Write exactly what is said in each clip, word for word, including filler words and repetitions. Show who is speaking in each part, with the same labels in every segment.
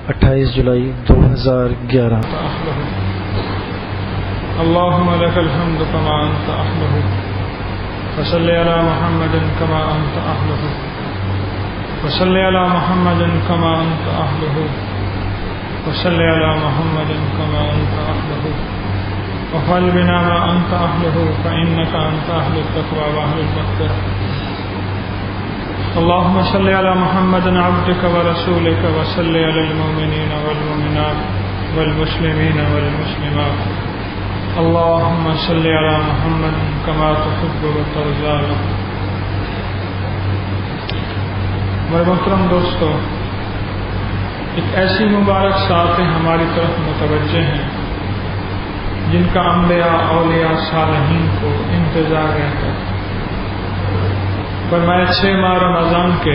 Speaker 1: اٹھائیس جولائی دو ہزار گیارہ۔
Speaker 2: اللهم لك الحمد كما أنت أهله وصل على محمد كما أنت أهله وصل على محمد كما أنت أهله وصل على محمد كما أنت أهله وفعل بنا ما أنت أهله فإنك أنت أهل التقوى وأهل المغفرة. اللهم صل على محمد عبدك ورسولك وصل على المؤمنين والمؤمنات والمسلمين والمسلمات. اللهم صل على محمد كما تحب وترضى. میرے محترم دوستو، ایک ایسی مبارک ساعتیں ہماری طرف متوجہ ہیں جن کا انبیاء اولیاء صالحین کو انتظار رہتا ہے۔ فرمایا چھ ماہ رمضان کے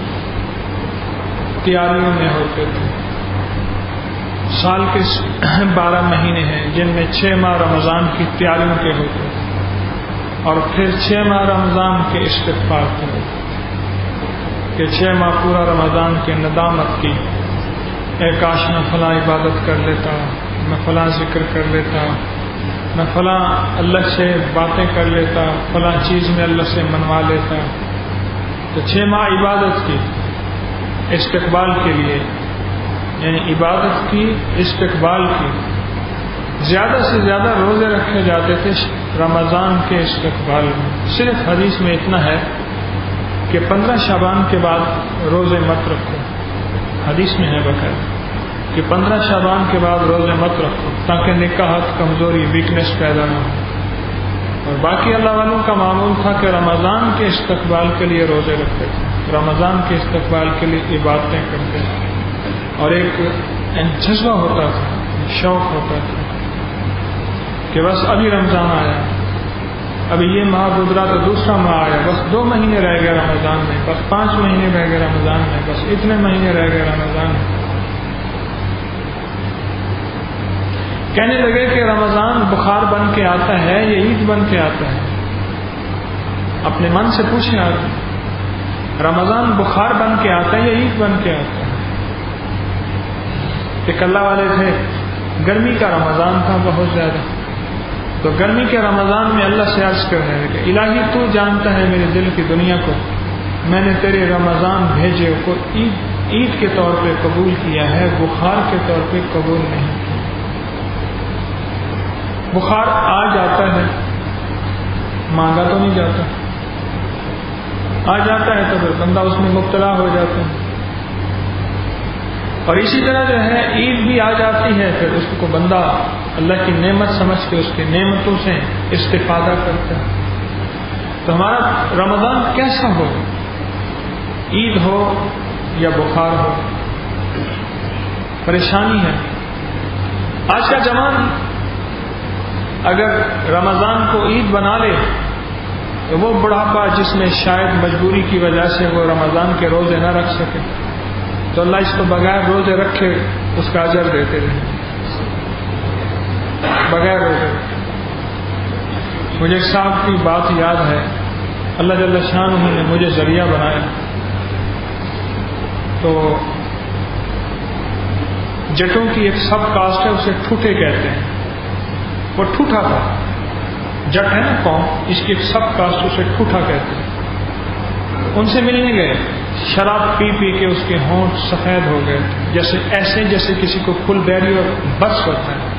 Speaker 2: تیاریوں میں ہوتے تھے۔ سال کے بارہ مہینے ہیں جن میں چھ ماہ رمضان کی تیاریوں کے ہوتے ہیں، اور پھر چھ ماہ رمضان کے استغفار کے ہوتے ہیں کہ چھ ماہ پورا رمضان کے ندامت کی، اے کاش میں فلاں عبادت کر لیتا، میں فلاں ذکر کر لیتا، میں فلاں اللہ سے باتیں کر لیتا، فلاں چیز میں اللہ سے منوا لیتا۔ تو چھ ماہ عبادت کی استقبال کے لیے، یعنی عبادت کی استقبال کی زیادہ سے زیادہ روزے رکھے جاتے تھے رمضان کے استقبال میں۔ صرف حدیث میں اتنا ہے کہ پندرہ شعبان کے بعد روزے مت رکھو، حدیث میں ہے باقاعدہ کہ پندرہ شعبان کے بعد روزے مت رکھو تاکہ نکاحت، کمزوری، ویکنیس پیدا نہ ہو۔ اور باقی اللہ والوں کا معمول تھا کہ رمضان کے استقبال کے لیے روزے رکھتے تھے، رمضان کے استقبال کے لیے عبادتیں کرتے تھے، اور ایک جذبہ ہوتا تھا، شوق ہوتا تھا کہ بس ابھی رمضان آیا، ابھی یہ ماہ گزرا تو دوسرا ماہ آیا، بس دو مہینے رہ گئے رمضان میں، بس پانچ مہینے رہ گئے رمضان میں، بس اتنے مہینے رہ گئے رمضان میں۔ کہنے لگے کہ رمضان بخار بن کے آتا ہے یا عید بن کے آتا ہے؟ اپنے من سے پوچھیں آدمی، رمضان بخار بن کے آتا ہے یا عید بن کے آتا ہے؟ ایک اللہ والے تھے، گرمی کا رمضان تھا بہت زیادہ، تو گرمی کے رمضان میں اللہ سے عرض کر رہے کہ الہی تو جانتا ہے میرے دل کی دنیا کو، میں نے تیرے رمضان بھیجے کو عید عید کے طور پہ قبول کیا ہے، بخار کے طور پہ قبول نہیں کیا۔ بخار آ جاتا ہے، مانگا تو نہیں جاتا، آ جاتا ہے تو پھر بندہ اس میں مبتلا ہو جاتا ہے، اور اسی طرح جو ہے عید بھی آ جاتی ہے، پھر اس کو بندہ اللہ کی نعمت سمجھ کے اس کی نعمتوں سے استفادہ کرتا ہے۔ تو ہمارا رمضان کیسا ہو، عید ہو یا بخار ہو، پریشانی ہے۔ آج کا جوان اگر رمضان کو عید بنا لے تو وہ بڑھاپا جس میں شاید مجبوری کی وجہ سے وہ رمضان کے روزے نہ رکھ سکے، تو اللہ اس کو بغیر روزے رکھے اس کا اجر دیتے رہے، بغیر روزے۔ مجھے ایک صاحب کی بات یاد ہے، اللہ جل شانہ نے مجھے ذریعہ بنایا، تو جٹوں کی ایک سب کاسٹ ہے، اسے ٹھوٹے کہتے ہیں، وہ ٹھوٹا تھا، جٹ ہے نا قوم، اس کی ایک سب کاسٹ اسے ٹھوٹا کہتے ہیں۔ ان سے ملنے گئے، شراب پی پی کے اس کے ہونٹ سفید ہو گئے، جیسے ایسے جیسے کسی کو فل بیری اور بس ہوتا ہے۔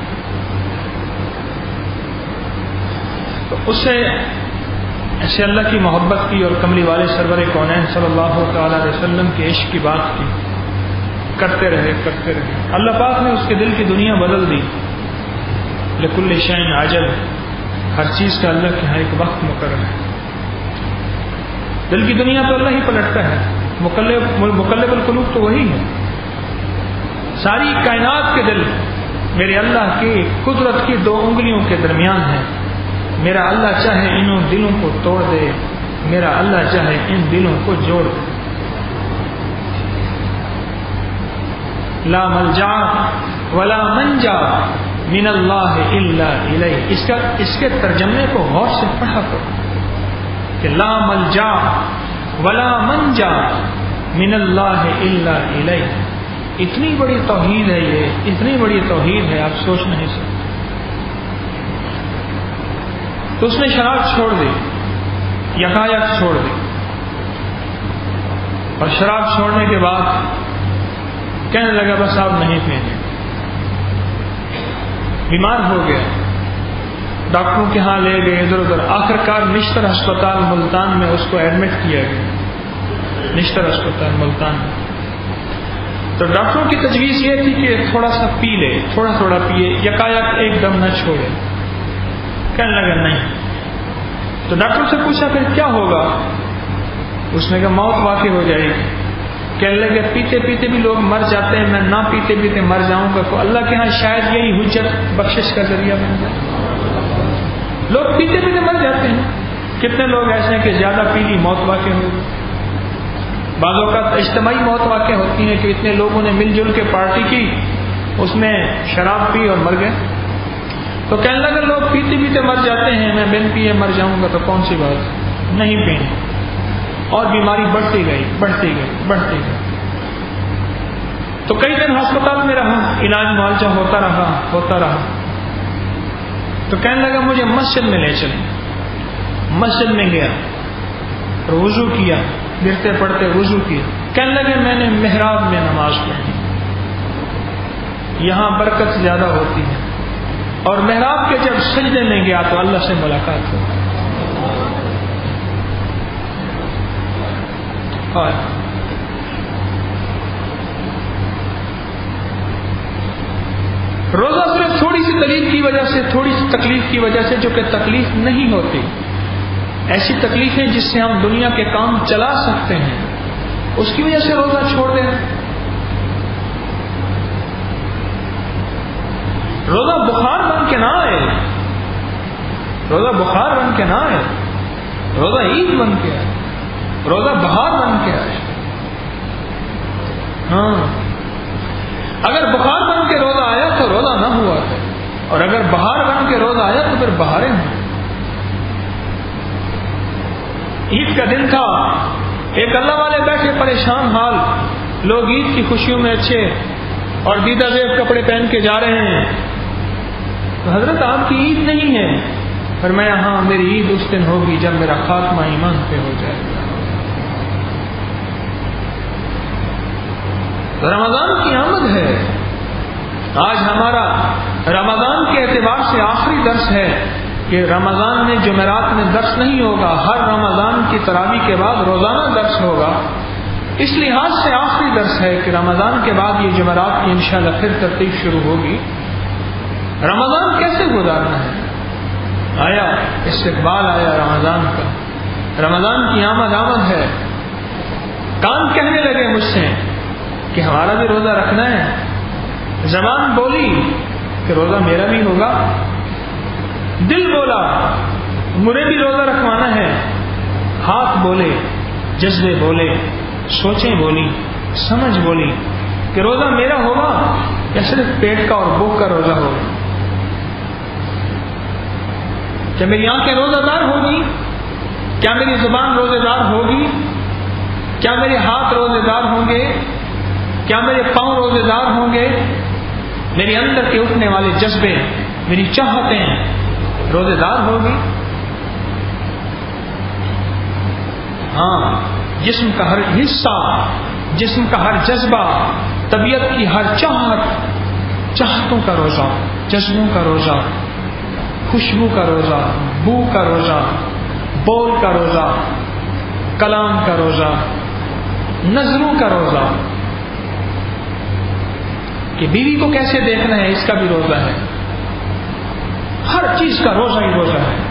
Speaker 2: تو اس سے ایسے اللہ کی محبت کی اور کملی والے سرور کونین صلی اللہ تعالی علیہ وسلم کے عشق کی بات کی، کرتے رہے کرتے رہے اللہ پاک نے اس کے دل کی دنیا بدل دی۔ لکل شیء عجل، ہر چیز کا اللہ کے ہاں ایک وقت مقرر ہے۔ دل کی دنیا تو اللہ ہی پلٹتا ہے، مقلب مقلب القلوب تو وہی ہے۔ ساری کائنات کے دل میرے اللہ کی قدرت کی دو انگلیوں کے درمیان ہے۔ میرا اللہ چاہے انہوں دلوں کو توڑ دے، میرا اللہ چاہے ان دلوں کو جوڑ دے۔ لا ملجا ولا منجا من اللہ الا الیہ، اس کا اس کے ترجمے کو غور سے پڑھا کرو کہ لا ملجا ولا منجا من اللہ الا الیہ، اتنی بڑی توحید ہے یہ، اتنی بڑی توحید ہے، آپ سوچ نہیں سکتے۔ تو اس نے شراب چھوڑ دی، یکایک چھوڑ دی، اور شراب چھوڑنے کے بعد کہنے لگا بس آپ نہیں پینے۔ بیمار ہو گیا، ڈاکٹروں کے ہاں لے گئے ادھر ادھر، آخر کار نشتر ہسپتال ملتان میں اس کو ایڈمٹ کیا گیا، نشتر ہسپتال ملتان میں۔ تو ڈاکٹروں کی تجویز یہ تھی کہ تھوڑا سا پی لے، تھوڑا تھوڑا پیے، یکایک ایک دم نہ چھوڑے۔ کہنے لگا نہیں۔ تو ڈاکٹر سے پوچھا پھر کیا ہوگا؟ اس نے کہا موت واقع ہو جائے گی۔ کہنے لگے پیتے پیتے بھی لوگ مر جاتے ہیں، میں نہ پیتے پیتے مر جاؤں گا تو اللہ کے ہاں شاید یہی حجت بخشش کا ذریعہ بن جائے۔ لوگ پیتے پیتے مر جاتے ہیں، کتنے لوگ ایسے ہیں کہ زیادہ پی لی موت واقع ہوگی۔ بعض اوقات اجتماعی موت واقع ہوتی ہے کہ اتنے لوگوں نے مل جل کے پارٹی کی، اس میں شراب پی اور مر گئے۔ تو کہنے لگا لوگ پیتے پیتے مر جاتے ہیں، میں بن پیے مر جاؤں گا تو کون سی بات، نہیں پینی۔ اور بیماری بڑھتی گئی بڑھتی گئی بڑھتی گئی۔ تو کئی دن ہسپتال میں رہا، علاج معالجہ ہوتا رہا ہوتا رہا تو کہنے لگا مجھے مسجد میں لے چلیں۔ مسجد میں گیا اور وضو کیا، گرتے پڑتے وضو کیا۔ کہنے لگے میں نے محراب میں نماز پڑھی، یہاں برکت زیادہ ہوتی ہے، اور محراب کے جب سجدے میں گیا تو اللہ سے ملاقات ہو۔ روزہ صرف تھوڑی سی تکلیف کی وجہ سے تھوڑی سی تکلیف کی وجہ سے جو کہ تکلیف نہیں ہوتی، ایسی تکلیفیں جس سے ہم دنیا کے کام چلا سکتے ہیں، اس کی وجہ سے روزہ چھوڑ دیں۔ روزہ بخار بن کے نہ آئے، روزہ بخار بن کے نہ آئے، روزہ عید بن کے آئے، روزہ بہار بن کے آئے۔ ہاں، اگر بخار بن کے روزہ آیا تو روزہ نہ ہوا ہے، اور اگر بہار بن کے روزہ آیا تو پھر بہاریں ہیں۔ عید کا دن تھا، ایک اللہ والے بیٹھے پریشان حال، لوگ عید کی خوشیوں میں اچھے اور دیدہ زیب کپڑے پہن کے جا رہے ہیں۔ تو حضرت آپ کی عید نہیں ہے؟ فرمایا ہاں میری عید اس دن ہوگی جب میرا خاتمہ ایمان پہ ہو جائے گا۔ رمضان کی آمد ہے، آج ہمارا رمضان کے اعتبار سے آخری درس ہے کہ رمضان میں جمعرات میں درس نہیں ہوگا، ہر رمضان کی تراویح کے بعد روزانہ درس ہوگا۔ اس لحاظ سے آخری درس ہے کہ رمضان کے بعد یہ جمعرات کی انشاءاللہ پھر ترتیب شروع ہوگی۔ رمضان کیسے گزارنا ہے؟ آیا استقبال آیا رمضان کا، رمضان کی آمد آمد ہے۔ کان کہنے لگے مجھ سے کہ ہمارا بھی روزہ رکھنا ہے، زبان بولی کہ روزہ میرا بھی ہوگا، دل بولا مجھے بھی روزہ رکھوانا ہے، ہاتھ بولے، جذبے بولے، سوچیں بولی، سمجھ بولی کہ روزہ میرا ہوگا یا صرف پیٹ کا اور بھوک کا روزہ ہوگا؟ کیا میری آنکھیں روزہ دار ہوگی؟ کیا میری زبان روزے دار ہوگی؟ کیا میرے ہاتھ روزے دار ہوں گے؟ کیا میرے پاؤں روزے دار ہوں گے؟ میرے اندر کے اٹھنے والے جذبے، میری چاہتیں روزے دار ہوگی؟ ہاں، جسم کا ہر حصہ، جسم کا ہر جذبہ، طبیعت کی ہر چاہت، چاہتوں کا روزہ، جذبوں کا روزہ، خوشبو کا روزہ، بو کا روزہ، بول کا روزہ، کلام کا روزہ، نظروں کا روزہ، کہ بیوی کو کیسے دیکھنا ہے اس کا بھی روزہ ہے، ہر چیز کا روزہ ہی روزہ ہے۔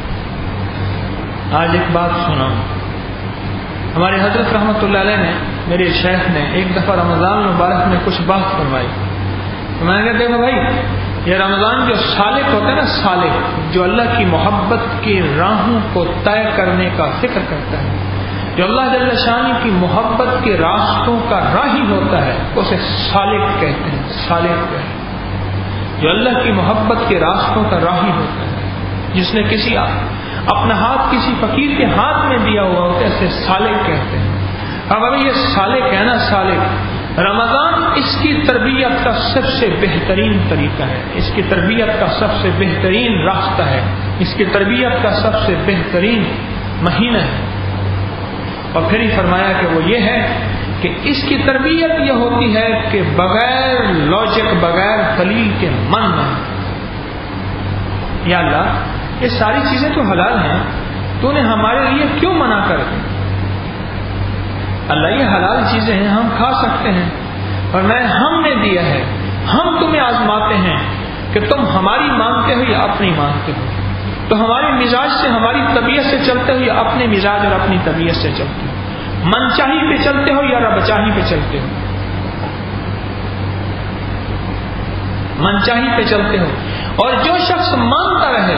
Speaker 2: آج ایک بات سنا، ہمارے حضرت رحمۃ اللہ علیہ نے، میرے شیخ نے ایک دفعہ رمضان مبارک میں کچھ بات فرمائی، تو میں نے کہا دیکھو بھائی، یہ رمضان جو سالک ہوتا ہے نا، سالک جو اللہ کی محبت کی راہوں کو طے کرنے کا فکر کرتا ہے، جو اللہ جل شان کی محبت کے راستوں کا راہی ہوتا ہے، اسے سالک کہتے ہیں، سالک کہتے ہیں۔ جو اللہ کی محبت کے راستوں کا راہی ہوتا ہے، جس نے کسی اپنا ہاتھ کسی فقیر کے ہاتھ میں دیا ہوا ہوتا ہے، اسے سالک کہتے ہیں۔ اب ابھی یہ سالک ہے نا، سالک رمضان اس کی تربیت کا سب سے بہترین طریقہ ہے، اس کی تربیت کا سب سے بہترین راستہ ہے، اس کی تربیت کا سب سے بہترین مہینہ ہے۔ اور پھر ہی فرمایا کہ وہ یہ ہے کہ اس کی تربیت یہ ہوتی ہے کہ بغیر لاجک، بغیر دلیل کے من نہ، یا اللہ یہ ساری چیزیں تو حلال ہیں، تو نے ہمارے لیے کیوں منع کر دی؟ اللہ یہ حلال چیزیں ہیں، ہم کھا سکتے ہیں، اور میں ہم نے دیا ہے، ہم تمہیں آزماتے ہیں کہ تم ہماری مانتے ہو یا اپنی مانتے ہو، تو ہمارے مزاج سے، ہماری طبیعت سے چلتے ہو یا اپنے مزاج اور اپنی طبیعت سے چلتے ہو، من چاہی پہ چلتے ہو یا رب چاہی پہ چلتے ہو، من چاہی پہ چلتے ہو۔ اور جو شخص مانتا رہے،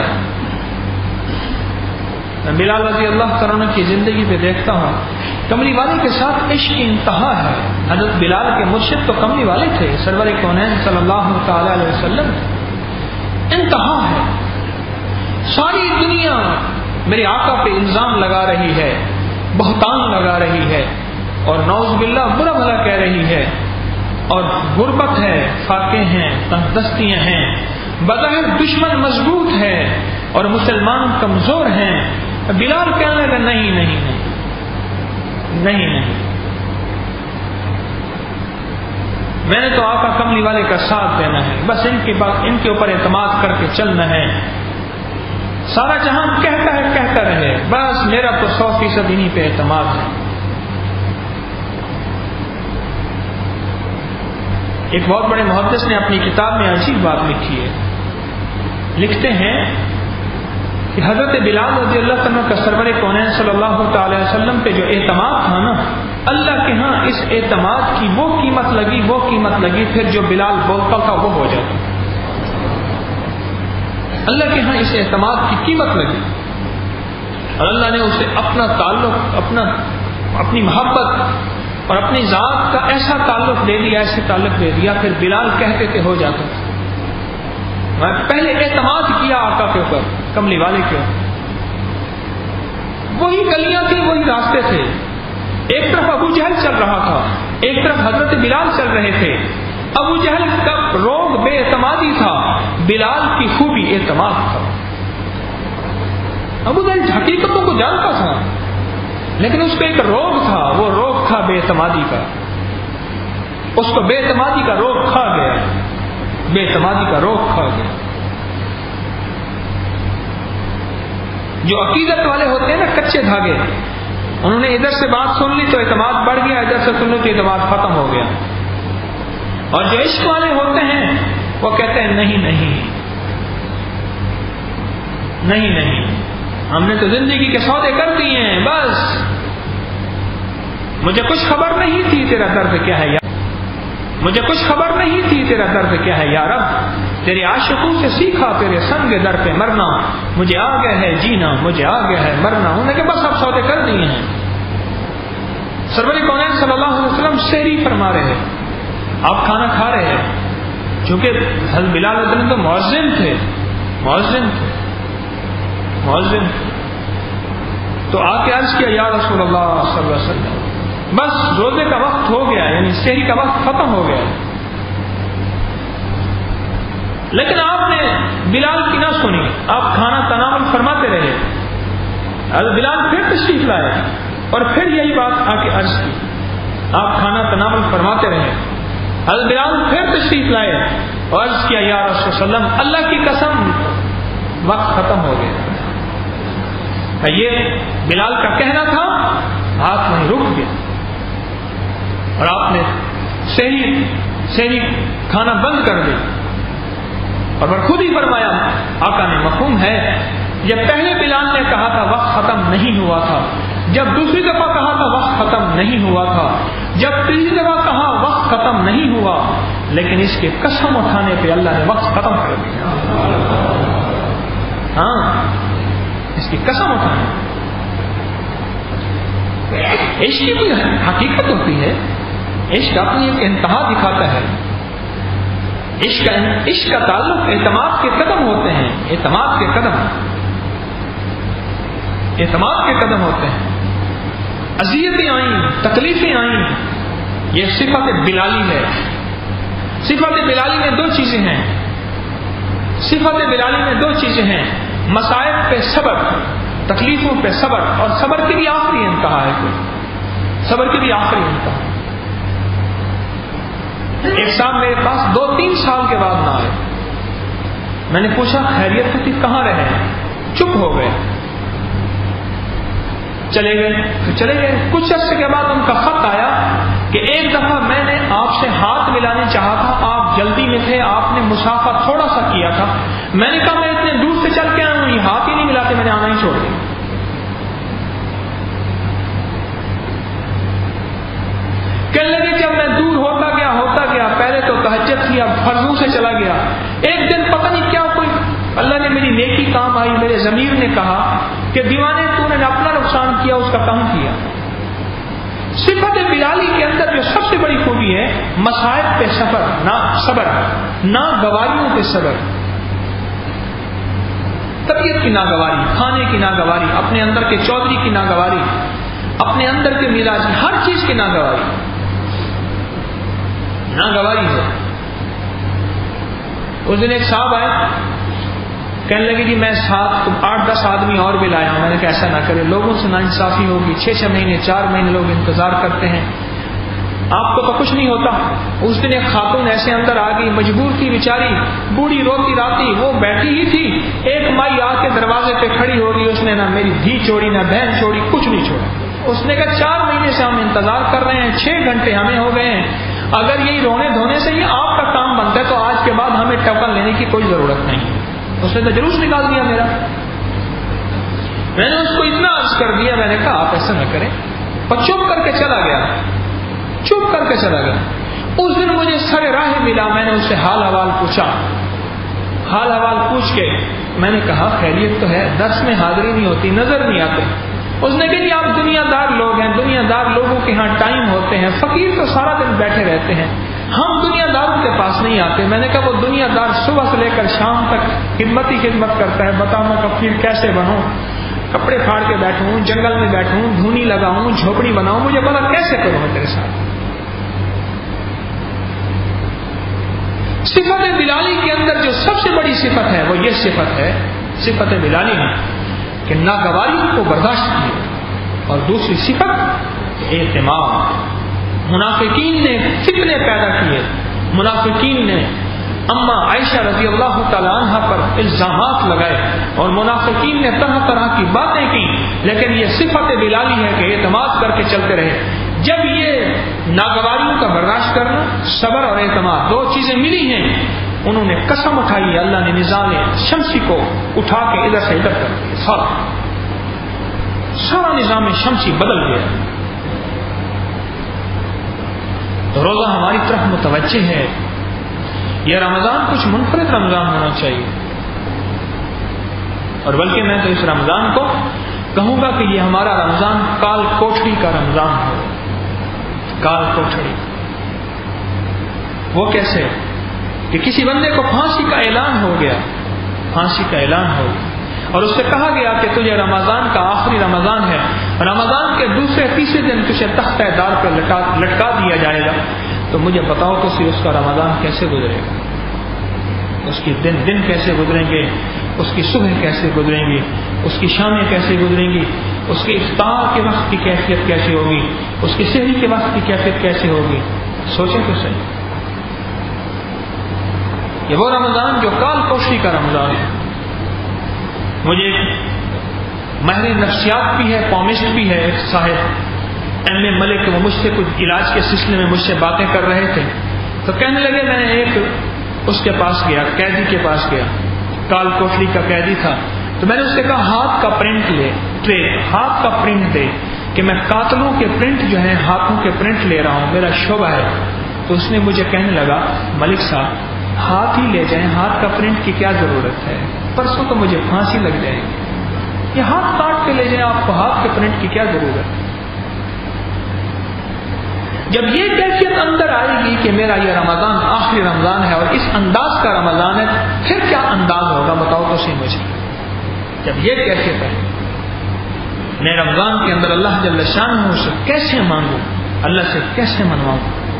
Speaker 2: میں بلال رضی اللہ تعالیٰ عنہ کی زندگی پہ دیکھتا ہوں، کملی والے کے ساتھ عشق کی انتہا ہے۔ حضرت بلال کے مرشد تو کملی والے تھے، سرور کونین صلی اللہ تعالی علیہ وسلم، انتہا ہے۔ ساری دنیا میرے آقا پہ الزام لگا رہی ہے، بہتان لگا رہی ہے، اور نعوذ باللہ برا بھلا کہہ رہی ہے، اور غربت ہے، فاقے ہیں، تندرستیاں ہیں، بظاہر دشمن مضبوط ہے اور مسلمان کمزور ہیں۔ بلال کہنے لگا نہیں نہیں نہیں نہیں نہیں میں نے تو آقا کملی والے کا ساتھ دینا ہے، بس ان کے بعد ان کے اوپر اعتماد کر کے چلنا ہے، سارا جہاں کہتا ہے کہتا رہے، بس میرا تو سو فیصد انہی پہ اعتماد ہے۔ ایک بہت بڑے محدث نے اپنی کتاب میں عجیب بات لکھی ہے، لکھتے ہیں کہ حضرت بلال رضی اللہ عنہ کا سرور کونین صلی اللہ تعالی وسلم پہ جو اعتماد تھا نا، اللہ کے ہاں اس اعتماد کی وہ قیمت لگی وہ قیمت لگی پھر جو بلال بولتا تھا وہ ہو جاتا، اللہ کے ہاں اس اعتماد کی قیمت لگی، اور اللہ نے اسے اپنا تعلق، اپنا اپنی محبت اور اپنی ذات کا ایسا تعلق دے دیا، ایسے تعلق دے دیا، پھر بلال کہتے تھے ہو جاتا تھا۔ میں پہلے اعتماد کیا آقا کے اوپر، کملی والے کے اوپر، وہی گلیاں تھیں، وہی راستے تھے، ایک طرف ابو جہل چل رہا تھا، ایک طرف حضرت بلال چل رہے تھے۔ ابو جہل کا روگ بے اعتمادی تھا، بلال کی خوبی اعتماد تھا۔ ابو جہل حقیقتوں کو جانتا تھا، لیکن اس کو ایک روگ تھا، وہ روگ تھا بے اعتمادی کا، اس کو بے اعتمادی کا روگ کھا گیا، بے اعتمادی کا روگ کھا گیا۔ جو عقیدت والے ہوتے ہیں نا، کچے دھاگے، انہوں نے ادھر سے بات سن لی تو اعتماد بڑھ گیا، ادھر سے سن لی تو اعتماد ختم ہو گیا۔ اور جو عشق والے ہوتے ہیں وہ کہتے ہیں نہیں نہیں نہیں نہیں ہم نے تو زندگی کے سودے کر دیے ہیں، بس مجھے کچھ خبر نہیں تھی تیرا درد کیا ہے یا مجھے کچھ خبر نہیں تھی تیرا درد کیا ہے یا رب، تیرے عاشقوں سے سیکھا تیرے سنگ در پہ مرنا، مجھے آ گیا ہے جینا، مجھے آ گیا ہے مرنا۔ انہوں نے کہ بس اب سودے کر دیے ہیں۔ سرور کونین صلی اللہ علیہ وسلم سحری فرما رہے ہیں، آپ کھانا کھا رہے ہیں، چونکہ حضرت بلال رضی اللہ عنہ تو مؤذن تھے، مؤذن تھے مؤذن تھے تو آ کے عرض کیا یا رسول اللہ صلی اللہ علیہ وسلم، بس روزے کا وقت ہو گیا، یعنی سحری کا وقت ختم ہو گیا، لیکن آپ نے بلال کی نہ سنی، آپ کھانا تناول فرماتے رہے۔ حضرت بلال پھر تشریف لائے اور پھر یہی بات آ کے عرض کی، آپ کھانا تناول فرماتے رہے۔ حضرت بلال پھر تشریف لائے اور عرض کیا یا رسول اللہ علیہ وسلم، اللہ کی قسم وقت ختم ہو گیا۔ یہ بلال کا کہنا تھا، ہاتھ نہیں رک گیا، اور آپ نے سحری سحری کھانا بند کر دیا، اور میں خود ہی فرمایا آقا نے مفہوم ہے، جب پہلے بلال نے کہا تھا وقت ختم نہیں ہوا تھا، جب دوسری دفعہ کہا تھا وقت ختم نہیں ہوا تھا، جب تیسری دفعہ کہا وقت ختم نہیں ہوا، لیکن اس کے قسم اٹھانے پہ اللہ نے وقت ختم کر دیا۔ ہاں، اس کی قسم اٹھانے، عشق کی کوئی حقیقت ہوتی ہے، عشق اپنی ایک انتہا دکھاتا ہے، عشق عشق کا تعلق اعتماد کے قدم ہوتے ہیں، اعتماد کے قدم اعتماد کے قدم ہوتے ہیں۔ اذیتیں آئیں، تکلیفیں آئیں، یہ صفت بلالی ہے. صفت بلالی میں دو چیزیں ہیں. صفت بلالی میں دو چیزیں ہیں. مصائب پہ صبر، تکلیفوں پہ صبر، اور صبر کی بھی آخری انتہا ہے. کوئی صبر کی بھی آخری انتہا. ایک صاحب میرے پاس دو تین سال کے بعد نہ آئے. میں نے پوچھا خیریت تھی، کہاں رہے؟ چپ ہو گئے، چلے گئے تو چلے گئے. کچھ عرصے کے بعد ان کا خط آیا کہ ایک دفعہ میں نے آپ سے ہاتھ ملانے چاہا تھا، آپ جلدی میں تھے، آپ نے مسافہ تھوڑا سا کیا تھا. میں نے کہا میں اتنے دور سے چل کے آیا ہوں، یہ ہاتھ ہی نہیں ملاتے، میں نے آنا ہی چھوڑ دیا. کہنے لگے جب میں دور ہوتا گیا ہوتا گیا پہلے تو تہجد کی، اب فرضوں سے چلا گیا. ایک دن پتہ نہیں کیا کوئی اللہ نے میری نیکی کام آئی، میرے ضمیر نے کہا کہ دیوانے تو نے اپنا نقصان کیا، اس کا کم کیا. صفت بلالی کے اندر جو سب سے بڑی خوبی ہے مصائب پہ صبر، نہ صبر نہ گواریوں پہ صبر. طبیعت کی ناگواری، کھانے کی ناگواری، اپنے اندر کے چودھری کی ناگواری، اپنے اندر کے مزاج کی ہر چیز کی ناگواری ناگواری ہے. اس دن ایک صاحب آئے، کہنے لگے جی میں سات آٹھ دس آدمی اور بھی لایا ہوں. میں نے کہا ایسا نہ کرے، لوگوں سے ناانصافی ہوگی. چھ چھ مہینے چار مہینے لوگ انتظار کرتے ہیں، آپ کو تو کچھ نہیں ہوتا. اس دن ایک خاتون ایسے اندر آ گئی، مجبور تھی بیچاری، بوڑھی روتی راتی، وہ بیٹھی ہی تھی. ایک مائی آ کے دروازے پہ کھڑی ہو گئی، اس نے نہ میری دھی چھوڑی نہ بہن چھوڑی، کچھ نہیں چھوڑا. اس نے کہا چار مہینے سے ہم انتظار کر رہے ہیں، چھ گھنٹے ہمیں ہو گئے ہیں، اگر یہی رونے دھونے سے یہ آپ کا کام بنتا ہے تو آج کے بعد ہمیں ٹوکن لینے کی کوئی ضرورت نہیں. اس نے تو جلوس نکال دیا میرا. میں نے اس کو اتنا عرض کر دیا، میں نے کہا آپ ایسا نہ کریں، اور چپ کر کے چلا گیا، چپ کر کے چلا گیا. اس دن مجھے سر راہ ملا، میں نے اس سے حال حوال پوچھا. حال حوال پوچھ کے میں نے کہا خیریت تو ہے، درس میں حاضری نہیں ہوتی، نظر نہیں آتے. اس نے کہا آپ دنیا دار لوگ ہیں، دنیا دار لوگوں کے ہاں ٹائم ہوتے ہیں، فقیر تو سارا دن بیٹھے رہتے ہیں، ہم دنیا داروں کے پاس نہیں آتے. میں نے کہا وہ دنیا دار صبح سے لے کر شام تک خدمت ہی خدمت کرتا ہے، بتا میں فقیر کیسے بنوں؟ کپڑے پھاڑ کے بیٹھوں، جنگل میں بیٹھوں، دھونی لگاؤں، جھوپڑی بناؤں، مجھے بتا کیسے کروں میں تیرے ساتھ. صفت بلالی کے اندر جو سب سے بڑی صفت ہے وہ یہ صفت ہے، صفت بلالی ہے کہ ناگواری کو برداشت کی. اور دوسری صفت اعتماد. منافقین نے فتنے پیدا کیے، منافقین نے اما عائشہ رضی اللہ تعالی عنہ پر الزامات لگائے، اور منافقین نے طرح طرح کی باتیں کی، لیکن یہ صفت بلالی ہے کہ اعتماد کر کے چلتے رہے. جب یہ ناگواریوں کا برداشت کرنا، صبر اور اعتماد دو چیزیں ملی ہیں، انہوں نے قسم اٹھائی، اللہ نے نظام شمسی کو اٹھا کے ادھر سے ادھر کر دیا، سارا سارا نظام شمسی بدل گیا. تو روزہ ہماری طرف متوجہ ہے. یہ رمضان کچھ منفرد رمضان ہونا چاہیے، اور بلکہ میں تو اس رمضان کو کہوں گا کہ یہ ہمارا رمضان کال کوٹڑی کا رمضان ہو. کال کوٹڑی وہ کیسے کہ کسی بندے کو پھانسی کا اعلان ہو گیا، پھانسی کا اعلان ہو گیا، اور اس سے کہا گیا کہ تجھے رمضان کا آخری رمضان ہے، رمضان کے دوسرے تیسرے دن تجھے تختہ دار پر لٹا لٹکا دیا جائے گا. تو مجھے بتاؤ تو صرف اس کا رمضان کیسے گزرے گا؟ اس کی دن دن کیسے گزریں گے؟ اس کی صبح کیسے گزریں گی؟ اس کی شامیں کیسے گزریں گی؟ اس کے افطار کے وقت کی کیفیت کیسے ہوگی؟ اس کی سحری کے وقت کی کیفیت کیسے ہوگی؟ سوچیں تو صحیح. یہ وہ رمضان جو کال کوشی کا رمضان ہے. مجھے ماہر نفسیات بھی ہے، پومسٹ بھی ہے، ایک صاحب ایم اے ملک، وہ مجھ سے کچھ علاج کے سلسلے میں مجھ سے باتیں کر رہے تھے. تو کہنے لگے میں نے ایک اس کے پاس گیا، قیدی کے پاس گیا، کال کوٹلی کا قیدی تھا. تو میں نے اس سے کہا ہاتھ کا پرنٹ لے، ٹریک ہاتھ کا پرنٹ دے کہ میں قاتلوں کے پرنٹ جو ہیں ہاتھوں کے پرنٹ لے رہا ہوں، میرا شعبہ ہے. تو اس نے مجھے کہنے لگا ملک صاحب ہاتھ ہی لے جائیں، ہاتھ کا پرنٹ کی کیا ضرورت ہے؟ پرسوں تو مجھے پھانسی لگ جائے گی، یہ ہاتھ کاٹ کے لے جائیں، آپ کو ہاتھ کے پرنٹ کی کیا ضرورت ہے؟ جب یہ کیفیت اندر آئے گی کہ میرا یہ رمضان آخری رمضان ہے اور اس انداز کا رمضان ہے، پھر کیا انداز ہوگا بتاؤ تو صحیح مجھے. جب یہ کیفیت ہے میں رمضان کے اندر اللہ جل شانہ سے کیسے مانگوں، اللہ سے کیسے منواؤں،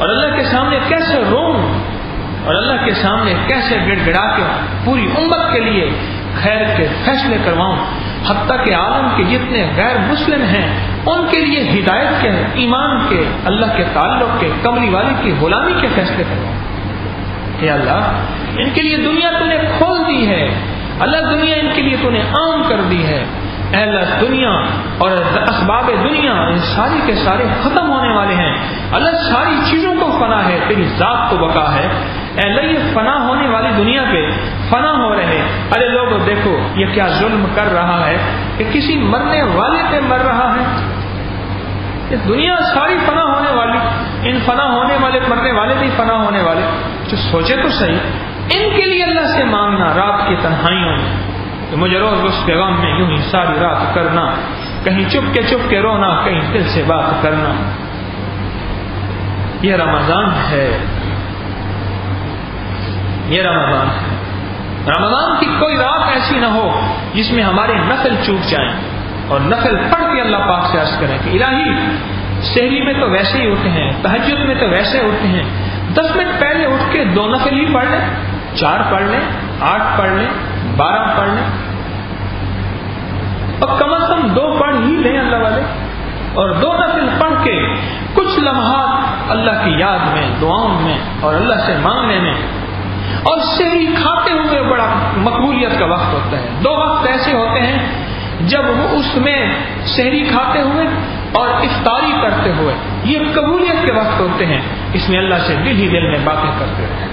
Speaker 2: اور اللہ کے سامنے کیسے روؤں اور اللہ کے سامنے کیسے گڑ گڑا کے پوری امت کے لیے خیر کے فیصلے کرواؤں، حتیٰ کہ عالم کے جتنے غیر مسلم ہیں ان کے لیے ہدایت کے، ایمان کے، اللہ کے تعلق کے، کملی والی کی غلامی کے فیصلے کرواؤں۔ اے اللہ ان کے لیے دنیا تو نے کھول دی ہے، اللہ دنیا ان کے لیے تو نے عام کر دی ہے۔ اے اللہ دنیا اور اسباب دنیا ان سارے کے سارے ختم ہونے والے ہیں، اللہ ساری چیزوں کو فنا ہے، تیری ذات کو بقا ہے۔ اے اللہ یہ فنا ہونے والی دنیا پہ فنا ہو رہے، ارے لوگوں دیکھو یہ کیا ظلم کر رہا ہے کہ کسی مرنے والے پہ مر رہا ہے۔ یہ دنیا ساری فنا ہونے والی، ان فنا ہونے والے مرنے والے بھی فنا ہونے والے، جو سوچے تو صحیح، ان کے لیے اللہ سے مانگنا رات کی تنہائیوں میں کہ مجھے روز اس کے غم میں یوں ہی ساری رات کرنا، کہیں چپ کے چپ کے رونا، کہیں دل سے بات کرنا۔ یہ رمضان ہے، یہ رمضان ہے۔ رمضان کی کوئی رات ایسی نہ ہو جس میں ہمارے نفل چوک جائیں، اور نفل پڑھ کے اللہ پاک سے عرض کریں کہ الہی سحری میں تو ویسے ہی اٹھتے ہیں، تہجد میں تو ویسے اٹھتے ہیں، دس منٹ پہلے اٹھ کے دو نفل ہی پڑھ لیں، چار پڑھ لیں، آٹھ پڑھ لیں، بارہ پڑھ لیں، اور کم از کم دو پڑھ ہی لیں اللہ والے، اور دو نفل پڑھ کے کچھ لمحات اللہ کی یاد میں، دعاؤں میں اور اللہ سے مانگنے میں۔ اور سحری کھاتے ہوئے بڑا مقبولیت کا وقت ہوتا ہے۔ دو وقت ایسے ہوتے ہیں جب وہ اس میں سحری کھاتے ہوئے اور افطاری کرتے ہوئے یہ قبولیت کے وقت ہوتے ہیں، اس میں اللہ سے دل ہی دل میں باتیں کرتے رہے،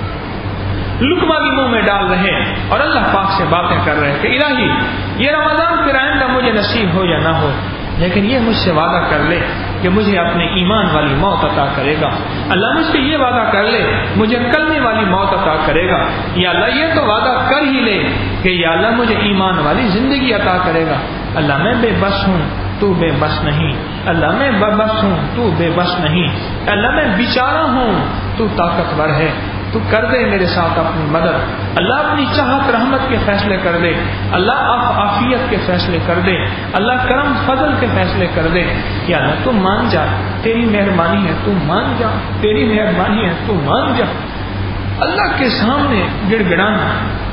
Speaker 2: لقمہ بھی منہ میں ڈال رہے اور اللہ پاک سے باتیں کر رہے کہ الہی یہ رمضان پھر آئندہ مجھے نصیب ہو یا نہ ہو، لیکن یہ مجھ سے وعدہ کر لے کہ مجھے اپنے ایمان والی موت عطا کرے گا، اللہ مجھ سے یہ وعدہ کر لے مجھے کلمے والی موت عطا کرے گا، یا اللہ یہ تو وعدہ کر ہی لے کہ یا اللہ مجھے ایمان والی زندگی عطا کرے گا۔ اللہ میں بے بس ہوں تو بے بس نہیں، اللہ میں بے بس ہوں تو بے بس نہیں، اللہ میں بیچارہ ہوں تو طاقتور ہے، تو کر دے میرے ساتھ اپنی مدد، اللہ اپنی چاہت رحمت کے فیصلے کر دے، اللہ عفو عافیت کے فیصلے کر دے، اللہ کرم فضل کے فیصلے کر دے، یا اللہ تو مان جا، تیری مہربانی ہے تو مان جا، تیری مہربانی ہے تو مان جا۔ اللہ کے سامنے گڑ گڑانا،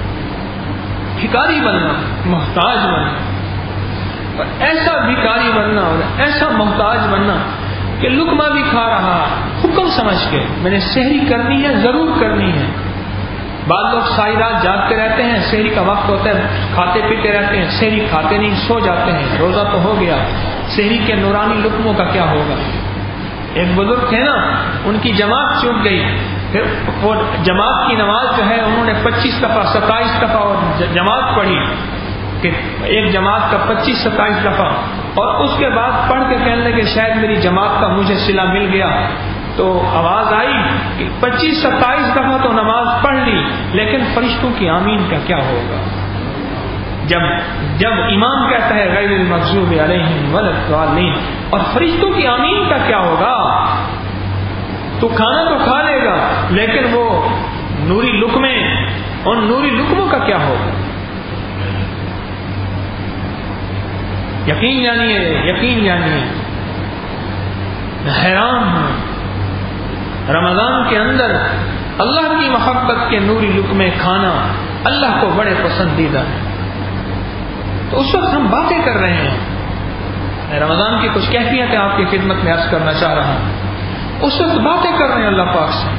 Speaker 2: بھکاری بننا، محتاج بننا، اور ایسا بھکاری بننا اور ایسا محتاج بننا کہ لقمہ بھی کھا رہا حکم سمجھ کے میں نے سحری کرنی ہے، ضرور کرنی ہے۔ بعض لوگ ساری رات جاگتے رہتے ہیں، سحری کا وقت ہوتا ہے کھاتے پیتے رہتے ہیں، سحری کھاتے نہیں، سو جاتے ہیں، روزہ تو ہو گیا، سحری کے نورانی لقموں کا کیا ہوگا؟ ایک بزرگ تھے نا، ان کی جماعت چوک گئی، پھر وہ جماعت کی نماز جو ہے انہوں نے پچیس دفعہ ستائیس دفعہ اور جماعت پڑھی کہ ایک جماعت کا پچیس ستائیس دفعہ، اور اس کے بعد پڑھ کے کہنے لگے شاید میری جماعت کا مجھے صلہ مل گیا، تو آواز آئی کہ پچیس ستائیس دفعہ تو نماز پڑھ لی، لیکن فرشتوں کی آمین کا کیا ہوگا؟ جب جب امام کہتا ہے غیر المغضوب علیہم ولا الضالین، اور فرشتوں کی آمین کا کیا ہوگا؟ تو کھانا تو کھا لے گا، لیکن وہ نوری لقمے، ان نوری لقموں کا کیا ہوگا؟ یقین جانیے، یقین جانیے، حیران ہوں، رمضان کے اندر اللہ کی محبت کے نوری لقمے کھانا اللہ کو بڑے پسندیدہ ہے۔ تو اس وقت ہم باتیں کر رہے ہیں، میں رمضان کی کچھ کیفیتیں آپ کی خدمت میں عرض کرنا چاہ رہا ہوں، اس وقت باتیں کر رہے ہیں اللہ پاک سے۔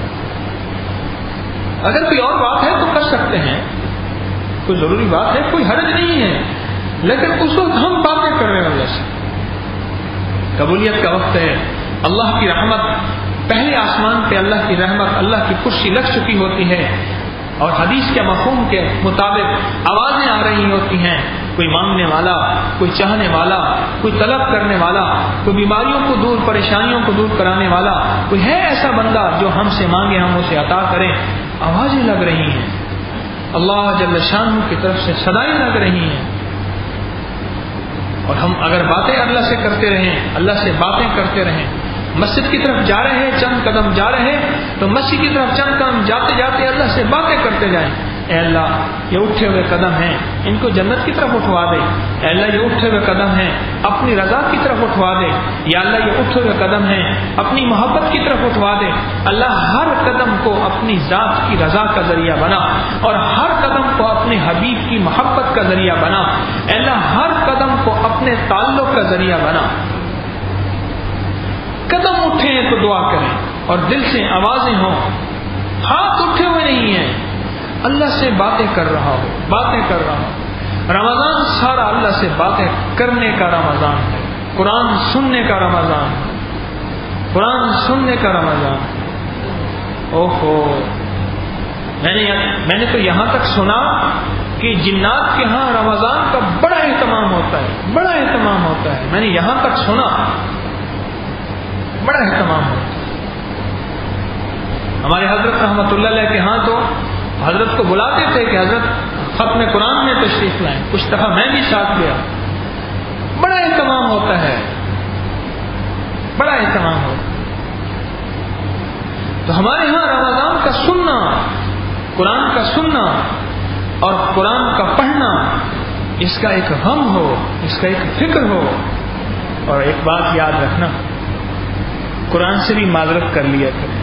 Speaker 2: اگر کوئی اور بات ہے تو کر سکتے ہیں، کوئی ضروری بات ہے، کوئی حرج نہیں ہے، لیکن اس وقت ہم باتیں کر رہے ہیں اللہ سے۔ قبولیت کا وقت ہے، اللہ کی رحمت، پہلے آسمان پہ اللہ کی رحمت، اللہ کی کرسی لگ چکی ہوتی ہے، اور حدیث کے مفہوم کے مطابق آوازیں آ رہی ہوتی ہیں، کوئی مانگنے والا، کوئی چاہنے والا، کوئی طلب کرنے والا، کوئی بیماریوں کو دور، پریشانیوں کو دور کرانے والا، کوئی ہے ایسا بندہ جو ہم سے مانگے ہم اسے عطا کریں۔ آوازیں لگ رہی ہیں، اللہ جل شانہ کی طرف سے صدائیں لگ رہی ہیں، اور ہم اگر باتیں اللہ سے کرتے رہیں، اللہ سے باتیں کرتے رہیں، مسجد کی طرف جا رہے ہیں، چند قدم جا رہے ہیں تو مسجد کی طرف چند قدم جاتے جاتے اللہ سے باتیں کرتے جائیں، اے اللہ یہ اٹھے ہوئے قدم ہیں، ان کو جنت کی طرف اٹھوا دے، اے اللہ یہ اٹھے ہوئے قدم ہیں اپنی رضا کی طرف اٹھوا دے، یا اللہ یہ اٹھے ہوئے قدم ہیں اپنی محبت کی طرف اٹھوا دے۔ اللہ ہر قدم کو اپنی ذات کی رضا کا ذریعہ بنا اور ہر قدم کو اپنے حبیب کی محبت کا ذریعہ بنا، اے اللہ ہر قدم کو اپنے تعلق کا ذریعہ بنا۔ قدم اٹھیں تو دعا کریں اور دل سے آوازیں ہوں، ہاتھ اٹھے ہوئے نہیں ہیں، اللہ سے باتیں کر رہا ہو باتیں کر رہا ہو۔ رمضان سارا اللہ سے باتیں کرنے کا رمضان ہے، قرآن سننے کا رمضان ہے، قرآن سننے کا رمضان ہے۔ اوہو میں نے میں نے تو یہاں تک سنا کہ جنات کے ہاں رمضان کا بڑا اہتمام ہوتا ہے، بڑا اہتمام ہوتا ہے، میں نے یہاں تک سنا بڑا اہتمام ہوتا ہے۔ ہمارے حضرت رحمۃ اللہ علیہ کے ہاں تو حضرت کو بلاتے تھے کہ حضرت ختم قرآن میں تشریف لائیں، کچھ دفعہ میں بھی ساتھ گیا، بڑا اہتمام ہوتا ہے، بڑا اہتمام ہوتا ہے۔ تو ہمارے ہاں رمضان کا سننا، قرآن کا سننا اور قرآن کا پڑھنا، اس کا ایک غم ہو، اس کا ایک فکر ہو۔ اور ایک بات یاد رکھنا، قرآن سے بھی معذرت کر لیا کریں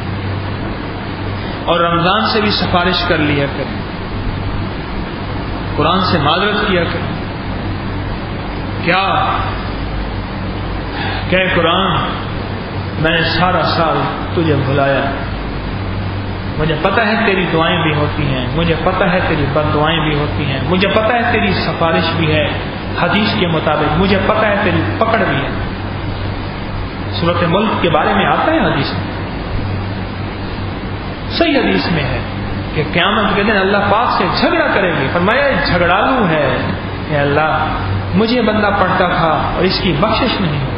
Speaker 2: اور رمضان سے بھی سفارش کر لیا کریں، قرآن سے معذرت کیا کریں۔ کیا کہ قرآن میں نے سارا سال تجھے بھلایا، مجھے پتہ ہے تیری دعائیں بھی ہوتی ہیں، مجھے پتہ ہے تیری بد دعائیں بھی ہوتی ہیں، مجھے پتہ ہے تیری سفارش بھی ہے حدیث کے مطابق، مجھے پتہ ہے تیری پکڑ بھی ہے۔ سورۃ ملک کے بارے میں آتا ہے حدیث میں، صحیح حدیث میں ہے کہ قیامت کے دن اللہ پاک سے جھگڑا کرے گی، فرمایا جھگڑالو ہے، کہ اللہ مجھے بندہ پڑھتا تھا اور اس کی بخشش نہیں ہوتی۔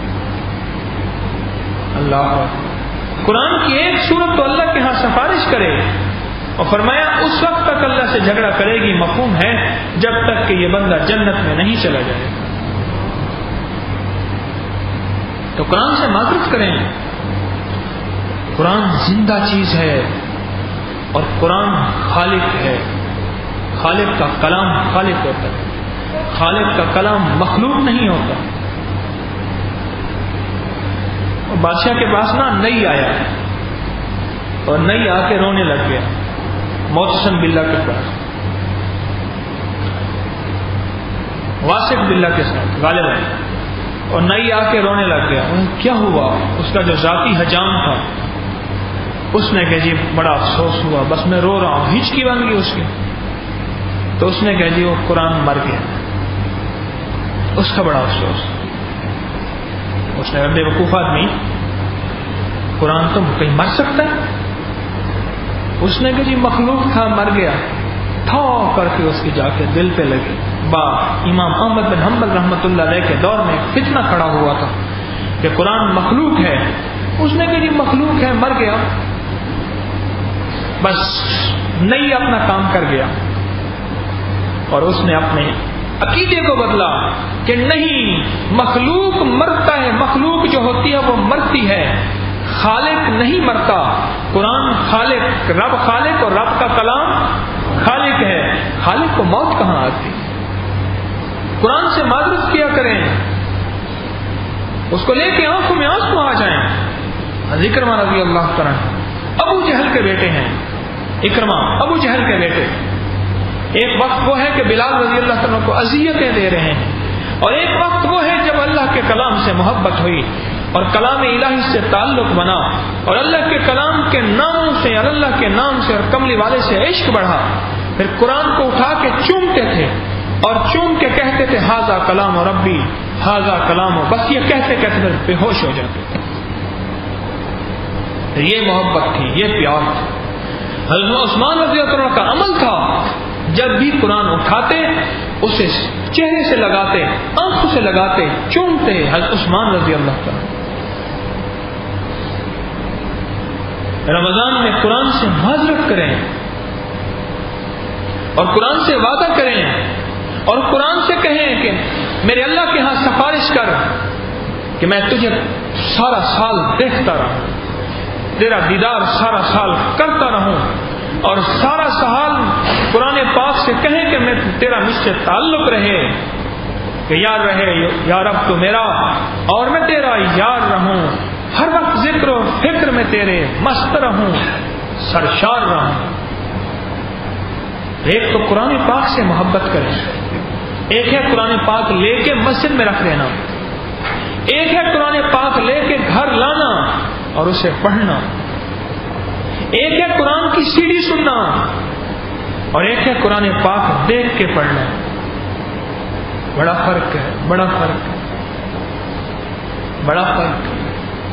Speaker 2: اللہ قرآن کی ایک سورت تو اللہ کے ہاں سفارش کرے، اور فرمایا اس وقت تک اللہ سے جھگڑا کرے گی، مفہوم ہے جب تک کہ یہ بندہ جنت میں نہیں چلا جائے۔ تو قرآن سے معذرت کریں، قرآن زندہ چیز ہے اور قرآن خالق ہے، خالق کا کلام خالق ہوتا ہے، خالق کا کلام مخلوق نہیں ہوتا۔ اور بادشاہ کے پاس نا نئی آیا اور نئی آ کے رونے لگ گیا، معتصم باللہ کے پاس، واثق باللہ کے ساتھ غالب ہے، اور نئی آ کے رونے لگ گیا۔ کیا ہوا؟ اس کا جو ذاتی حجام تھا اس نے کہا جی بڑا افسوس ہوا، بس میں رو رہا ہوں، ہچکی بن گئی اس کی۔ تو اس نے کہا جی وہ قرآن مر گیا، اس کا بڑا افسوس۔ اس نے کہا بے وقوف آدمی، قرآن تو کہیں مر سکتا ہے؟ اس نے کہا جی مخلوق تھا، مر گیا، تھو کر کے اس کی جا کے دل پہ لگی۔ با امام احمد بن حنبل رحمۃ اللہ علیہ کے دور میں فتنہ کھڑا ہوا تھا کہ قرآن مخلوق ہے۔ اس نے کہا جی مخلوق ہے، مر گیا، بس نہیں اپنا کام کر گیا۔ اور اس نے اپنے عقیدے کو بدلا کہ نہیں، مخلوق مرتا ہے، مخلوق جو ہوتی ہے وہ مرتی ہے، خالق نہیں مرتا۔ قرآن خالق، رب خالق اور رب کا کلام خالق ہے، خالق کو موت کہاں آتی؟ قرآن سے معذرت کیا کریں، اس کو لے کے آنکھوں میں آنسو آ جائیں۔ اکرمہ رضی اللہ تعالیٰ ابو جہل کے بیٹے ہیں، اکرمہ ابو جہل کے بیٹے۔ ایک وقت وہ ہے کہ بلال رضی اللہ تعالیٰ کو اذیتیں دے رہے ہیں، اور ایک وقت وہ ہے جب اللہ کے کلام سے محبت ہوئی اور کلام الہی سے تعلق بنا اور اللہ کے کلام کے ناموں سے اور اللہ کے نام سے اور کملی والے سے عشق بڑھا۔ پھر قرآن کو اٹھا کے چومتے تھے اور چوم کے کہتے تھے ہاذا کلام ربی ہاذا کلام، بس یہ کہتے کہتے بے ہوش ہو جاتے تھے۔ یہ محبت تھی، یہ پیار تھا۔ حضرت عثمان رضی اللہ عنہ کا عمل تھا، جب بھی قرآن اٹھاتے اسے چہرے سے لگاتے، آنکھوں سے لگاتے، چومتے۔ حضرت عثمان رضی اللہ عنہ رمضان میں قرآن سے معذرت کریں اور قرآن سے وعدہ کریں اور قرآن سے کہیں کہ میرے اللہ کے ہاں سفارش کر کہ میں تجھے سارا سال دیکھتا رہوں، تیرا دیدار سارا سال کرتا رہوں، اور سارا سال قرآن پاک سے کہیں کہ میں تیرا مجھ سے تعلق رہے، کہ یار رہے یا رب تو میرا اور میں تیرا یار رہوں، ہر وقت ذکر و فکر میں تیرے مست رہوں، سرشار رہوں۔ ایک تو قرآن پاک سے محبت کریں، ایک ہے قرآن پاک لے کے مسجد میں رکھ دینا، ایک ہے قرآن پاک لے کے گھر لانا اور اسے پڑھنا، ایک ہے قرآن کی سی ڈی سننا اور ایک ہے قرآن پاک دیکھ کے پڑھنا۔ بڑا فرق ہے، بڑا فرق ہے، بڑا فرق ہے۔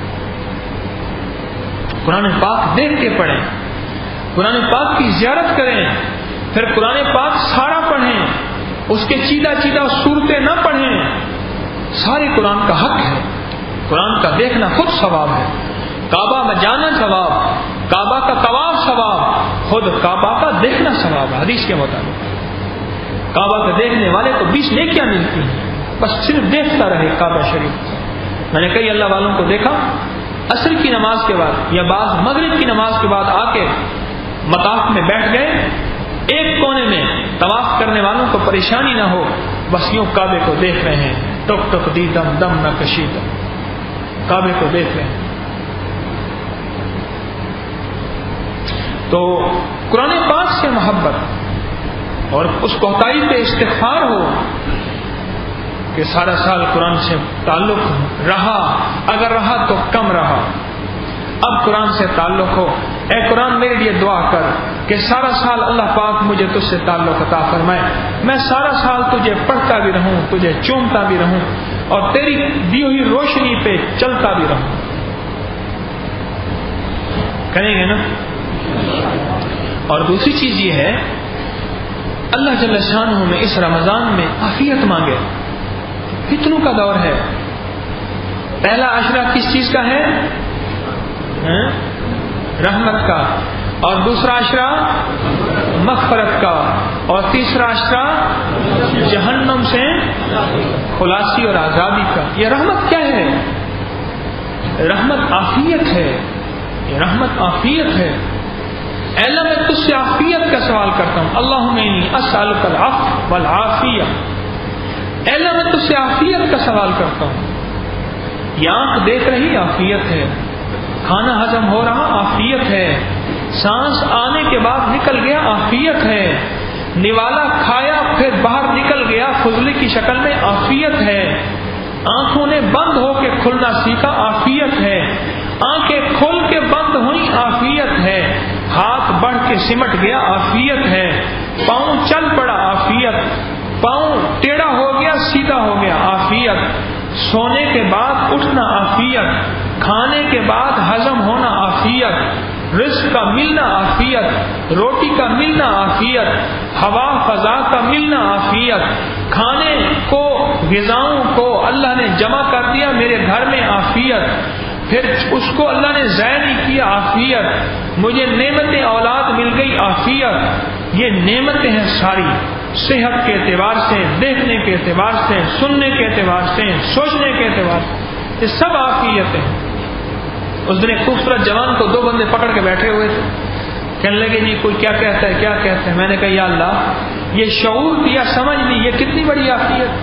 Speaker 2: قرآن پاک دیکھ کے پڑھیں، قرآن پاک کی زیارت کریں، پھر قرآن پاک سارا پڑھیں، اس کے چیدہ چیدہ صورتیں نہ پڑھیں۔ سارے قرآن کا حق ہے، قرآن کا دیکھنا خود ثواب ہے، کعبہ میں جانا ثواب، کعبہ کا طواف ثواب، خود کعبہ کا دیکھنا ثواب ہے حدیث کے مطابق۔ کعبہ کا دیکھنے والے کو بیس نیکیاں ملتی ہیں، بس صرف دیکھتا رہے کعبہ شریف۔ میں نے کئی اللہ والوں کو دیکھا عصر کی نماز کے بعد یا بعض مغرب کی نماز کے بعد آ کے مطاف میں بیٹھ گئے، ایک کونے میں طواف کرنے والوں کو پریشانی نہ ہو، بس یوں کعبے کو دیکھ رہے ہیں، ٹک ٹک دی دم دم نہ کشیدہ، کعبے کو دیکھ رہے ہیں۔ تو قرآن پاک سے محبت اور اس کوتاہی پہ استغفار ہو کہ سارا سال قرآن سے تعلق رہا، اگر رہا تو کم رہا، اب قرآن سے تعلق ہو۔ اے قرآن میرے لیے دعا کر کہ سارا سال اللہ پاک مجھے تجھ سے تعلق عطا فرمائے، میں سارا سال تجھے پڑھتا بھی رہوں، تجھے چومتا بھی رہوں اور تیری دی ہوئی روشنی پہ چلتا بھی رہوں۔ کریں گے نا؟ اور دوسری چیز یہ ہے اللہ جل شانہ میں اس رمضان میں عافیت مانگے، فتنوں کا دور ہے۔ پہلا عشرہ کس چیز کا ہے؟ رحمت کا، اور دوسرا عشرہ مغفرت کا، اور تیسرا عشرہ جہنم سے خلاصی اور آزادی کا۔ یہ رحمت کیا ہے؟ رحمت عافیت ہے، یہ رحمت عافیت ہے۔ اے اللہ میں تجھ سے عافیت کا سوال کرتا ہوں، اللہم انی اسألک العفو والعافیہ۔ اے اللہ میں تجھ سے عافیت کا سوال کرتا ہوں۔ یہ آنکھ دیکھ رہی عافیت ہے، کھانا ہضم ہو رہا عافیت ہے، سانس آنے کے بعد نکل گیا عافیت ہے، نوالا کھایا پھر باہر نکل گیا فضلے کی شکل میں عافیت ہے، آنکھوں نے بند ہو کے کھلنا سیکھا عافیت ہے، آنکھیں کھل کے بند ہوئی عافیت ہے، ہاتھ بڑھ کے سمٹ گیا عافیت ہے، پاؤں چل پڑا عافیت، پاؤں ٹیڑھا ہو گیا سیدھا ہو گیا عافیت، سونے کے بعد اٹھنا عافیت، کھانے کے بعد ہضم ہونا عافیت، رزق کا ملنا عافیت، روٹی کا ملنا عافیت، ہوا فضا کا ملنا عافیت، کھانے کو غذاؤں کو اللہ نے جمع کر دیا میرے گھر میں عافیت، پھر اس کو اللہ نے ضائع نہیں کیا عافیت، مجھے نعمتیں اولاد مل گئی عافیت۔ یہ نعمتیں ہیں ساری، صحت کے اعتبار سے، دیکھنے کے اعتبار سے، سننے کے اعتبار سے، سوچنے کے اعتبار سے، یہ سب عافیت ہیں۔ اس دن ایک خوبصورت جوان کو دو بندے پکڑ کے بیٹھے ہوئے تھے، کہنے لگے جی کوئی کیا کہتا ہے کیا کہتا ہے، میں نے کہا یا اللہ یہ شعور دیا سمجھ لی، یہ کتنی بڑی عافیت،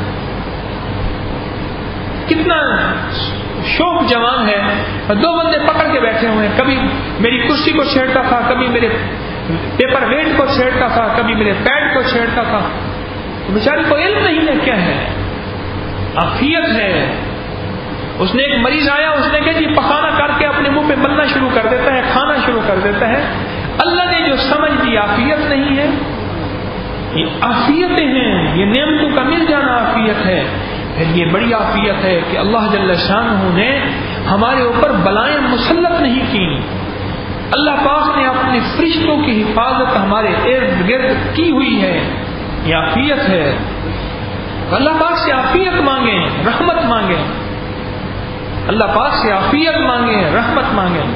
Speaker 2: کتنا شوق جوان ہے، دو بندے پکڑ کے بیٹھے ہوئے ہیں، کبھی میری کرسی کو چھیڑتا تھا، کبھی میرے پیپر ویٹ کو چھیڑتا تھا، کبھی میرے پیڈ کو چھیڑتا تھا، بیچارے کو علم نہیں ہے کیا ہے، عافیت ہے۔ اس نے ایک مریض آیا، اس نے کہا جی پخانا کر کے اپنے منہ پہ ملنا شروع کر دیتا ہے، کھانا شروع کر دیتا ہے، اللہ نے جو سمجھ دی عافیت نہیں ہے، یہ عافیتیں ہیں، یہ نعمتوں کا مل جانا عافیت ہے۔ پھر یہ بڑی عافیت ہے کہ اللہ جل شانہ نے ہمارے اوپر بلائیں مسلط نہیں کی، اللہ پاک نے اپنے فرشتوں کی حفاظت ہمارے ارد گرد کی ہوئی ہے، یہ عافیت ہے۔ اللہ پاک سے عافیت مانگیں، رحمت مانگیں، اللہ پاک سے عافیت مانگیں، رحمت مانگیں۔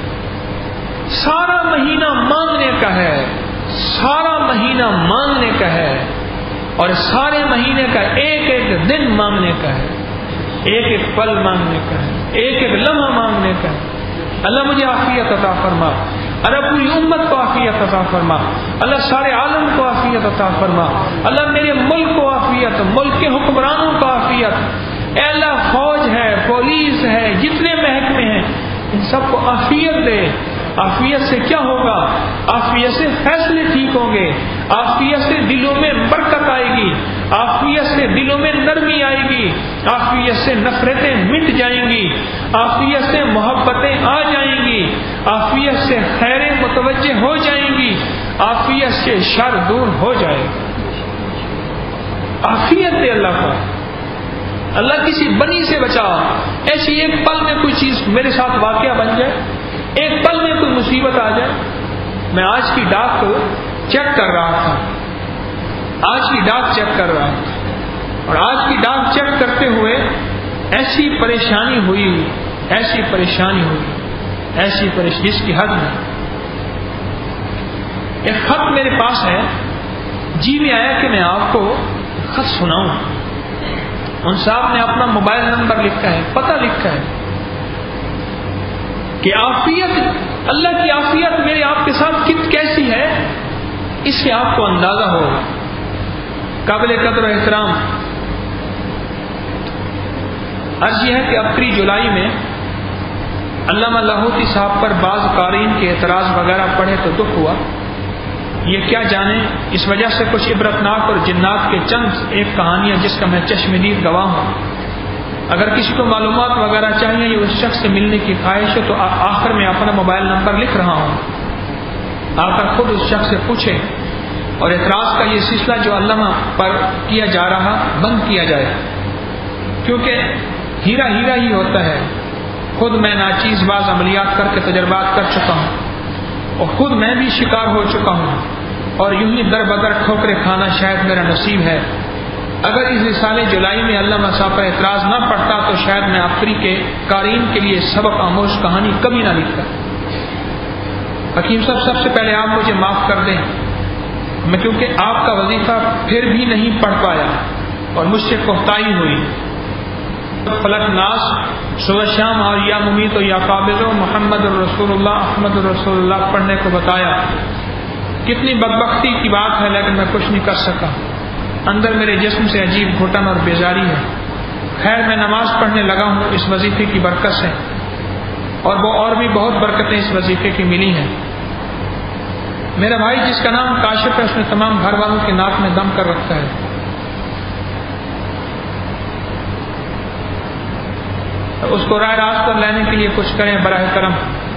Speaker 2: سارا مہینہ مانگنے کا ہے، سارا مہینہ مانگنے کا ہے، اور سارے مہینے کا ایک ایک دن مانگنے کا ہے، ایک ایک پل مانگنے کا ہے، ایک ایک لمحہ مانگنے کا ہے۔ اللہ مجھے عافیت عطا فرما، اللہ پوری امت کو عافیت عطا فرما، اللہ سارے عالم کو عافیت عطا فرما، اللہ میرے ملک کو عافیت، ملک کے حکمرانوں کو عافیت، اے اللہ فوج ہے، پولیس ہے، جتنے محکمے ہیں ان سب کو عافیت دے۔ عافیت سے کیا ہوگا؟ عافیت سے فیصلے ٹھیک ہوں گے، عافیت سے دلوں میں برکت آئے گی، عافیت سے دلوں میں نرمی آئے گی، عافیت سے نفرتیں مٹ جائیں گی، عافیت سے محبتیں آ جائیں گی، عافیت سے خیریں متوجہ ہو جائیں گی، عافیت سے شر دور ہو جائے گا۔ عافیت دے اللہ کو، اللہ کسی بنی سے بچا، ایسی ایک پل میں کوئی چیز میرے ساتھ واقعہ بن جائے، ایک پل میں کوئی مصیبت آ جائے۔ میں آج کی ڈاک چیک کر رہا تھا، آج کی ڈاک چیک کر رہا تھا اور آج کی ڈاک چیک کرتے ہوئے ایسی پریشانی ہوئی، ایسی پریشانی ہوئی، ایسی پریشانی جس کی حد میں۔ ایک خط میرے پاس ہے، جی میں آیا کہ میں آپ کو خط سناؤں۔ ان صاحب نے اپنا موبائل نمبر لکھا ہے، پتہ لکھا ہے کہ عافیت، اللہ کی عافیت میرے آپ کے ساتھ کت کیسی ہے، اس سے آپ کو اندازہ ہوگا۔ قابل قدر و احترام عرض یہ ہے کہ ابتری جولائی میں علامہ لاہوتی صاحب پر بعض قارئین کے اعتراض وغیرہ پڑھے تو دکھ ہوا۔ یہ کیا جانے، اس وجہ سے کچھ عبرتناک اور جنات کے چند ایک کہانیاں جس کا میں چشمدید گواہ ہوں۔ اگر کسی کو معلومات وغیرہ چاہیے یا اس شخص سے ملنے کی خواہش ہے تو آخر میں اپنا موبائل نمبر لکھ رہا ہوں، آ کر خود اس شخص سے پوچھیں اور اعتراض کا یہ سلسلہ جو علامہ پر کیا جا رہا بند کیا جائے، کیونکہ ہیرا ہیرا ہی ہوتا ہے۔ خود میں ناچیز باز عملیات کر کے تجربات کر چکا ہوں اور خود میں بھی شکار ہو چکا ہوں، اور یوں ہی در بدر ٹھوکرے کھانا شاید میرا نصیب ہے۔ اگر اس رسالے جولائی میں علامہ صاحب پر اعتراض نہ پڑتا تو شاید میں ابتری کے قارئین کے لیے سبق آموز کہانی کبھی نہ لکھتا۔ حکیم صاحب، سب سے پہلے آپ مجھے معاف کر دیں، میں کیونکہ آپ کا وظیفہ پھر بھی نہیں پڑھ پایا اور مجھ سے کوتاہی ہوئی۔ فلک ناس صبح شام اور یا ممیت و یا قابض و محمد الرسول اللہ احمد الرسول اللہ پڑھنے کو بتایا۔ کتنی بدبختی کی بات ہے، لیکن میں کچھ نہیں کر سکا۔ اندر میرے جسم سے عجیب گھٹن اور بیزاری ہے۔ خیر، میں نماز پڑھنے لگا ہوں اس وظیفے کی برکت سے، اور وہ اور بھی بہت برکتیں اس وظیفے کی ملی ہیں۔ میرا بھائی جس کا نام کاشف ہے، اس نے تمام گھر والوں کے ناک میں دم کر رکھا ہے۔ اس کو رائے راست پر لینے کے لیے کچھ کریں براہ کرم۔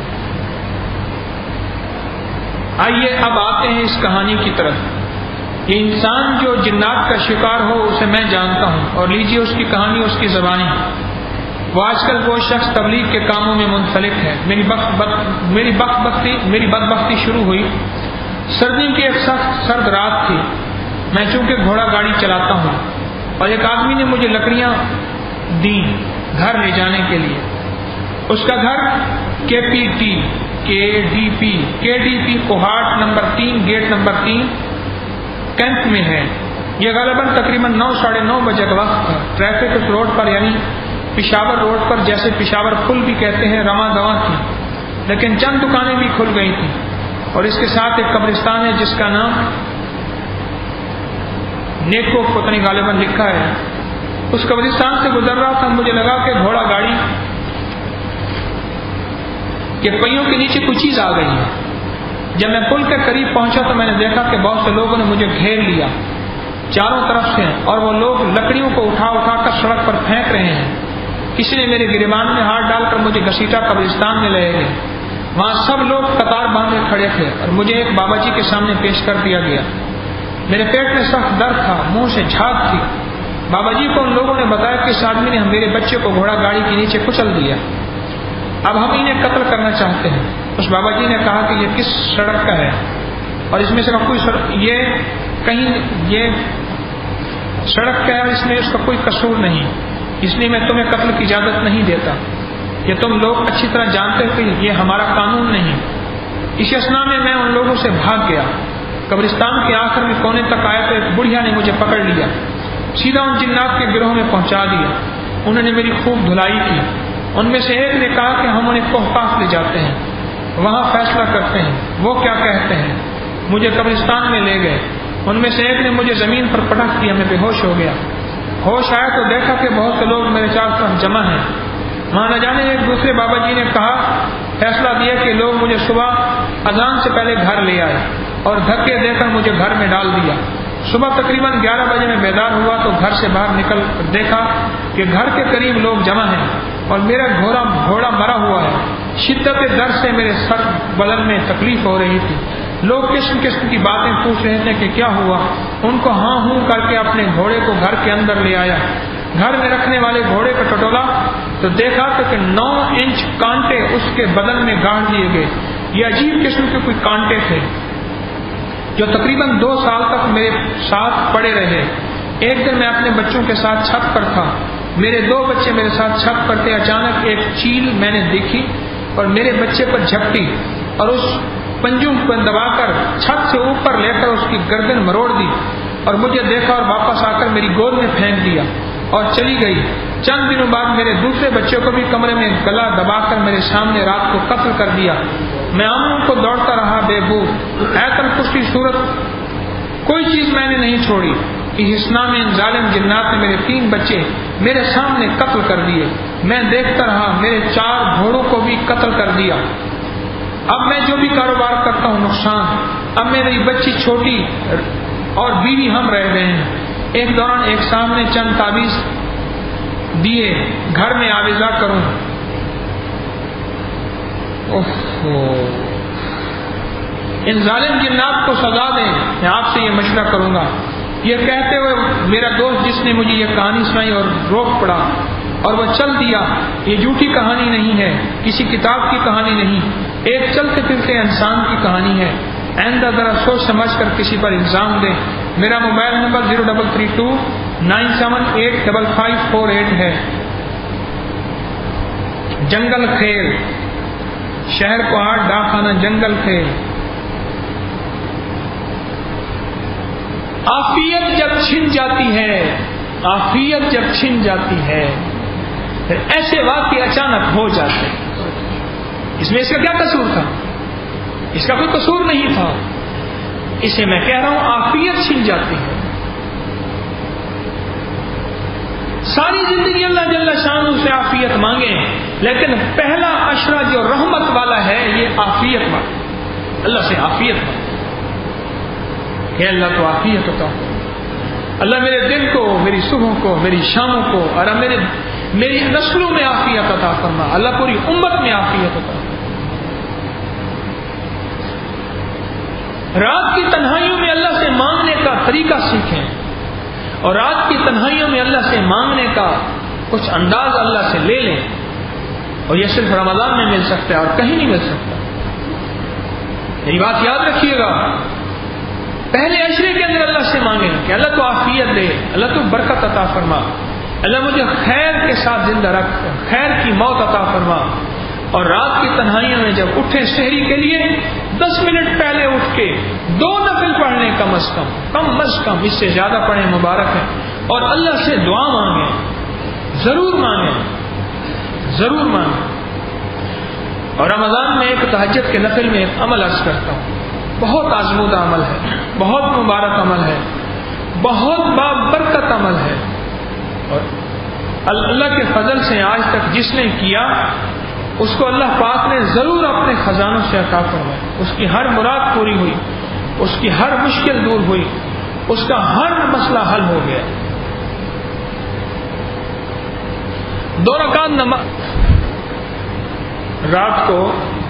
Speaker 2: آئیے اب آتے ہیں اس کہانی کی طرف۔ یہ انسان جو جنات کا شکار ہو اسے میں جانتا ہوں، اور لیجیے اس کی کہانی، اس کی زبانی۔ وہ آج کل وہ شخص تبلیغ کے کاموں میں منسلک ہے۔ میری بخت بخت میری بخت بختی میری بدبختی شروع ہوئی۔ سردی کی ایک سخت سرد رات تھی۔ میں چونکہ گھوڑا گاڑی چلاتا ہوں اور ایک آدمی نے مجھے لکڑیاں دی گھر لے جانے کے لیے۔ اس کا گھر کے پی ٹی کے ڈی پی کے ڈی پی کوہاٹ نمبر تین گیٹ نمبر تین کینٹ میں ہے۔ یہ غالباً تقریباً نو ساڑھے نو بجے کا وقت تھا۔ ٹریفک اس روڈ پر یعنی پشاور روڈ پر، جیسے پشاور پھل بھی کہتے ہیں، رواں دواں تھی، لیکن چند دکانیں بھی کھل گئی تھیں، اور اس کے ساتھ ایک قبرستان ہے جس کا نام نیکو پتنی غالباً لکھا ہے۔ اس قبرستان سے گزر رہا تھا، مجھے لگا کہ گھوڑا گاڑی کے پہیوں کے نیچے کچھ چیز آ گئی ہے۔ جب میں پل کے قریب پہنچا تو میں نے دیکھا کہ بہت سے لوگوں نے مجھے گھیر لیا چاروں طرف سے، اور وہ لوگ لکڑیوں کو اٹھا اٹھا کر سڑک پر پھینک رہے ہیں۔ کسی نے میرے گریبان میں ہاتھ ڈال کر مجھے گھسیٹا قبرستان میں لے گئے۔ وہاں سب لوگ قطار باندھے کھڑے تھے اور مجھے ایک بابا جی کے سامنے پیش کر دیا گیا۔ میرے پیٹ میں سخت درد تھا، منہ سے جھاگ تھی۔ بابا جی کو ان لوگوں نے بتایا کہ اس آدمی نے میرے بچے کو گھوڑا گاڑی کے نیچے کچل دیا، اب ہم انہیں قتل کرنا چاہتے ہیں۔ اس بابا جی نے کہا کہ یہ کس سڑک کا ہے، اور اس میں سے کوئی سڑک یہ کہیں یہ سڑک کا ہے، اس میں اس کا کوئی قصور نہیں، اس لیے میں تمہیں قتل کی اجازت نہیں دیتا۔ یہ تم لوگ اچھی طرح جانتے کہ یہ ہمارا قانون نہیں۔ اس اسنا میں میں ان لوگوں سے بھاگ گیا۔ قبرستان کے آخر میں کونے تک آیا تو ایک بڑھیا نے مجھے پکڑ لیا، سیدھا ان جنات کے گروہ میں پہنچا دیا۔ انہوں نے میری خوب دھلائی کی۔ ان میں سے ایک نے کہا کہ ہم انہیں کوہ پاک لے جاتے ہیں۔ وہاں فیصلہ کرتے ہیں وہ کیا کہتے ہیں. مجھے قبرستان میں لے گئے. ان میں سے ایک نے مجھے زمین پر پٹک دیا. میں بے ہوش ہو گیا. ہوش آیا تو دیکھا کہ بہت سے لوگ میرے چار طرف جمع ہیں. وہاں نہ جانے ایک دوسرے بابا جی نے کہا فیصلہ دیا کہ لوگ مجھے صبح اذان سے پہلے گھر لے آئے اور دھکے دے کر مجھے گھر میں ڈال دیا. صبح تقریباً گیارہ بجے میں بیدار ہوا تو گھر سے باہر نکل کر دیکھا کہ گھر کے قریب لوگ جمع ہیں اور میرا گھوڑا گھوڑا مرا ہوا ہے. شدت درد سے میرے سر بدن میں تکلیف ہو رہی تھی. لوگ قسم قسم کی باتیں پوچھ رہے تھے کہ کیا ہوا. ان کو ہاں ہوں کر کے اپنے گھوڑے کو گھر کے اندر لے آیا. گھر میں رکھنے والے گھوڑے کو ٹٹولا تو دیکھا کہ نو انچ کانٹے اس کے بدن میں گاڑ دیے گئے. یہ عجیب قسم کے کوئی کانٹے تھے جو تقریباً دو سال تک میرے ساتھ پڑے رہے. ایک دن میں اپنے بچوں کے ساتھ چھت پر تھا. میرے دو بچے میرے ساتھ چھت پر تھے. اچانک ایک چیل میں نے دیکھی اور میرے بچے پر جھپٹی اور اس پنجوں کو دبا کر چھت سے اوپر لے کر اس کی گردن مروڑ دی اور مجھے دیکھا اور واپس آ کر میری گود میں پھینک دیا اور چلی گئی. چند دنوں بعد میرے دوسرے بچے کو بھی کمرے میں گلا دبا کر میرے سامنے رات کو قتل کر دیا. میں آنکھوں کو دوڑتا رہا بے بو. ایتل پشتی صورت کوئی چیز میں نے نہیں چھوڑی. اس نام میں ظالم جنات نے میرے تین بچے میرے سامنے قتل کر دیے. میں دیکھتا رہا. میرے چار گھوڑوں کو بھی قتل کر دیا. اب میں جو بھی کاروبار کرتا ہوں نقصان. اب میری بچی چھوٹی اور بیوی ہم رہ گئے ہیں. ایک دوران ایک صاحب نے چند تعویذ دیے گھر میں آویزہ کروں. ان ظالم جنات کو سزا دیں. میں آپ سے یہ مشورہ کروں گا. یہ کہتے ہوئے میرا دوست جس نے مجھے یہ کہانی سنائی اور روک پڑا اور وہ چل دیا. یہ جھوٹی کہانی نہیں ہے, کسی کتاب کی کہانی نہیں, ایک چلتے پھرتے انسان کی کہانی ہے. آئندہ ذرا سوچ سمجھ کر کسی پر الزام دیں. میرا موبائل نمبر zero double three two nine seven eight double five four eight ہے. جنگل خیل, شہر پہاڑ, ڈاک خانہ جنگل خیل. عافیت جب چھن جاتی ہے, عافیت جب چھن جاتی ہے پھر ایسے واقعے اچانک ہو جاتے ہیں. اس میں اس کا کیا قصور تھا؟ اس کا کوئی قصور نہیں تھا. اسے میں کہہ رہا ہوں عافیت چھن جاتی ہے. ساری زندگی اللہ جل شانہ سے عافیت مانگے, لیکن پہلا عشرہ جو رحمت والا ہے یہ عافیت مانگے. اللہ سے عافیت مانگے کہ اللہ تو عافیت ہوتا ہوں. اللہ میرے دل کو, میری صبح کو, میری شاموں کو اور میرے میری نسلوں میں عافیت عطا فرما. اللہ پوری امت میں عافیت عطا فرما. رات کی تنہائیوں میں اللہ سے مانگنے کا طریقہ سیکھیں اور رات کی تنہائیوں میں اللہ سے مانگنے کا کچھ انداز اللہ سے لے لیں. اور یہ صرف رمضان میں مل سکتا ہے اور کہیں نہیں مل سکتا. یہی بات یاد رکھیے گا. پہلے عشرے کے اندر اللہ سے مانگیں کہ اللہ تو عافیت دے, اللہ تو برکت عطا فرما, اللہ مجھے خیر کے ساتھ زندہ رکھ, خیر کی موت عطا فرما. اور رات کی تنہائیوں میں جب اٹھے شہری کے لیے دس منٹ پہلے اٹھ کے دو نفل پڑھنے کم از کم کم از کم اس سے زیادہ پڑھیں مبارک ہے. اور اللہ سے دعا مانگیں, ضرور مانگیں, ضرور مانگیں. اور رمضان میں ایک تہجد کے نفل میں ایک عمل عرض کرتا ہوں, بہت آزمودہ عمل ہے, بہت مبارک عمل ہے, بہت بابرکت عمل ہے. اور اللہ کے فضل سے آج تک جس نے کیا اس کو اللہ پاک نے ضرور اپنے خزانوں سے عطا فرمایا. اس کی ہر مراد پوری ہوئی, اس کی ہر مشکل دور ہوئی, اس کا ہر مسئلہ حل ہو گیا. دو رکعت نماز رات کو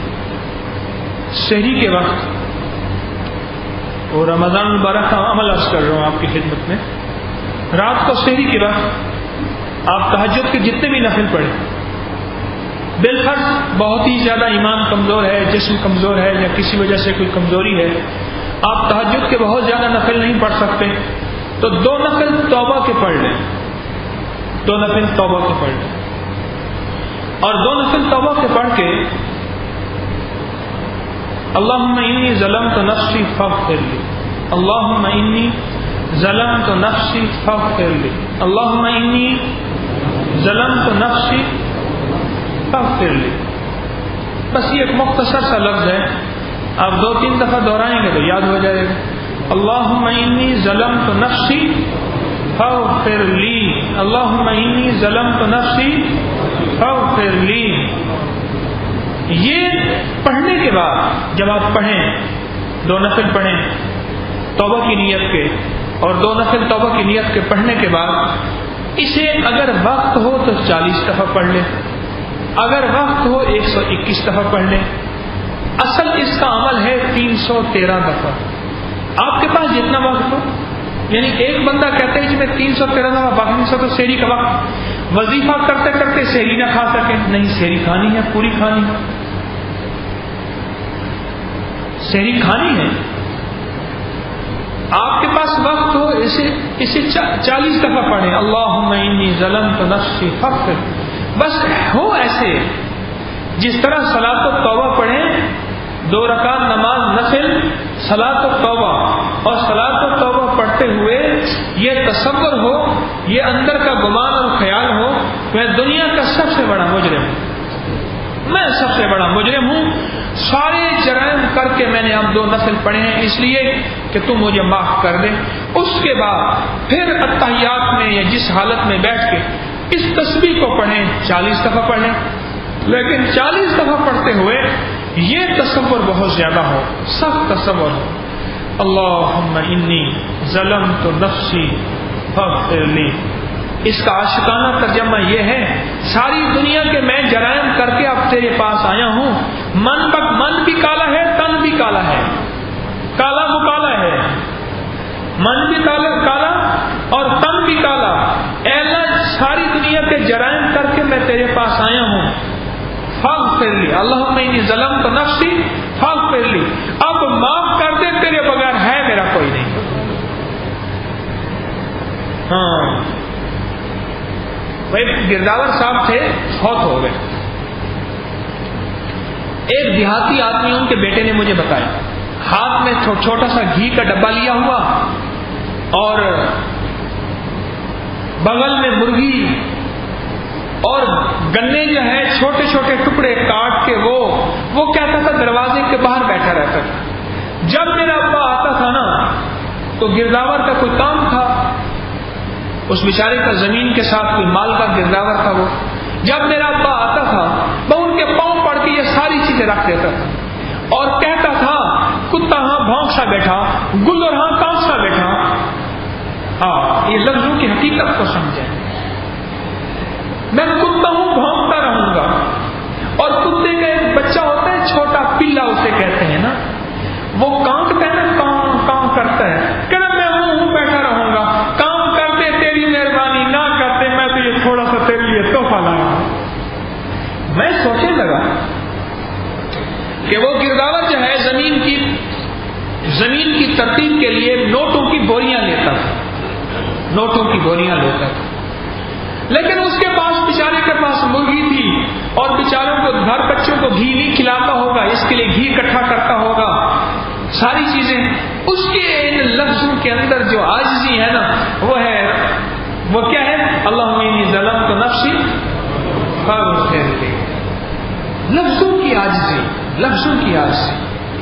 Speaker 2: سحری کے وقت, اور رمضان المبارک کا عمل عرض کر رہا ہوں آپ کی خدمت میں. رات کو سحری کے وقت آپ تہجد کے جتنے بھی نفل پڑھیں, بالفرض بہت ہی زیادہ ایمان کمزور ہے, جسم کمزور ہے یا کسی وجہ سے کوئی کمزوری ہے, آپ تہجد کے بہت زیادہ نفل نہیں پڑھ سکتے تو دو نفل توبہ کے پڑھ لیں, دو نفل توبہ کے پڑھ لیں. اور دو نفل توبہ کے پڑھ کے اللہم انی ظلمت نفسی فاغفر لی, اللہم انی ظلمت نفسی فاغفر لی, اللہم انی ظلمت نفسی فاغفر لی. بس یہ ایک مختصر سا لفظ ہے، آپ دو تین دفعہ دہرائیں گے تو یاد ہو جائے گا. اللہم انی ظلمت نفسی فاغفر لی، اللہم انی ظلمت نفسی فاغفر لی. یہ پڑھنے کے بعد جب آپ پڑھیں، دو نفل پڑھیں توبہ کی نیت کے، اور دو نفل توبہ کی نیت کے پڑھنے کے بعد اسے اگر وقت ہو تو چالیس دفعہ پڑھ لیں، اگر وقت ہو ایک سو اکیس دفعہ پڑھ لیں. اصل اس کا عمل ہے تین سو تیرہ دفعہ. آپ کے پاس جتنا وقت ہو، یعنی ایک بندہ کہتے ہیں کہ میں تین سو تیرہ دفعہ باقی نہیں سکتا، سحری کا وقت وظیفہ کرتے کرتے سحری نہ کھا سکے، نہیں سحری کھانی ہے، پوری کھانی ہے، سحری کھانی ہے. آپ کے پاس وقت ہو اسے اسے چالیس دفعہ پڑھیں. اللہم انی ظلمت نفسی فاغفر. بس ہو ایسے جس طرح صلاۃ التوبہ پڑھیں، دو رکعت نماز نفل صلاۃ التوبہ، اور صلاۃ التوبہ پڑھتے ہوئے یہ تصور ہو، یہ اندر کا گمان اور خیال ہو، میں دنیا کا سب سے بڑا مجرم ہوں، میں سب سے بڑا مجرم ہوں، سارے جرائم کر کے میں نے اب دو نفل پڑھے ہیں اس لیے کہ تم مجھے معاف کر دے. اس کے بعد پھر اتحیات میں یا جس حالت میں بیٹھ کے اس تسبیح کو پڑھیں، چالیس دفعہ پڑھیں، لیکن چالیس دفعہ پڑھتے ہوئے یہ تصور بہت زیادہ ہو، سخت تصور ہو. اللہم انی ظلمت نفسی فاغفر لی. اس کا عاشقانہ ترجمہ یہ ہے، ساری دنیا کے میں جرائم کر کے اب تیرے پاس آیا ہوں، من بک من بھی کالا ہے، تن بھی کالا ہے، کالا مکالا ہے، من بھی کالا کالا اور تن بھی کالا. اے اللہ ساری دنیا کے جرائم کر کے میں تیرے پاس آیا ہوں، فاغفر لی. اللہم انی ظلمت نفسی فاغفر لی. اب معاف کر دے، تیرے بغیر ہے میرا کوئی نہیں. ہاں بھائی گرداور صاحب تھے، فوت ہو گئے. ایک دیہاتی آدمی ان کے بیٹے نے مجھے بتایا، ہاتھ میں چھوٹا سا گھی کا ڈبہ لیا ہوا اور بغل میں مرغی اور گنے جو ہے چھوٹے چھوٹے ٹکڑے کاٹ کے وہ وہ کہتا تھا دروازے کے باہر بیٹھا رہتا تھا. جب میرا ابا آتا تھا نا تو گرداور کا کوئی کام تھا، اس بیچارے کا زمین کے ساتھ کوئی مال کا گرداور تھا وہ. جب میرا ابا آتا تھا وہ ان کے پاؤں پڑ کے یہ ساری چیزیں رکھ دیتا تھا اور کہتا تھا کتا ہاں بھونک سا بیٹھا، گلر ہاں کام سا بیٹھا. ہاں یہ لفظوں کی حقیقت کو سمجھیں. میں کتا ہوں بھونکتا رہوں گا، اور کتے کا ایک بچہ ہوتا ہے چھوٹا پلا اسے کہتے ہیں نا، وہ کانٹتا ہے نا، کام کام کرتا ہے، کہنا میں ہوں ہوں بیٹھا رہوں گا، کام کرتے تیری مہربانی، نہ کرتے میں تو یہ تھوڑا سا تیرے لیے تحفہ لایا ہوں. میں سوچنے لگا کہ وہ گرداور جو ہے زمین کی زمین کی ترتیب کے لیے نوٹوں کی بوریاں لیتا تھا، نوٹوں کی بوریاں لیتا تھا، لیکن اس کے پاس بیچارے کے پاس مرغی تھی اور بیچاروں کو گھر بچوں کو گھی نہیں کھلاتا ہوگا، اس کے لیے گھی اکٹھا کرتا ہوگا، ساری چیزیں. اس کے ان لفظوں کے اندر جو عاجزی ہے نا وہ ہے، وہ کیا ہے؟ اللہم انی ظلمت نفسی فاغفر لی. لفظوں کی عاجزی، لفظوں کی عاجزی.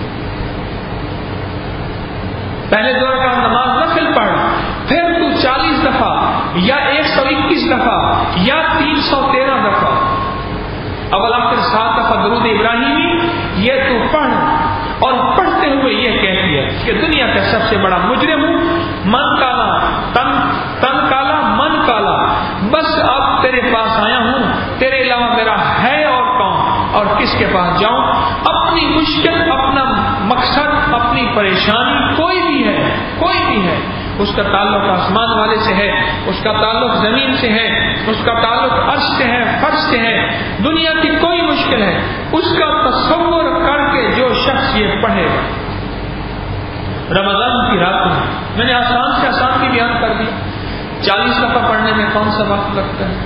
Speaker 2: پہلے دو رکعت نماز نفل پڑھ، پھر تو چالیس دفعہ یا ایک سو اکیس دفعہ یا تین سو تیرہ دفعہ اول آخر سات دفعہ درود ابراہیمی یہ تو پڑھ، اور پڑھتے ہوئے یہ کہتی ہے کہ دنیا کا سب سے بڑا مجرم ہوں، من کالا تن تن کالا من کالا. بس اب تیرے پاس آیا ہوں، تیرے علاوہ میرا ہے اور کون، اور کس کے پاس جاؤں؟ اپنی مشکل، اپنا مقصد، اپنی پریشانی کوئی بھی ہے، کوئی بھی ہے، اس کا تعلق آسمان والے سے ہے، اس کا تعلق زمین سے ہے، اس کا تعلق عرش سے ہے، فرش سے ہے. دنیا کی کوئی مشکل ہے اس کا تصور کر کے جو شخص یہ پڑھے گا. رمضان کی رات میں میں نے آسان سے آسان کی بیان کر دی. چالیس دفعہ پڑھنے میں کون سا وقت لگتا ہے؟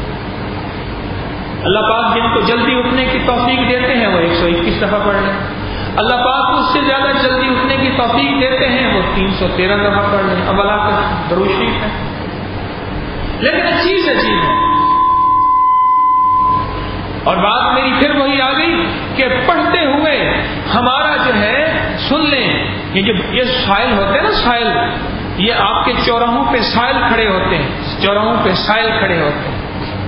Speaker 2: اللہ پاک جن کو جلدی اٹھنے کی توفیق دیتے ہیں وہ ایک سو اکیس دفعہ پڑھ لیں. اللہ پاک اس سے زیادہ جلدی اٹھنے کی توفیق دیتے ہیں وہ تین سو تیرہ دفعہ پڑھ لیں. اب اللہ کا درود شریف ہے. لیکن چیز عجیب ہے، اور بات میری پھر وہی آ گئی کہ پڑھتے ہوئے ہمارا جو ہے سن لیں، یہ جو یہ سائل ہوتے ہیں نا، سائل، یہ آپ کے چوراہوں پہ سائل کھڑے ہوتے ہیں، چوراہوں پہ سائل کھڑے ہوتے ہیں،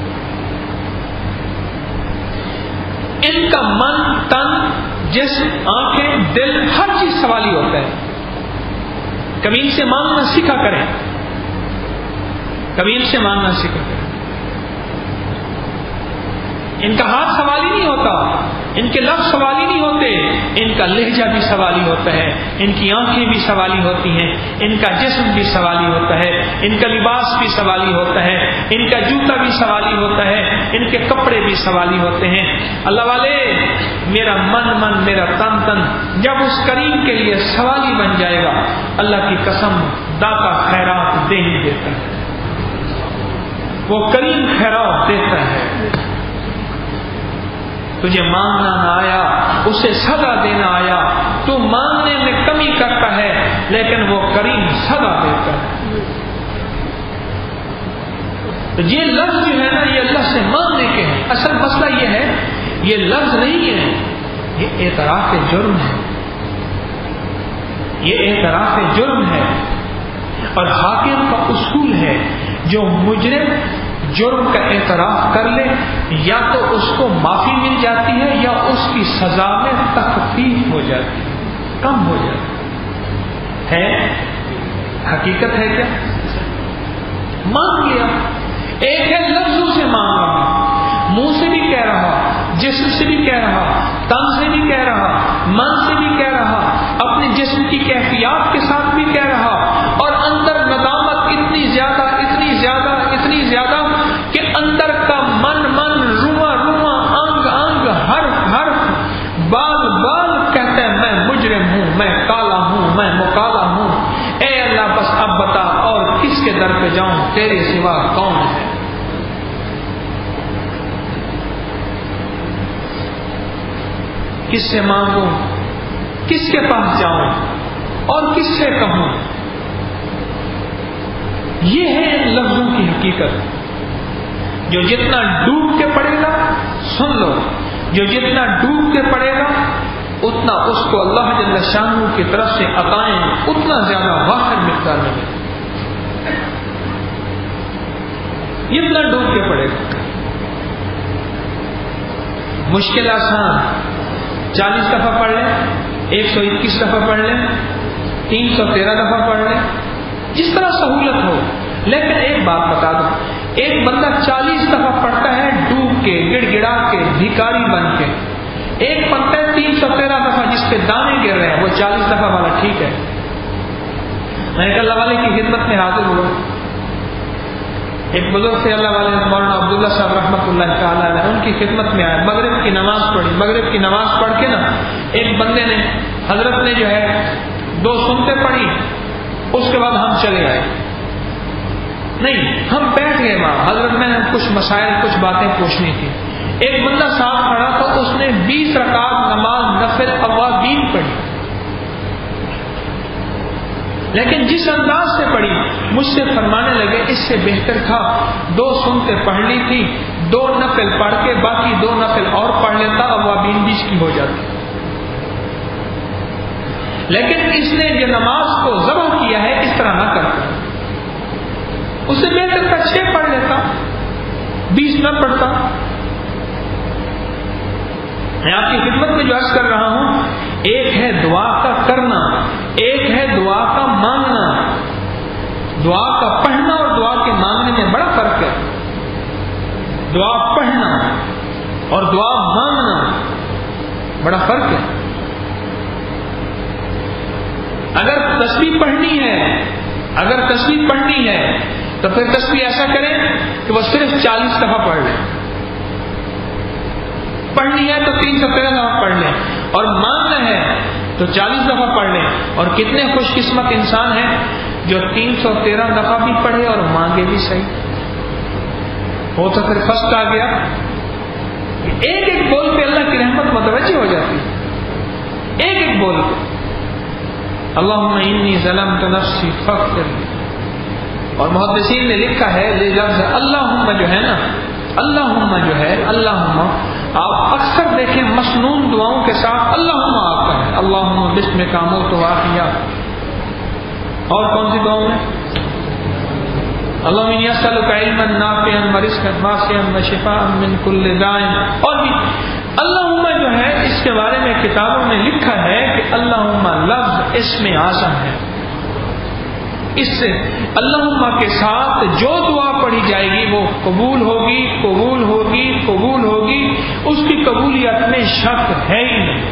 Speaker 2: ان کا من، تن، جسم، آنکھیں، دل، ہر چیز سوالی ہوتا ہے. کبھی ان سے مانگنا سیکھا کریں، کبھی ان سے مانگنا سیکھا کریں. ان کا ہاتھ سوالی نہیں ہوتا، ان کے لفظ سوالی نہیں ہوتے، ان کا لہجہ بھی سوالی ہوتا ہے، ان کی آنکھیں بھی سوالی ہوتی ہیں، ان کا جسم بھی سوالی ہوتا ہے، ان کا لباس بھی سوالی ہوتا ہے، ان کا جوتا بھی سوالی ہوتا ہے، ان کے کپڑے بھی سوالی ہوتے ہیں. اللہ والے، میرا من من میرا تن تن جب اس کریم کے لیے سوالی بن جائے گا، اللہ کی قسم داتا خیرات دے ہی دیتا ہے، وہ کریم خیرات دیتا ہے. تجھے مانگنا نہ آیا، اسے سزا دینا آیا، تو مانگنے میں کمی کرتا ہے لیکن وہ کریم سزا دیتا ہے. تو یہ لفظ جو ہے نا، یہ اللہ سے مانگنے کے ہیں. اصل مسئلہ یہ ہے، یہ لفظ نہیں ہے، یہ اعتراف جرم ہے، یہ اعتراف جرم ہے. اور حاکم کا اصول ہے، جو مجرم جرم کا اعتراف کر لے، یا تو اس کو معافی مل جاتی ہے یا اس کی سزا میں تخفیف ہو جاتی ہے، کم ہو جاتی ہے. حقیقت ہے کیا؟ مان لیا. ایک ہے لفظوں سے مان رہا، منہ سے بھی کہہ رہا، جسم سے بھی کہہ رہا، تن سے بھی کہہ رہا، من سے بھی کہہ رہا، اپنے جسم کی کیفیات کے ساتھ بھی کہہ رہا، اور اندر ندامت اتنی زیادہ اتنی زیادہ اتنی زیادہ کہ اندر کا من من رواں رواں انگ انگ ہر ہر بال بال کہتا ہے میں مجرم ہوں، میں کالا ہوں، میں مکالا ہوں. اے اللہ بس اب بتا اور کس کے در پہ جاؤں، تیرے سوا کون ہے؟ کس سے مانگوں، کس کے پاس جاؤں اور کس سے کہوں؟ یہ ہے لفظوں کی حقیقت. جو جتنا ڈوب کے پڑے گا، سن لو، جو جتنا ڈوب کے پڑے گا اتنا اس کو اللہ جل شانہ کی طرف سے عطائیں اتنا زیادہ واحد مقدار میں ملے. جتنا ڈوب کے پڑے گا. مشکل آسان چالیس دفعہ پڑھ لیں، ایک سو اکیس دفعہ پڑھ لیں، تین سو تیرہ دفعہ پڑھ لیں، جس طرح سہولت ہو. لیکن ایک بات بتا دو، ایک بندہ چالیس دفعہ پڑھتا ہے ڈوب کے، گڑ گڑا کے، بھیکاری بن کے. ایک پڑھتا ہے تین سو تیرہ دفعہ جس پہ دانے گر رہے ہیں، وہ چالیس دفعہ والا ٹھیک ہے. میں ایک اللہ والے کی خدمت میں حاضر ہوا. ایک بزرگ سے اللہ والے مولانا عبداللہ صاحب رحمۃ اللہ تعالیٰ علیہ، ان کی خدمت میں آئے. مغرب کی نماز پڑھی. مغرب کی نماز پڑھ کے نا ایک بندے نے، حضرت نے جو ہے دو سنتے پڑھی، اس کے بعد ہم چلے آئے. نہیں، ہم بیٹھ گئے وہاں. حضرت میں نے کچھ مسائل کچھ باتیں پوچھنی تھی. ایک بندہ ساتھ کھڑا تھا، اس نے بیس رکعت نماز نفل اوابین پڑھی، لیکن جس انداز سے پڑھی مجھ سے فرمانے لگے اس سے بہتر تھا دو سنتے پڑھ لی تھی، دو نفل پڑھ کے باقی دو نفل اور پڑھ لیتا، اوابین بیس کی ہو جاتی. لیکن اس نے جو نماز کو ذبح کیا ہے اس طرح نہ کرتا. اس سے بہتر تھا چھ پڑھ لیتا، بیس نہ پڑھتا. میں آپ کی خدمت میں جو عرض کر رہا ہوں، ایک ہے دعا کا کرنا، ایک ہے دعا کا مانگنا. دعا کا پڑھنا اور دعا کے مانگنے میں بڑا فرق ہے. دعا پڑھنا اور دعا مانگنا بڑا فرق ہے. اگر تسبیح پڑھنی ہے اگر تسبیح پڑھنی ہے تو پھر تسبیح ایسا کریں کہ وہ صرف چالیس دفعہ پڑھ لیں. پڑھنی ہے تو تین سو تیرہ دفعہ پڑھ لیں، اور مانگنا ہے تو چالیس دفعہ پڑھ لیں. اور کتنے خوش قسمت انسان ہیں جو تین سو تیرہ دفعہ بھی پڑھے اور مانگے بھی صحیح. وہ تو پھر فرسٹ آ گیا. ایک ایک بول پہ اللہ کی رحمت متوجہ ہو جاتی ہے. ایک ایک بول پہ اللہم انی ظلمت نفسی فاغفر لی. اور محدثین نے لکھا ہے یہ لفظ اللہم جو ہے نا، اللہم جو ہے اللہم آپ اکثر دیکھیں مسنون دعاؤں کے ساتھ اللہم آپ کا ہے، اللہم بسمک آموت وأحیا. اور کون سی دعاؤں میں اللہم انی اسألک علما نافعا ورزقا واسعا وشفاء من کل داء. اور بھی اللہم جو ہے اس کے بارے میں کتابوں میں لکھا ہے کہ اللہم لفظ اسم اعظم ہے. اس سے اللہم کے ساتھ جو دعا پڑھی جائے گی وہ قبول ہوگی قبول ہوگی قبول ہوگی، اس کی قبولیت میں شک ہے ہی نہیں.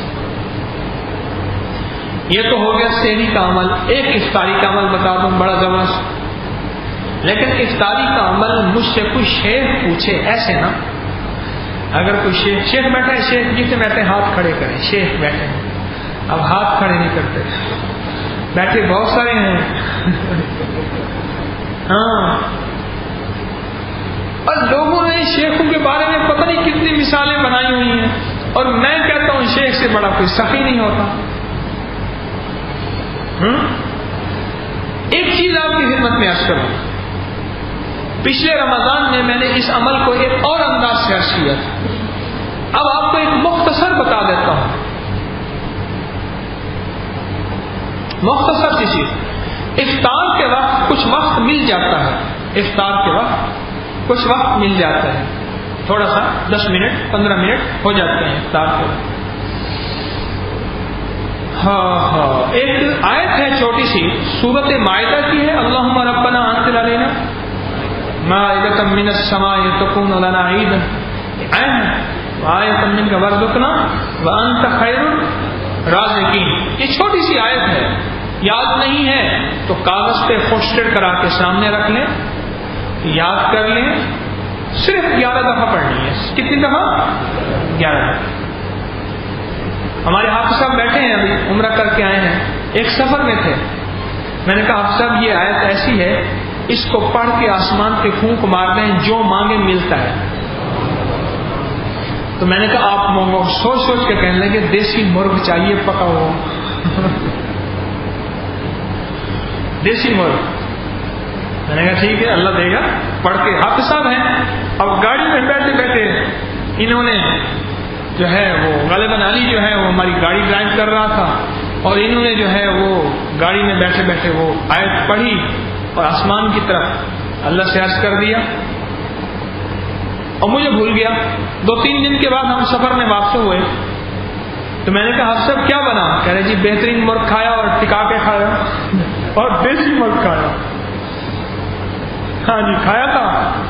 Speaker 2: یہ تو ہو گیا سحری کا عمل. ایک افطاری کا عمل بتا دوں بڑا زبردست. لیکن افطاری کا عمل مجھ سے کوئی شیخ پوچھے ایسے نا، اگر کوئی شیخ شیخ بیٹھا ہے، شیخ جی سے بیٹھے ہاتھ کھڑے کریں، شیخ بیٹھے ہیں. اب ہاتھ کھڑے نہیں کرتے، بیٹھے بہت سارے ہیں. ہاں، اور لوگوں نے شیخوں کے بارے میں پتہ نہیں کتنی مثالیں بنائی ہوئی ہیں، اور میں کہتا ہوں شیخ سے بڑا کوئی سخی نہیں ہوتا. ایک چیز آپ کی خدمت میں عرض کروں، پچھلے رمضان میں میں نے اس عمل کو ایک اور انداز سے عرض کیا تھا. اب آپ کو ایک مختصر بتا دیتا ہوں، مختصر سی چیز. افطار کے وقت کچھ وقت مل جاتا ہے، افطار کے وقت کچھ وقت مل جاتا ہے، تھوڑا سا دس منٹ پندرہ منٹ ہو جاتے ہیں افطار کے وقت. ہاں ہاں ایک آیت ہے چھوٹی سی، سورۃ مائدہ کی ہے. اللہم ربنا انزل علینا مائدۃ من السماء تکون لنا عیدا وآیۃ منک وارزقنا وانت خیر الرازقین. یہ چھوٹی سی آیت ہے، یاد نہیں ہے تو کاغذ پہ پوسٹر کرا کے سامنے رکھ لیں، یاد کر لیں. صرف گیارہ دفعہ پڑھنی ہے. کتنی دفعہ؟ گیارہ دفعہ. ہمارے حافظ صاحب بیٹھے ہیں، ابھی عمرہ کر کے آئے ہیں، ایک سفر میں تھے. میں نے کہا حافظ صاحب یہ آیت ایسی ہے، اس کو پڑھ کے آسمان پہ پھونک مار دیں، جو مانگے ملتا ہے. تو میں نے کہا آپ مانگو. سوچ سوچ کے کہنے لگے دیسی مرغ چاہیے پکا ہو. دیسی مرغ. میں نے کہا ٹھیک ہے اللہ دے گا. پڑھ کے حافظ صاحب ہیں. اب گاڑی میں بیٹھے بیٹھے انہوں نے جو ہے وہ غالباً علی جو ہے وہ ہماری گاڑی ڈرائیو کر رہا تھا، اور انہوں نے جو ہے وہ گاڑی میں بیٹھے بیٹھے وہ آیت پڑھی اور آسمان کی طرف اللہ سے عرض کر دیا، اور مجھے بھول گیا. دو تین دن کے بعد ہم سفر میں واپس ہوئے تو میں نے کہا حافظ صاحب کیا بنا؟ کہہ رہے جی بہترین مرغ کھایا اور ٹکا کے کھایا اور دیسی مرغ کھایا. ہاں جی کھایا تھا.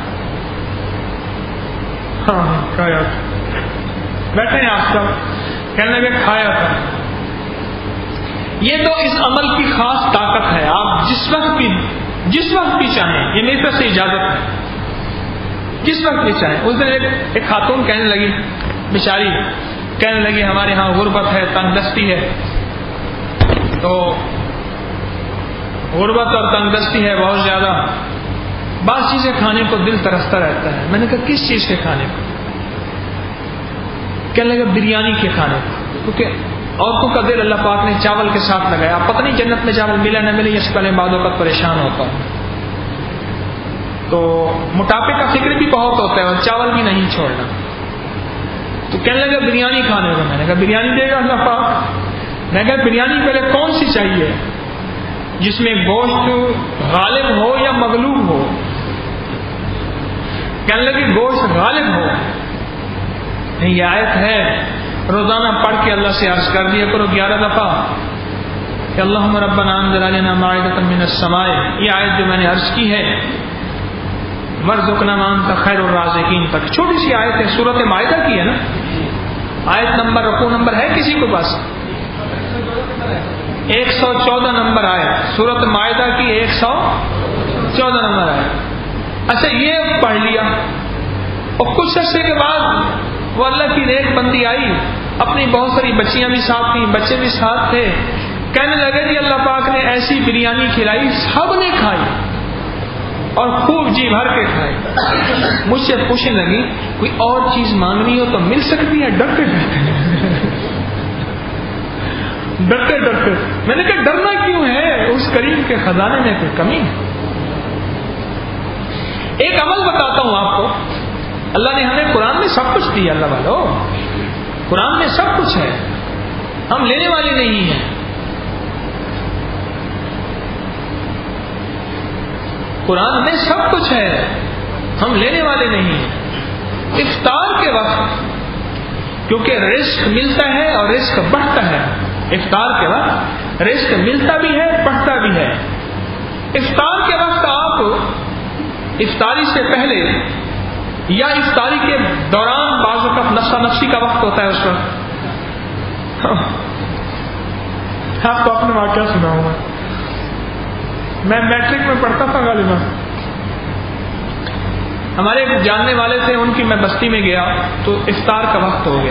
Speaker 2: ہاں کھایا تھا. بیٹھے ہیں آپ سب، کہنے لگے کھایا تھا. یہ تو اس عمل کی خاص طاقت ہے. آپ جس وقت بھی جس وقت بھی چاہیں، یہ میری طرف سے اجازت ہے، جس وقت بھی چاہیں. اس دن ایک, ایک خاتون کہنے لگی، بیچاری کہنے لگی ہمارے ہاں غربت ہے، تنگ دستی ہے. تو غربت اور تنگ دستی ہے بہت زیادہ، بعض چیزیں کھانے کو دل ترستا رہتا ہے. میں نے کہا کس چیز کے کھانے کو؟ کہنے لگا بریانی کے کھانے کو، کیونکہ عورتوں کا دل اللہ پاک نے چاول کے ساتھ لگایا. پتہ نہیں جنت میں چاول ملا نہ ملے، اس پہلے بعد وقت پریشان ہوتا ہوں. تو موٹاپے کا فکر بھی بہت ہوتا ہے اور چاول بھی نہیں چھوڑنا. تو کہنے لگا بریانی کھانے کو. میں نے کہا بریانی دے گا اللہ پاک؟ میں نے کہا بریانی پہلے کون سی چاہیے، جس میں گوشت غالب ہو یا مغلوب ہو؟ کہنے لگی گوشت غالب ہو. یہ آیت ہے، روزانہ پڑھ کے اللہ سے عرض کر دیا کرو گیارہ دفعہ کہ اللہم ربنا انزل علینا مائدۃ من السماء. یہ آیت جو میں نے عرض کی ہے وارزقنا وانت خیر الرازقین تک، چھوٹی سی آیت ہے، سورۃ مائدہ کی ہے نا. آیت نمبر رکوع نمبر ہے کسی کو پاس؟ ایک سو چودہ نمبر آیت، سورۃ مائدہ کی ایک سو چودہ نمبر آیت. اچھا یہ پڑھ لیا، اور کچھ عرصے کے بعد وہ اللہ کی نیک بندی آئی، اپنی بہت ساری بچیاں بھی ساتھ تھیں، بچے بھی ساتھ تھے. کہنے لگے جی اللہ پاک نے ایسی بریانی کھلائی، سب نے کھائی اور خوب جی بھر کے کھائی. مجھ سے پوچھنے لگی کوئی اور چیز مانگنی ہو تو مل سکتی ہے؟ ڈرتے ڈرتے ڈرتے ڈرتے میں نے کہا ڈرنا کیوں ہے، اس کریم کے خزانے میں کوئی کمی ہے. ایک عمل بتاتا ہوں آپ کو، اللہ نے ہمیں قرآن میں سب کچھ دیا، اللہ والو، قرآن میں سب کچھ ہے، ہم لینے والے نہیں ہیں۔ قرآن میں سب کچھ ہے، ہم لینے والے نہیں ہیں۔ افطار کے وقت کیونکہ رزق ملتا ہے اور رزق بڑھتا ہے، افطار کے وقت رزق ملتا بھی ہے بڑھتا بھی ہے۔ افطار کے وقت آپ افطاری سے پہلے یا افطاری کے دوران بعض وقت نفسا نفسی کا وقت ہوتا ہے، اس وقت آپ کو اپنے واقعہ سنا ہوا، میں میٹرک میں پڑھتا تھا غالباً، ہمارے ایک جاننے والے تھے، ان کی میں بستی میں گیا تو افطار کا وقت ہو گیا،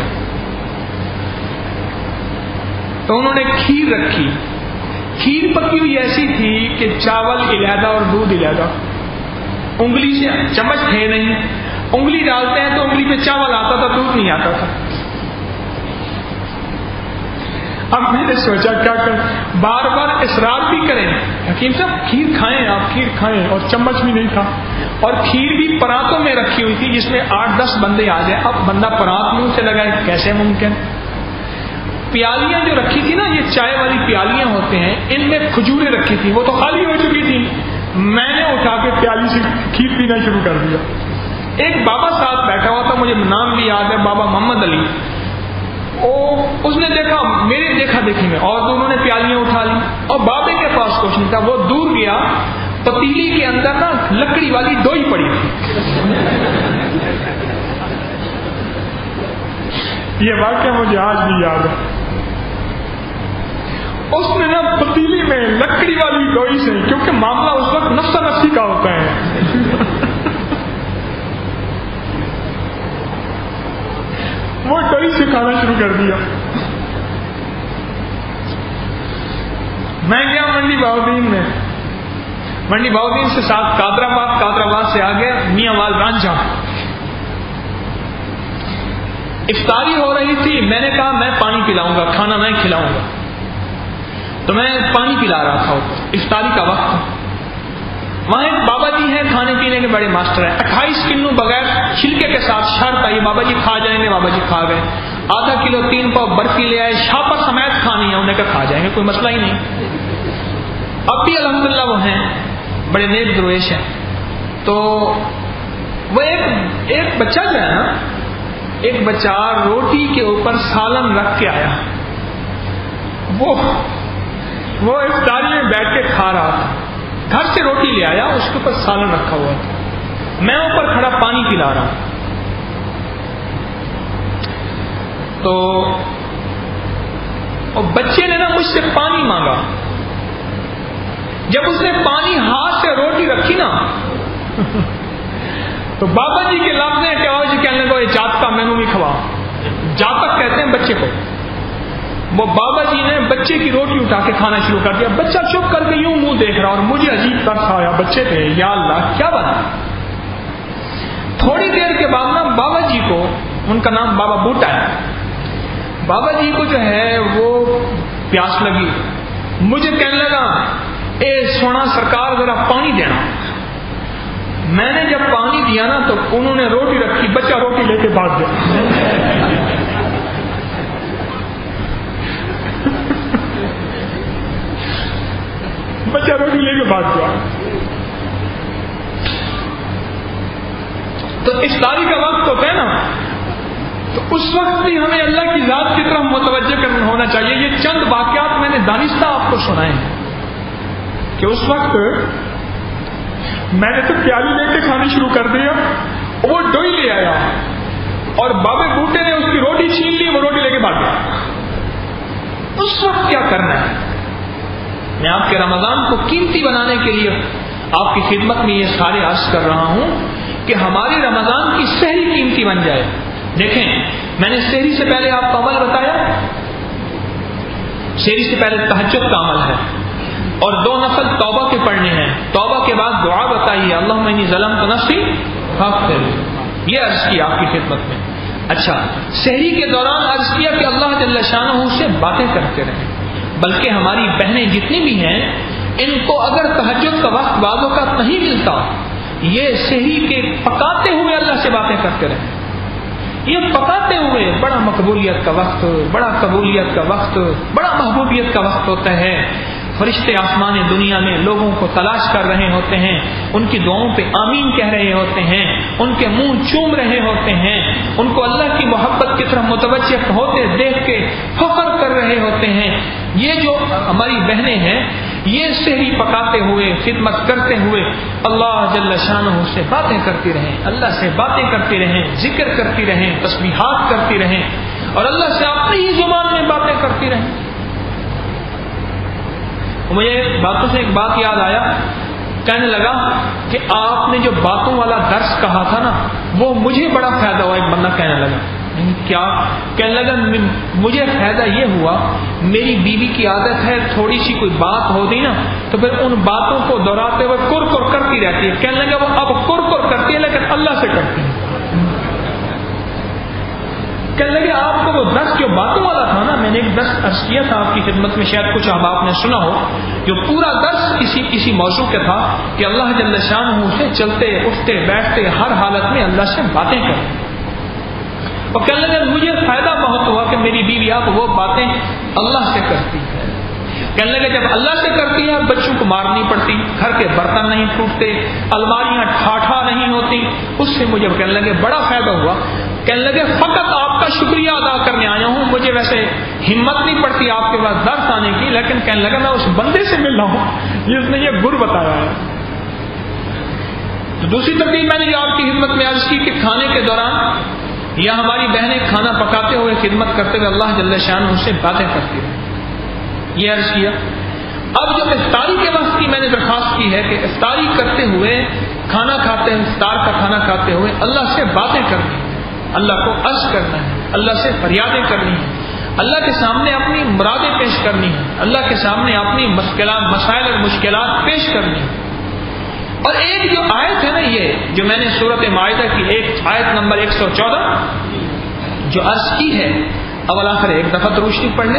Speaker 2: تو انہوں نے کھیر رکھی، کھیر پکی ہوئی ایسی تھی کہ چاول علیحدہ اور دودھ علیحدہ، انگلی سے چمچ تھے نہیں، انگلی ڈالتے ہیں تو انگلی پہ چاول آتا تھا، دودھ نہیں آتا تھا۔ اب میں نے سوچا کیا کر، بار بار اصرار بھی کریں، حکیم صاحب کھیر کھائیں، آپ کھیر کھائیں، اور چمچ بھی نہیں تھا، اور کھیر بھی پراتوں میں رکھی ہوئی تھی جس میں آٹھ دس بندے آ جائیں، اب بندہ پرات منہ سے لگائے کیسے ممکن؟ پیالیاں جو رکھی تھی نا، یہ چائے والی پیالیاں ہوتے ہیں، ان میں کھجوریں رکھی تھی، وہ تو خالی ہو چکی تھی، میں نے اٹھا کے پیالی سے کھیر پینا شروع کر دیا۔ ایک بابا ساتھ بیٹھا ہوا تھا، مجھے نام بھی یاد ہے، بابا محمد علی، اس نے دیکھا میرے دیکھا دیکھی میں، اور دونوں نے پیالیاں اٹھا لی، اور بابے کے پاس کچھ نہیں تھا، وہ دور گیا، پتیلی کے اندر نا لکڑی والی ڈوئی پڑی تھی، یہ واقعہ مجھے آج بھی یاد ہے، اس نے نا پتیلی میں لکڑی والی ڈوئی سے، کیونکہ معاملہ اس وقت نفسا نفسی کا ہوتا ہے، وہ ڈوئی سے کھانا شروع کر دیا۔ میں گیا منڈی باؤدین میں، منڈی باؤدین سے ساتھ قادرآباد، قادرآباد سے آگے میاں وال رانجھا، افطاری ہو رہی تھی، میں نے کہا میں پانی پلاؤں گا، کھانا میں کھلاؤں گا، تو میں پانی پلا رہا تھا، افطاری کا وقت تھا، وہاں ایک بابا جی ہیں کھانے پینے کے بڑے ماسٹر ہیں، اٹھائیس کلو بغیر چھلکے کے ساتھ شرط آئی، بابا جی کھا جائیں گے، بابا جی کھا گئے، آدھا کلو تین پاؤ برفی لے آئے، شاپر سمیت کھانی ہے، انہیں کہا کھا جائیں گے، کوئی مسئلہ ہی نہیں، اب بھی الحمدللہ وہ ہیں بڑے نیک درویش ہیں، تو وہ ایک ایک بچہ جو ہے نا، ایک بچہ روٹی کے اوپر سالن رکھ کے آیا، وہ وہ افطاری میں بیٹھ کے کھا رہا تھا، گھر سے روٹی لے آیا، اس کے اوپر سالن رکھا ہوا تھا، میں اوپر کھڑا پانی پلا رہا ہوں، تو اور بچے نے نا مجھ سے پانی مانگا، جب اس نے پانی ہاتھ سے روٹی رکھی نا تو بابا جی کے لفظ ہیں کہ آؤ جی کہنے لگا یہ جاتکا مینو بھی کھوا، جاتک کہتے ہیں بچے کو، وہ بابا جی نے بچے کی روٹی اٹھا کے کھانا شروع کر دیا، بچہ چپ کر کے یوں منہ دیکھ رہا، اور مجھے عجیب ترس آیا، بچے تھے، یا اللہ کیا بنا۔ تھوڑی دیر کے بعد نا بابا جی کو، ان کا نام بابا بوٹا ہے، بابا جی کو جو ہے وہ پیاس لگی، مجھے کہنے لگا اے سونا سرکار ذرا پانی دینا، میں نے جب پانی دیا نا تو انہوں نے روٹی رکھی، بچہ روٹی لے کے بھاگ گیا، بچہ روٹی لے کے بھاگ گیا۔ تو افطاری کا وقت ہوتا ہے نا، تو اس وقت بھی ہمیں اللہ کی ذات کی طرف متوجہ کرنا ہونا چاہیے۔ یہ چند واقعات میں نے دانستہ آپ کو سنائے ہیں کہ اس وقت میں نے تو پیالی لے کے کھانی شروع کر دیا، وہ ڈوئی لے آیا اور بابے بوٹے نے اس کی روٹی چھین لی، وہ روٹی لے کے بھاگ گیا۔ اس وقت کیا کرنا ہے؟ میں آپ کے رمضان کو قیمتی بنانے کے لیے آپ کی خدمت میں یہ سارے عرض کر رہا ہوں کہ ہماری رمضان کی سحری قیمتی بن جائے۔ دیکھیں، میں نے سحری سے پہلے آپ کو عمل بتایا، سحری سے پہلے تہجد کا عمل ہے، اور دو نفل توبہ کے پڑھنے ہیں، توبہ کے بعد دعا بتائیے، اللہم انی ظلمت نفسی فاغفر لی، یہ عرض کیا آپ کی خدمت میں۔ اچھا، سحری کے دوران عرض کیا کہ اللہ جل شانہ سے باتیں کرتے رہیں، بلکہ ہماری بہنیں جتنی بھی ہیں ان کو اگر تہجد کا وقت بعض اوقات نہیں ملتا
Speaker 3: یہ سحری کے پکاتے ہوئے اللہ سے باتیں کرتے رہے. یہ پکاتے ہوئے بڑا مقبولیت کا وقت, بڑا قبولیت کا وقت, بڑا محبوبیت کا وقت ہوتا ہے. فرشتے آسمان دنیا میں لوگوں کو تلاش کر رہے ہوتے ہیں, ان کی دعاؤں پہ آمین کہہ رہے ہوتے ہیں, ان کے منہ چوم رہے ہوتے ہیں, ان کو اللہ کی محبت کی طرف متوجہ ہوتے دیکھ کے فخر کر رہے ہوتے ہیں. یہ جو ہماری بہنیں ہیں یہ سحری پکاتے ہوئے, خدمت کرتے ہوئے اللہ جل شانہ سے باتیں کرتی رہیں, اللہ سے باتیں کرتی رہیں, ذکر کرتی رہیں, تسبیحات کرتی رہیں اور اللہ سے اپنی ہی زبان میں باتیں کرتی رہیں. مجھے باتوں سے ایک بات یاد آیا, کہنے لگا کہ آپ نے جو باتوں والا درس کہا تھا نا وہ مجھے بڑا فائدہ ہوا. ایک بندہ کہنے لگا کیا؟ کہنے لگا مجھے فائدہ یہ ہوا, میری بیوی کی عادت ہے تھوڑی سی کوئی بات ہوتی نا تو پھر ان باتوں کو دہراتے ہوئے کر کر کرتی رہتی ہے. کہنے لگا وہ اب کر کر کرتی ہے لیکن اللہ سے کرتی ہے. کہنے لگے آپ کو وہ درس جو باتوں والا تھا نا, میں نے ایک درس عرض کیا تھا آپ کی خدمت میں, شاید کچھ اب آپ نے سنا ہو, جو پورا درس اسی اسی موضوع کا تھا کہ اللہ جل شانہ سے چلتے اٹھتے بیٹھتے ہر حالت میں اللہ سے باتیں کریں. اور کہنے لگے مجھے فائدہ بہت ہوا کہ میری بیوی آپ وہ باتیں اللہ سے کرتی ہے. کہنے لگے جب اللہ سے کرتی ہے بچوں کو مار نہیں پڑتی, گھر کے برتن نہیں ٹوٹتے, الماریاں ٹھاٹھا نہیں ہوتی, اس سے مجھے کہنے لگے بڑا فائدہ ہوا. کہنے لگے فقط آپ کا شکریہ ادا کرنے آیا ہوں, مجھے ویسے ہمت نہیں پڑتی آپ کے پاس درس آنے کی, لیکن کہنے لگا میں اس بندے سے مل رہا ہوں جس نے یہ گر بتایا ہے. تو دوسری ترتیب میں نے جو آپ کی خدمت میں عرض کی کہ کھانے کے دوران یا ہماری بہنیں کھانا پکاتے ہوئے خدمت کرتے ہوئے اللہ جل شانہ ان سے باتیں کرتی ہیں, یہ عرض کیا. اب جو افطاری کے وقت کی میں نے درخواست کی ہے کہ افطاری کرتے ہوئے کھانا کھاتے ہیں, افطار کا کھانا کھاتے ہوئے اللہ سے باتیں کرنی ہیں, اللہ کو عرض کرنا ہے, اللہ سے فریادیں کرنی ہیں, اللہ کے سامنے اپنی مرادیں پیش کرنی ہیں, اللہ کے سامنے اپنی مشکلات مسائل اور مشکلات پیش کرنی ہیں. اور ایک جو آیت ہے نا یہ جو میں نے سورۃ مائدہ کی ایک آیت نمبر ایک سو چودہ جو عرض کی ہے, اول آخر ایک دفعہ درود شریف پڑھ لیں.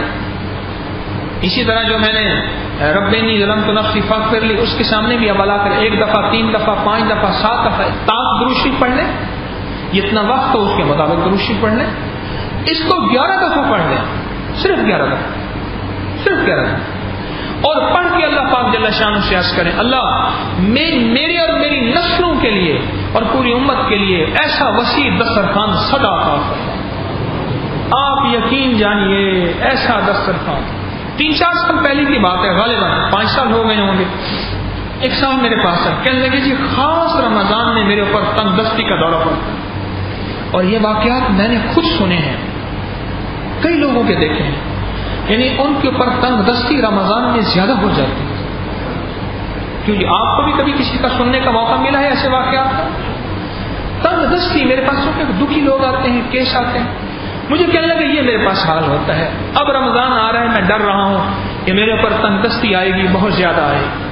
Speaker 3: اسی طرح جو میں نے رب انی ظلمت نفسی فاغفر لی اس کے سامنے بھی اول آخر ایک دفعہ, تین دفعہ, پانچ دفعہ, سات دفعہ تاک درود شریف پڑھ لیں. جتنا وقت ہو اس کے مطابق درود شریف پڑھ لیں. اس کو گیارہ دفعہ پڑھ لیں, صرف گیارہ دفعہ, صرف گیارہ دفعہ. اور پڑھ کے اللہ پاک جل شانہ سے عرض کریں اللہ میرے اور میری نسلوں کے لیے اور پوری امت کے لیے ایسا وسیع دسترخوان صدا عطا فرما. آپ یقین جانیے ایسا دسترخوان. تین چار سال پہلے کی بات ہے, غالباً پانچ سال ہو گئے ہوں گے. ایک صاحب میرے پاس ہے, کہنے لگے جی خاص رمضان نے میرے اوپر تنگ دستی کا دورہ پڑا, اور یہ واقعات میں نے خود سنے ہیں, کئی لوگوں کے دیکھے ہیں. یعنی ان کے اوپر تنگ دستی رمضان میں زیادہ ہو جاتی ہے. کیونکہ آپ کو بھی کبھی کسی کا سننے کا موقع ملا ہے ایسے واقعات کا؟ تنگ دستی میرے پاس دکھی لوگ آتے ہیں, کیس آتے ہیں, مجھے کہنے لگے یہ میرے پاس حال ہوتا ہے. اب رمضان آ رہا ہے, میں ڈر رہا ہوں کہ میرے اوپر تنگ دستی آئے گی, بہت زیادہ آئے گی.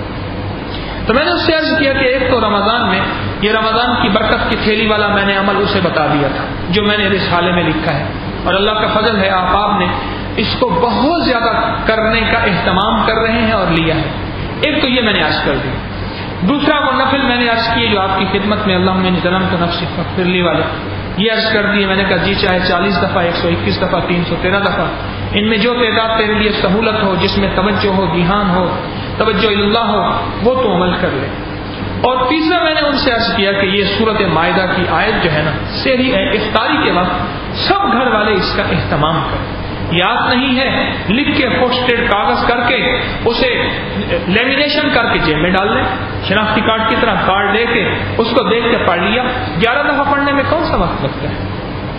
Speaker 3: تو میں نے اس سے عرض کیا کہ ایک تو رمضان میں یہ رمضان کی برکت کی تھیلی والا میں نے عمل اسے بتا دیا تھا جو میں نے رسالے میں لکھا ہے, اور اللہ کا فضل ہے آپ آپ نے اس کو بہت زیادہ کرنے کا اہتمام کر رہے ہیں اور لیا ہے. ایک تو یہ میں نے عرض کر دیا. دوسرا وہ نفل میں نے عرض کیے جو آپ کی خدمت میں اللہ نے ظلمت نفسی فاغفر لی والے, یہ عرض کر دیے. میں نے کہا جی چاہے چالیس دفعہ, ایک سو اکیس دفعہ, تین سو تیرہ دفعہ, ان میں جو تعداد تیرے لیے سہولت ہو, جس میں توجہ ہو, دھیان ہو, توجہ اللہ ہو, وہ تو عمل کر لے. اور تیسرا میں نے ان سے عرض کیا کہ یہ سورۃ مائدہ کی آیت جو ہے نا, سحری افطاری کے وقت سب گھر والے اس کا اہتمام کریں. یاد نہیں ہے لکھ کے پوسٹڈ کاغذ کر کے اسے لیمینیشن کر کے جیب میں ڈال لیں, شناختی کارڈ کی طرح کارڈ لے کے اس کو دیکھ کے پڑھ لیا. گیارہ دفعہ پڑھنے میں کون سا وقت لگتا ہے؟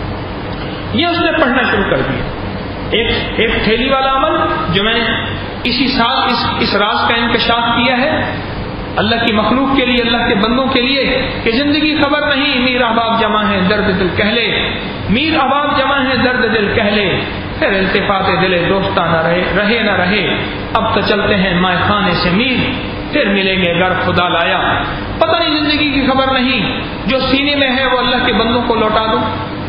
Speaker 3: یہ اس نے پڑھنا شروع کر دیا. ایک ایک تھیلی والا عمل جو میں نے اسی سال اس, اس راز کا انکشاف کیا ہے اللہ کی مخلوق کے لیے, اللہ کے بندوں کے لیے, کہ زندگی خبر نہیں, میر احباب جمع ہے درد دل کہہ لے, میر احباب جمع ہے درد دل کہہ لے, پھر التفات دل دوستہ نہ رہے رہے نہ رہے, اب تو چلتے ہیں مائے خانے سے میر, پھر ملیں گے گر خدا لایا. پتہ نہیں زندگی کی خبر نہیں, جو سینے میں ہے وہ اللہ کے بندوں کو لوٹا دو,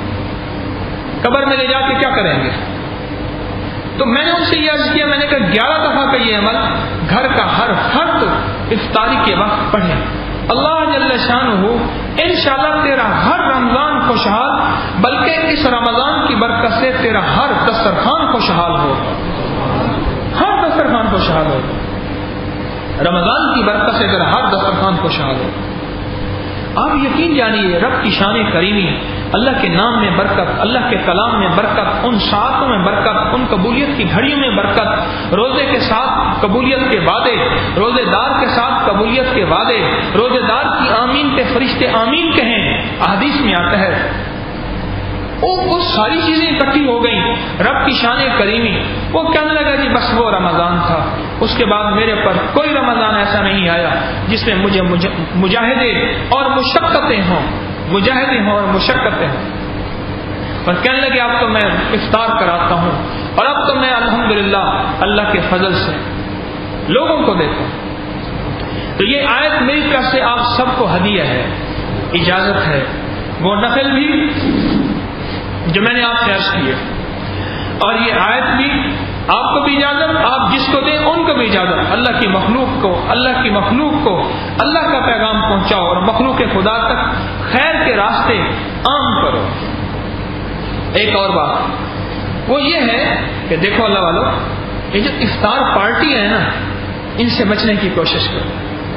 Speaker 3: قبر میں لے جا کے کیا کریں گے؟ تو میں نے ان سے یہ عرض کیا, میں نے کہا گیارہ دفعہ کا یہ عمل گھر کا ہر فرد افطاری کے وقت پڑھے. اللہ جل شانہ انشاءاللہ تیرا ہر رمضان خوشحال، بلکہ اس رمضان کی برکت سے تیرا ہر دسترخوان خوشحال ہوگا، ہر دسترخوان خوشحال ہوگا، رمضان کی برکت سے تیرا ہر دسترخوان خوشحال ہوگا۔ آپ یقین جانیے رب کی شان کریمی، اللہ کے نام میں برکت، اللہ کے کلام میں برکت، ان ساعتوں میں برکت، ان قبولیت کی گھڑیوں میں برکت، روزے کے ساتھ قبولیت کے وعدے، روزے دار کے ساتھ قبولیت کے وعدے، روزے دار کی آمین پہ فرشتے آمین کہیں، احادیث میں آتا ہے۔ وہ وہ ساری چیزیں اکٹھی ہو گئیں، رب کی شان کریمی۔ وہ کہنے لگا جی بس وہ رمضان تھا، اس کے بعد میرے پر کوئی رمضان ایسا نہیں آیا جس میں مجھے مجاہدے اور مشقتیں ہوں، مجاہدے ہوں اور مشقتیں ہوں۔ اور کہنے لگے اب تو میں افطار کراتا ہوں، اور اب تو میں الحمدللہ اللہ کے فضل سے لوگوں کو دیتا ہوں۔ تو یہ آیت میری طرف سے آپ سب کو ہدیہ ہے، اجازت ہے، وہ نفل بھی جو میں نے آپ سے عرض کی ہے، اور یہ آیت بھی آپ کو بھی اجازت، آپ جس کو دیں ان کو بھی اجازت، اللہ کی مخلوق کو اللہ کی مخلوق کو اللہ کا پیغام پہنچاؤ اور مخلوق خدا تک خیر کے راستے عام کرو۔ ایک اور بات وہ یہ ہے کہ دیکھو اللہ والو، یہ جو افطار پارٹی ہے نا، ان سے بچنے کی کوشش کرو۔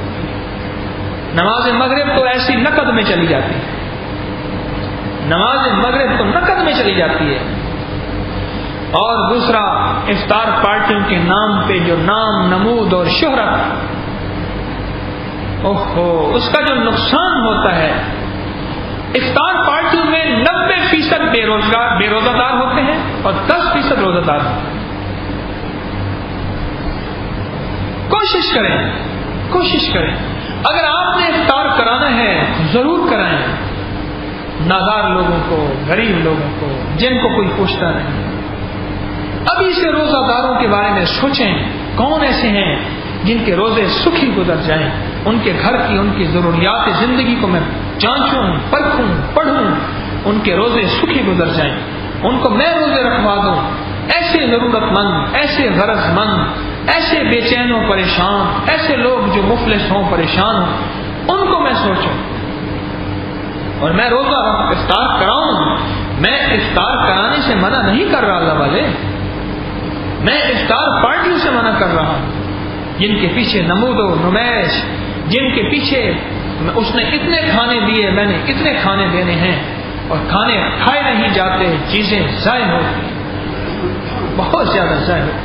Speaker 3: نماز مغرب تو ایسی نقد میں چلی جاتی ہے، نماز مغرب تو نقد میں چلی جاتی ہے، اور دوسرا افطار پارٹیوں کے نام پہ جو نام نمود اور شہرت، اوہو اس کا جو نقصان ہوتا ہے، افطار پارٹیوں میں نبے فیصد بے روزگار بے روزہ دار ہوتے ہیں اور دس فیصد روزہ دار ہوتے ہیں۔ کوشش کریں کوشش کریں اگر آپ نے افطار کرانا ہے ضرور کرائیں، نادار لوگوں کو، غریب لوگوں کو، جن کو کوئی پوچھتا نہیں۔ ابھی سے روزہ داروں کے بارے میں سوچیں، کون ایسے ہیں جن کے روزے سکھی گزر جائیں، ان کے گھر کی ان کی ضروریات زندگی کو میں جانچوں، پرکھوں، پڑھوں، ان کے روزے سکھی گزر جائیں، ان کو میں روزے رکھوا دوں۔ ایسے ضرورت مند، ایسے غرض مند، ایسے بے چین و پریشان، ایسے لوگ جو مفلس ہوں، پریشان ہوں، ان کو میں سوچوں اور میں روزہ افطار کراؤں۔ میں افطار کرانے سے منع نہیں کر رہا اللہ والے، میں افطار پارٹیوں سے منع کر رہا ہوں، جن کے پیچھے نمود و نمائش، جن کے پیچھے اس نے اتنے کھانے دیے، میں نے اتنے کھانے دینے ہیں، اور کھانے کھائے نہیں جاتے، چیزیں ضائع ہوتی ہیں، بہت زیادہ ضائع ہوتی ہیں۔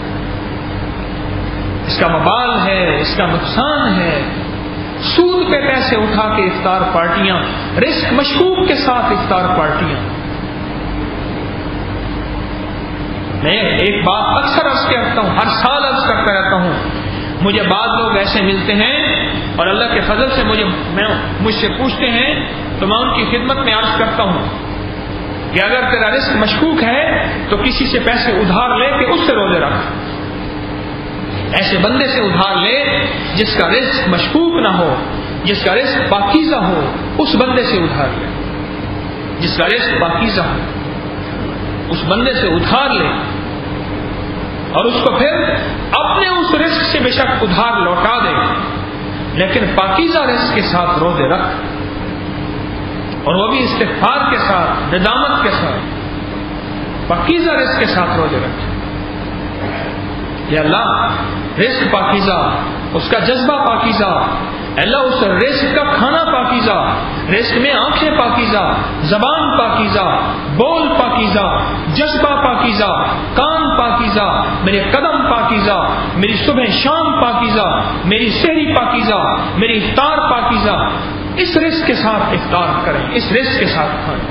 Speaker 3: اس کا وبال ہے، اس کا نقصان ہے۔ سود پہ پیسے اٹھا کے افطار پارٹیاں، رزق مشکوک کے ساتھ افطار پارٹیاں۔ میں ایک بات اکثر عرض کرتا ہوں، ہر سال عرض کرتا رہتا ہوں، مجھے بعض لوگ ایسے ملتے ہیں اور اللہ کے فضل سے مجھے میں مجھ سے پوچھتے ہیں تو میں ان کی خدمت میں عرض کرتا ہوں کہ اگر تیرا رزق مشکوک ہے تو کسی سے پیسے ادھار لے کے اس سے روزے رکھ، ایسے بندے سے ادھار لے جس کا رزق مشکوک نہ ہو، جس کا رزق پاکیزہ ہو، اس بندے سے ادھار لے، جس کا رزق پاکیزہ ہو اس بندے سے ادھار لے، اور اس کو پھر اپنے اس رزق سے بے شک ادھار لوٹا دے، لیکن پاکیزہ رزق کے ساتھ روزے رکھ، اور وہ بھی استغفار کے ساتھ، ندامت کے ساتھ، پاکیزہ رزق کے ساتھ روزے رکھ۔ یا اللہ رزق پاکیزہ، اس کا جذبہ پاکیزہ، اللہ اس رزق کا کھانا پاکیزہ، رزق میں آنکھیں پاکیزہ، زبان پاکیزہ، بول پاکیزہ، جذبہ پاکیزہ، کان پاکیزہ، میرے قدم پاکیزہ، میری صبح شام پاکیزہ، میری سحری پاکیزہ، میری افطار پاکیزہ۔ اس رزق کے ساتھ افطار کریں، اس رزق کے ساتھ کھائیں۔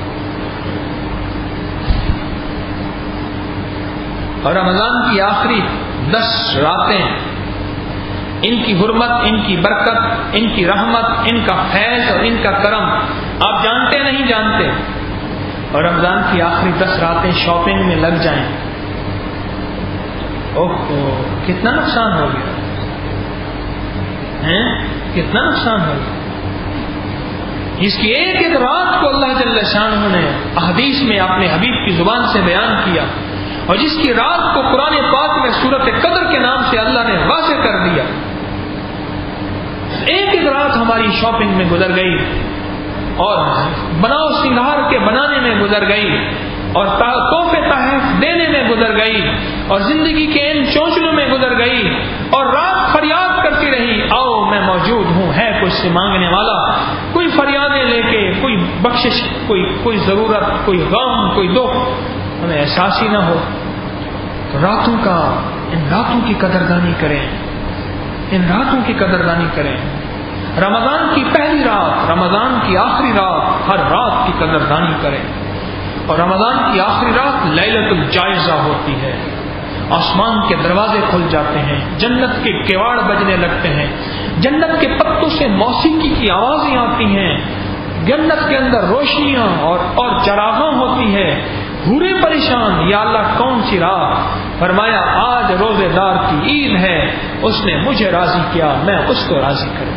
Speaker 3: اور رمضان کی آخری دس راتیں، ان کی حرمت، ان کی برکت، ان کی رحمت، ان کا فیض اور ان کا کرم آپ جانتے نہیں جانتے۔ اور رمضان کی آخری دس راتیں شاپنگ میں لگ جائیں، اوہ کتنا نقصان ہو گیا، کتنا نقصان ہو گیا۔ اس کی ایک ایک رات کو اللہ جل شانہ نے احادیث میں اپنے حبیب کی زبان سے بیان کیا، اور جس کی رات کو قرآن پاک میں سورۃ قدر کے نام سے اللہ نے واضح کر دیا۔ ایک ایک رات ہماری شاپنگ میں گزر گئی اور بناؤ سنگھار کے بنانے میں گزر گئی اور تحفے تحائف دینے میں گزر گئی اور زندگی کے ان چونچلوں میں گزر گئی اور رات فریاد کرتی رہی، آؤ میں موجود ہوں، ہے کچھ سے مانگنے والا، کوئی فریادیں لے کے، کوئی بخشش، کوئی کوئی ضرورت، کوئی غم، کوئی دکھ ہمیں احساس ہی نہ ہو. تو راتوں کا ان راتوں کی قدردانی کریں، ان راتوں کی قدردانی کریں. رمضان کی پہلی رات، رمضان کی آخری رات، ہر رات کی قدردانی کریں. اور رمضان کی آخری رات لیلۃ الجائزہ ہوتی ہے، آسمان کے دروازے کھل جاتے ہیں، جنت کے کیواڑ بجنے لگتے ہیں، جنت کے پتوں سے موسیقی کی آوازیں آتی ہیں، جنت کے اندر روشنیاں اور اور چراغاں ہوتی ہے. حورے پریشان، یا اللہ کون سی رات؟ فرمایا آج روزے دار کی عید ہے، اس نے مجھے راضی کیا، میں اس کو راضی کروں.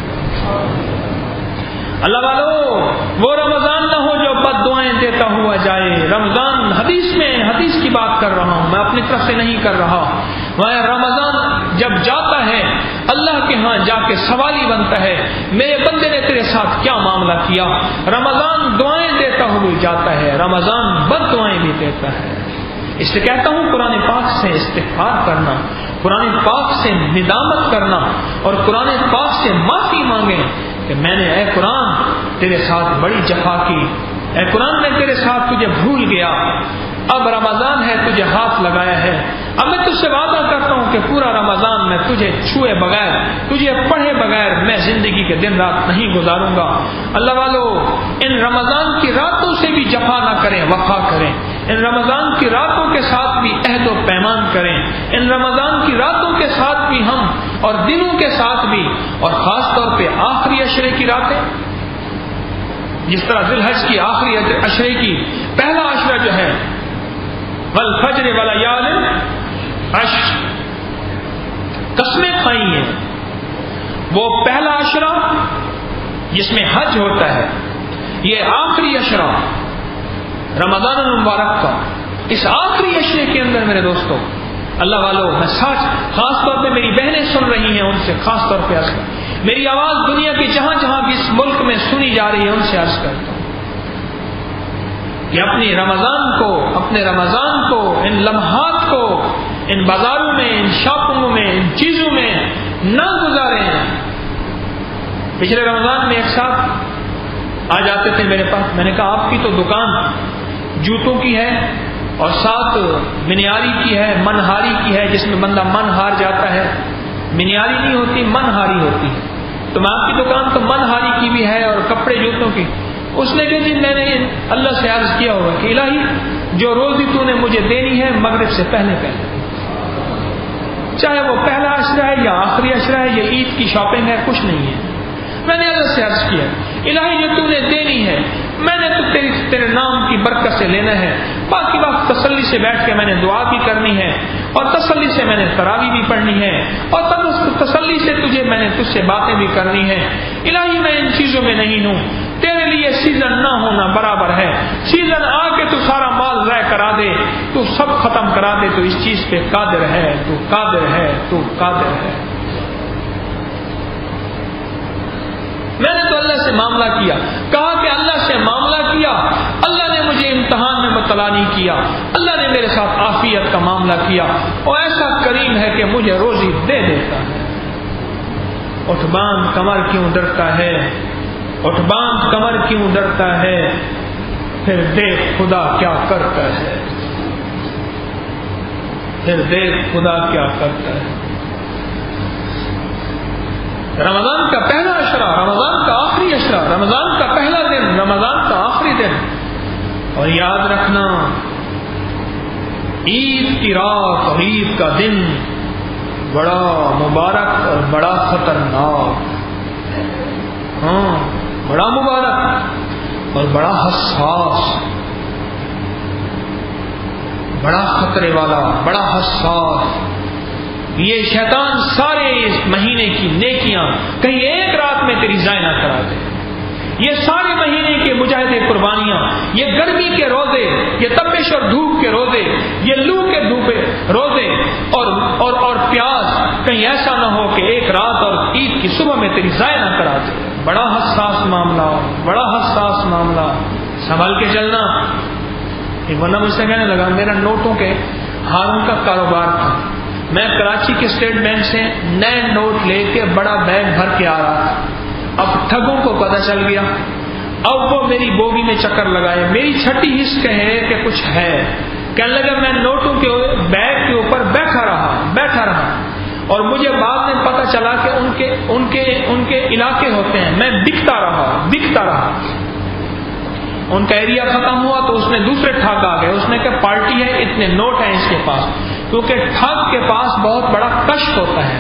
Speaker 3: اللہ والو وہ رمضان نہ ہو جو بد دعائیں دیتا ہوا جائے. رمضان حدیث میں حدیث کی بات کر رہا ہوں، میں اپنی طرف سے نہیں کر رہا. وہ رمضان جب جاتا ہے اللہ کے ہاں جا کے سوال ہی بنتا ہے، میرے بندے نے تیرے ساتھ کیا معاملہ کیا. رمضان دعائیں دیتا ہوا جاتا ہے، رمضان بد دعائیں بھی دیتا ہے. اس لیے کہتا ہوں قرآن پاک سے استغفار کرنا، قرآن پاک سے ندامت کرنا اور قرآن پاک سے معافی مانگیں کہ میں نے اے قرآن تیرے ساتھ بڑی جفا کی، اے قرآن میں تیرے ساتھ تجھے بھول گیا، اب رمضان ہے تجھے ہاتھ لگایا ہے، اب میں تجھ سے وعدہ کرتا ہوں کہ پورا رمضان میں تجھے چھوئے بغیر، تجھے پڑھے بغیر میں زندگی کے دن رات نہیں گزاروں گا. اللہ والو ان رمضان کی راتوں سے بھی جفا نہ کریں، وفا کریں. ان رمضان کی راتوں کے ساتھ بھی عہد و پیمان کریں. ان رمضان کی راتوں کے ساتھ بھی ہم اور دنوں کے ساتھ بھی، اور خاص طور پہ آخری عشرے کی راتیں، جس طرح ذی الحج کی آخری عشرے کی پہلا عشرہ جو ہے والفجر ولیال عشر، قسمیں کھائی ہیں، وہ پہلا عشرہ جس میں حج ہوتا ہے، یہ آخری عشرہ رمضان المبارک کا، اس آخری عشرے کے اندر میرے دوستوں اللہ والو میں سچ خاص طور پہ میری بہنیں سن رہی ہیں، ان سے خاص طور پہ عرض کرتا، میری آواز دنیا کی جہاں جہاں بھی اس ملک میں سنی جا رہی ہے ان سے عرض کرتا ہوں کہ اپنی رمضان کو، اپنے رمضان کو، ان لمحات کو ان بازاروں میں، ان شاپنگوں میں، ان چیزوں میں نہ گزاریں. پچھلے رمضان میں ایک ساتھ آ جاتے تھے میرے پاس، میں نے کہا آپ کی تو دکان جوتوں کی ہے اور ساتھ منیاری کی ہے، منہاری کی ہے، جس میں بندہ من ہار جاتا ہے. منیاری نہیں ہوتی، منہاری ہوتی ہے. تو میں آپ کی دکان تو منہاری کی بھی ہے اور کپڑے جوتوں کی. اس نے کہ جی میں نے اللہ سے عرض کیا ہوگا کہ الہی جو روزی تو نے مجھے دینی ہے مغرب سے پہلے پہلے، چاہے وہ پہلا عشرہ ہے یا آخری عشرہ ہے یا عید کی شاپنگ ہے، کچھ نہیں ہے. میں نے اللہ سے عرض کیا الہی جو تو نے دینی ہے میں نے تو تیری تیرے نام کی برکت سے لینا ہے. باقی وقت تسلی سے بیٹھ کے میں نے دعا بھی کرنی ہے اور تسلی سے میں نے تراویح بھی پڑھنی ہے اور تسلی سے تجھے میں نے تجھ سے باتیں بھی کرنی ہے. الہی میں ان چیزوں میں نہیں ہوں، تیرے لیے سیزن نہ ہونا برابر ہے. سیزن آ کے تو سارا مال ضائع کرا دے، تو سب ختم کرا دے، تو اس چیز پہ قادر ہے، تو قادر ہے، تو قادر ہے. میں نے تو اللہ سے معاملہ کیا، کہا کہ اللہ سے معاملہ کیا، اللہ نے مجھے امتحان میں مبتلا نہیں کیا، اللہ نے میرے ساتھ عافیت کا معاملہ کیا اور ایسا کریم ہے کہ مجھے روزی دے دیتا ہے. اٹھ باندھ کمر کیوں ڈرتا ہے، اٹھ باندھ کمر کیوں ڈرتا ہے، پھر دیکھ خدا کیا کرتا ہے، پھر دیکھ خدا کیا کرتا ہے. رمضان کا پہلا عشرہ، رمضان کا آخری عشرہ، رمضان کا پہلا دن، رمضان کا آخری دن. اور یاد رکھنا عید کی رات اور عید کا دن بڑا مبارک اور بڑا خطرناک، ہاں بڑا مبارک اور بڑا حساس، بڑا خطرے والا، بڑا حساس. یہ شیطان سارے اس مہینے کی نیکیاں کہیں ایک رات میں تیری ضائع نہ کرا دے. یہ سارے مہینے کے مجاہدے قربانیاں، یہ گرمی کے روزے، یہ تپش اور دھوپ کے روزے، یہ لو کے دھوپے روزے اور اور اور پیاس کہیں ایسا نہ ہو کہ ایک رات اور عید کی صبح میں تیری ضائع نہ کرا دے. بڑا حساس معاملہ، بڑا حساس معاملہ، سنبھل کے چلنا۔ ایک بندہ مجھ سے کہنے لگا میرا نوٹوں کے ہاروں کا کاروبار تھا، میں کراچی کے اسٹیٹ بینک سے نئے نوٹ لے کے بڑا بیگ بھر کے آ رہا تھا، اب ٹھگوں کو پتہ چل گیا، اب وہ میری بوگی میں چکر لگائے، میری چھٹی حص کہے کہ کچھ ہے، کہنے لگا میں نوٹوں کے بیگ کے اوپر بیٹھا رہا بیٹھا رہا اور مجھے بعد میں پتہ چلا کہ ان کے ان کے ان کے علاقے ہوتے ہیں، میں بکتا رہا بکتا رہا ان کا ایریا ختم ہوا تو اس نے دوسرے ٹھگ آ گئے، اس نے کہا پارٹی ہے، اتنے نوٹ ہیں اس کے پاس، کیونکہ ٹھگ کے پاس بہت بڑا کشف ہوتا ہے،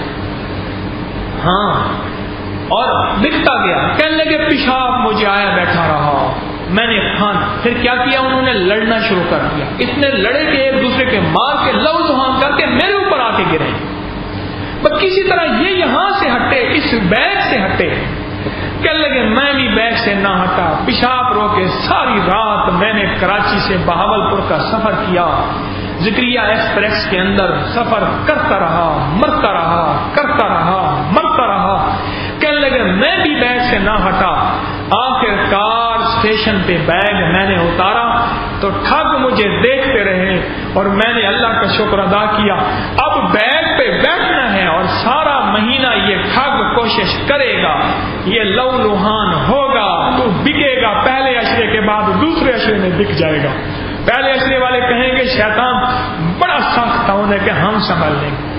Speaker 3: ہاں، اور بکتا گیا، کہنے لگے پیشاب مجھے آیا بیٹھا رہا، میں نے کھان پھر کیا کیا، انہوں نے لڑنا شروع کر دیا، اتنے لڑے کہ ایک دوسرے کے مار کے لو دہان کر کے میرے اوپر آ کے گرے، بس کسی طرح یہ یہاں سے ہٹے، اس بیگ سے ہٹے، کہنے لگے میں بھی بیگ سے نہ ہٹا، پیشاب رو کے ساری رات میں نے کراچی سے بہاولپور کا سفر کیا، ذکریہ ایکسپریس کے اندر سفر کرتا رہا مرتا رہا کرتا رہا مرتا رہا، کہنے لگے میں بھی بیگ سے نہ ہٹا، آخر کار اسٹیشن پہ بیگ میں نے اتارا تو ٹھگ مجھے دیکھتے رہے اور میں نے اللہ کا شکر ادا کیا، اب بیگ پہ بیٹھنا ہے اور سارا مہینہ یہ ٹھگ کوشش کرے گا، یہ لو لوہان ہوگا، تو بکے گا، پہلے عشرے کے بعد دوسرے عشرے میں بک جائے گا، پہلے عشرے والے کہیں گے شیطان بڑا سخت تھا انہیں کہ ہم سنبھل لیں گے،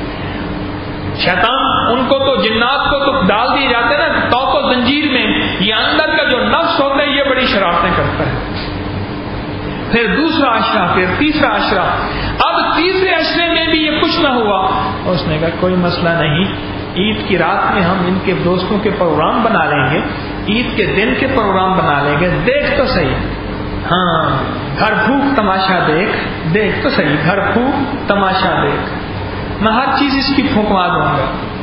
Speaker 3: شیطان ان کو تو جنات کو تو ڈال دیے جاتے ہیں نا توق و زنجیر میں، یہ اندر کا جو نفس ہوتا ہے یہ بڑی شرارتیں کرتا ہے، پھر دوسرا عشرہ، پھر تیسرا عشرہ، اب تیسرے عشرے میں بھی یہ کچھ نہ ہوا، اس نے کہا کوئی مسئلہ نہیں، عید کی رات میں ہم ان کے دوستوں کے پروگرام بنا لیں گے، عید کے دن کے پروگرام بنا لیں گے، دیکھ تو صحیح، ہاں گھر پھونک تماشا دیکھ، دیکھ تو صحیح گھر پھونک تماشا دیکھ، میں ہر چیز اس کی پھونکوا دوں گا۔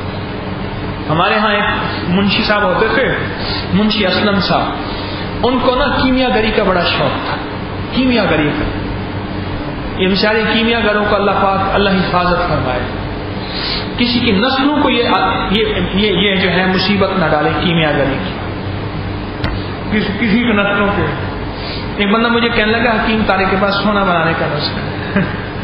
Speaker 3: ہمارے ہاں ایک منشی صاحب ہوتے تھے، منشی اسلم صاحب، ان کو نا کیمیا گری کا بڑا شوق تھا، کیمیا گری کا، یہ بیچارے کیمیا گروں کو اللہ پاک اللہ حفاظت فرمائے، کسی کی نسلوں کو یہ یہ یہ جو ہے مصیبت نہ ڈالے کیمیا گری کی، کسی کسی کی نسلوں کے۔ ایک بندہ مجھے کہنے لگا حکیم طارق کے پاس سونا بنانے کا نسخہ،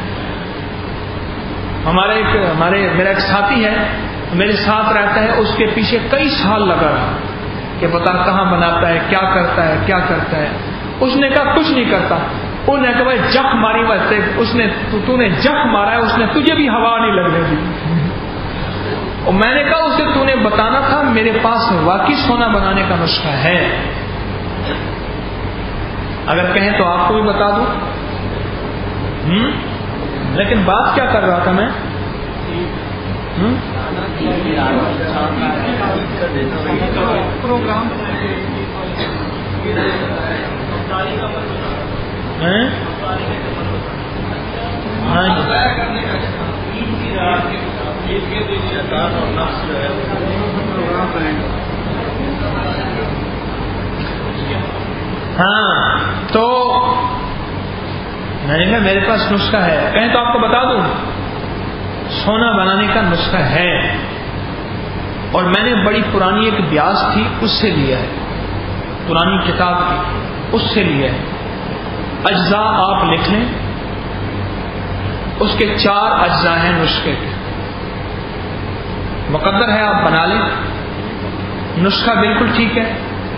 Speaker 3: ہمارے ایک ہمارے میرا ایک ساتھی ہے میرے ساتھ رہتا ہے، اس کے پیچھے کئی سال لگا رہا کہ بتا کہاں بناتا ہے، کیا کرتا ہے کیا کرتا ہے، اس نے کہا کچھ نہیں کرتا، انہوں نے کہا بھائی جخ ماری بس، اس نے تو نے جخ مارا ہے، اس نے تجھے بھی ہوا نہیں لگنے دی، اور میں نے کہا اسے تو نے بتانا تھا میرے پاس واقعی سونا بنانے کا نسخہ ہے، اگر کہیں تو آپ کو بھی بتا دوں، ہم؟ لیکن بات کیا کر رہا تھا میں، ہم؟
Speaker 2: پروگرام
Speaker 3: ہاں تو میں نے کہا میرے پاس نسخہ ہے، کہیں تو آپ کو بتا دوں سونا بنانے کا نسخہ ہے، اور میں نے بڑی پرانی ایک بیاس تھی اس سے لیا ہے، پرانی کتاب کی اس سے لیا ہے، اجزاء آپ لکھ لیں، اس کے چار اجزاء ہیں نسخے کے، مقدر ہے آپ بنا لیں، نسخہ بالکل ٹھیک ہے،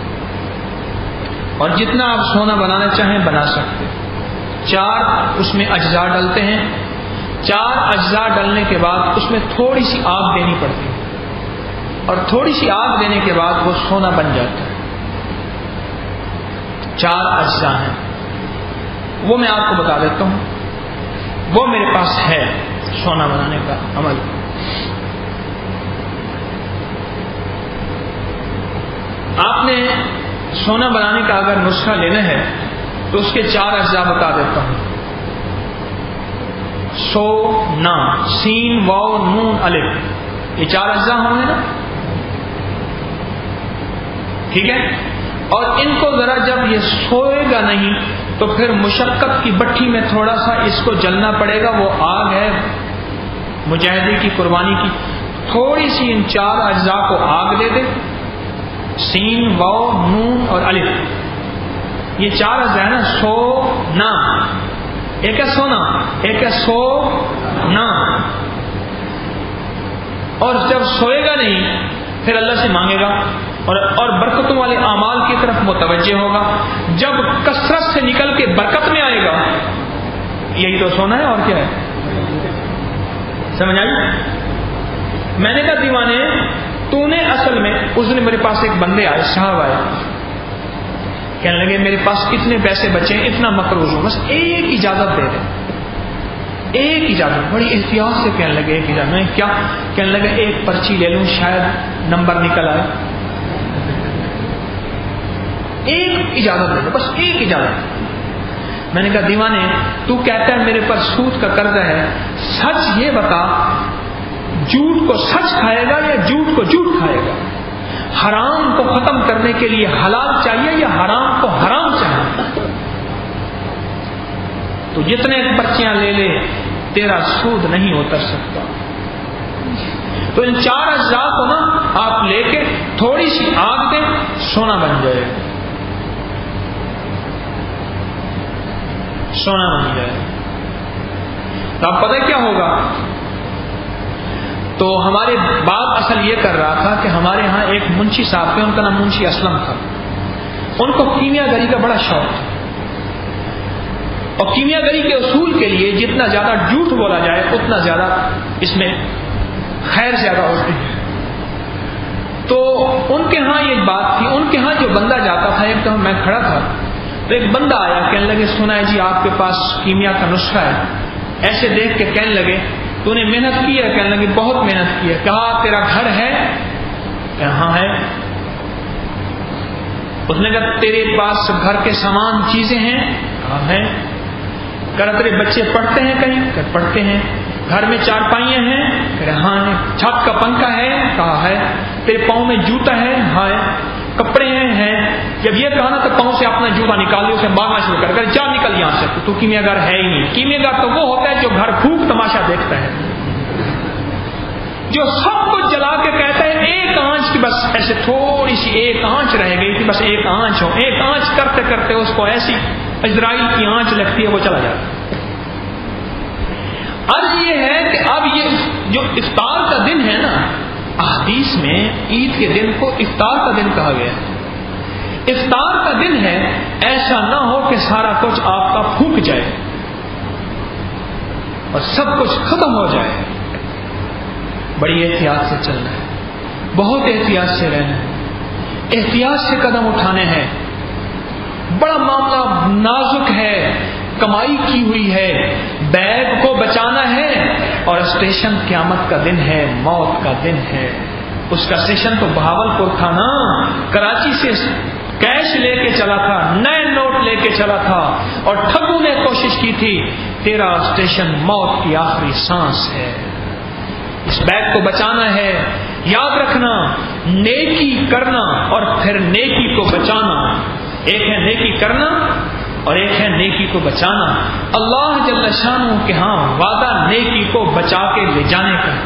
Speaker 3: اور جتنا آپ سونا بنانا چاہیں بنا سکتے، چار اس میں اجزاء ڈلتے ہیں، چار اجزاء ڈلنے کے بعد اس میں تھوڑی سی آگ دینی پڑتی ہے، اور تھوڑی سی آگ دینے کے بعد وہ سونا بن جاتا ہے، چار اجزاء ہیں، وہ میں آپ کو بتا دیتا ہوں، وہ میرے پاس ہے سونا بنانے کا عمل۔ آپ نے سونا بنانے کا اگر نسخہ لینا ہے تو اس کے چار اجزاء بتا دیتا ہوں، سو نا سین واو نون الف، یہ چار اجزاء ہوں گے نا، ٹھیک ہے، اور ان کو ذرا جب یہ سوئے گا نہیں تو پھر مشقت کی بٹھی میں تھوڑا سا اس کو جلنا پڑے گا، وہ آگ ہے مجاہدے کی قربانی کی، تھوڑی سی ان چار اجزاء کو آگ دے دے، سین، واو، نون اور الف، یہ چار اجزاء ہیں نا. سو نا، ایک ہے سونا، ایک ہے سو نا. اور جب سوئے گا نہیں پھر اللہ سے مانگے گا اور اور برکتوں والے اعمال کی طرف متوجہ ہوگا. جب کثرت سے نکل کے برکت میں آئے گا، یہی تو سونا ہے اور کیا ہے. سمجھ آئی؟ میں نے کہا دیوانے تو نے اصل میں، اس نے میرے پاس ایک بندے آئے، صاحب آئے، کہنے لگے میرے پاس اتنے پیسے بچے ہیں، اتنا مقروض ہوں، بس ایک اجازت دے دیں، ایک اجازت. بڑی احتیاط سے کہنے لگے ایک اجازت. میں کیا کہنے لگے ایک پرچی لے لوں شاید نمبر نکل آئے. ایک اجازت دے دو، بس ایک اجازت. میں نے کہا دیوانے تو کہتا ہے میرے پر سود کا قرض ہے، سچ یہ بتا جھوٹ کو سچ کھائے گا یا جھوٹ کو جھوٹ کھائے گا؟ حرام کو ختم کرنے کے لیے حلال چاہیے یا حرام کو حرام چاہیے؟ تو جتنے پرچیاں لے لے تیرا سود نہیں اتر سکتا. تو ان چار اجزاء کو نا آپ لے کے تھوڑی سی آگ دیں، سونا بن جائے، سونا بن جائے. تو آپ پتہ کیا ہوگا؟ تو ہمارے بات اصل یہ کر رہا تھا کہ ہمارے ہاں ایک منشی صاحب تھے، ان کا نام منشی اسلم تھا. ان کو کیمیا گری کا بڑا شوق تھا، اور کیمیا گری کے اصول کے لیے جتنا زیادہ جھوٹ بولا جائے اتنا زیادہ اس میں خیر زیادہ ہوتی ہے. تو ان کے ہاں یہ بات تھی. ان کے ہاں جو بندہ جاتا تھا، ایک دم میں کھڑا تھا تو ایک بندہ آیا، کہنے لگے سنا ہے جی آپ کے پاس کیمیا کا نسخہ ہے. ایسے دیکھ کے کہنے لگے تو نے محنت کی ہے؟ کہنے لگے بہت محنت کی ہے. کہا تیرا گھر ہے؟ کہ ہاں ہے. اس نے کہا تیرے پاس گھر کے سامان چیزیں ہیں؟ کہا ہے. کہا تیرے بچے پڑھتے ہیں کہیں؟ کہ پڑھتے ہیں. گھر میں چارپائیاں ہیں؟ کہ ہاں ہے. چھت کا پنکھا ہے؟ کہا ہے. تیرے پاؤں میں جوتا ہے؟ ہاں ہے. کپڑے ہیں؟ ہیں. جب یہ کہا نا تو پاؤں سے اپنا جوتا نکال لیا، اسے مارنا شروع کر کر جا نکل یہاں سے، تو کیمیا گھر ہے ہی نہیں. کیمیا گھر تو وہ ہوتا ہے جو گھر پھونک تماشا دیکھتا ہے، جو سب کچھ جلا کے کہتا ہے ایک آنچ کی بس ایسے تھوڑی سی ایک آنچ رہ گئی تھی، بس ایک آنچ ہو. ایک آنچ کرتے کرتے اس کو ایسی اسرائیل کی آنچ لگتی ہے، وہ چلا جاتا ہے. عرض یہ ہے کہ اب یہ جو افطار کا دن ہے نا، احادیث میں عید کے دن کو افطار کا دن کہا گیا ہے. افطار کا دن ہے، ایسا نہ ہو کہ سارا کچھ آپ کا پھونک جائے اور سب کچھ ختم ہو جائے. بڑی احتیاط سے چلنا ہے، بہت احتیاط سے رہنا ہے، احتیاط سے قدم اٹھانے ہیں. بڑا معاملہ نازک ہے، کمائی کی ہوئی ہے، بیگ کو بچانا ہے، اور اسٹیشن قیامت کا دن ہے، موت کا دن ہے. اس کا اسٹیشن تو بہاولپور تھا نا، کراچی سے کیش لے کے چلا تھا، نئے نوٹ لے کے چلا تھا، اور ٹھگوں نے کوشش کی تھی. تیرا اسٹیشن موت کی آخری سانس ہے. اس بیگ کو بچانا ہے. یاد رکھنا، نیکی کرنا اور پھر نیکی کو بچانا. ایک ہے نیکی کرنا اور ایک ہے نیکی کو بچانا. اللہ جل شانہ کے ہاں وعدہ نیکی کو بچا کے لے جانے کا،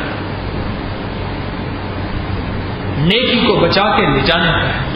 Speaker 3: نیکی کو بچا کے لے جانے کا ہے.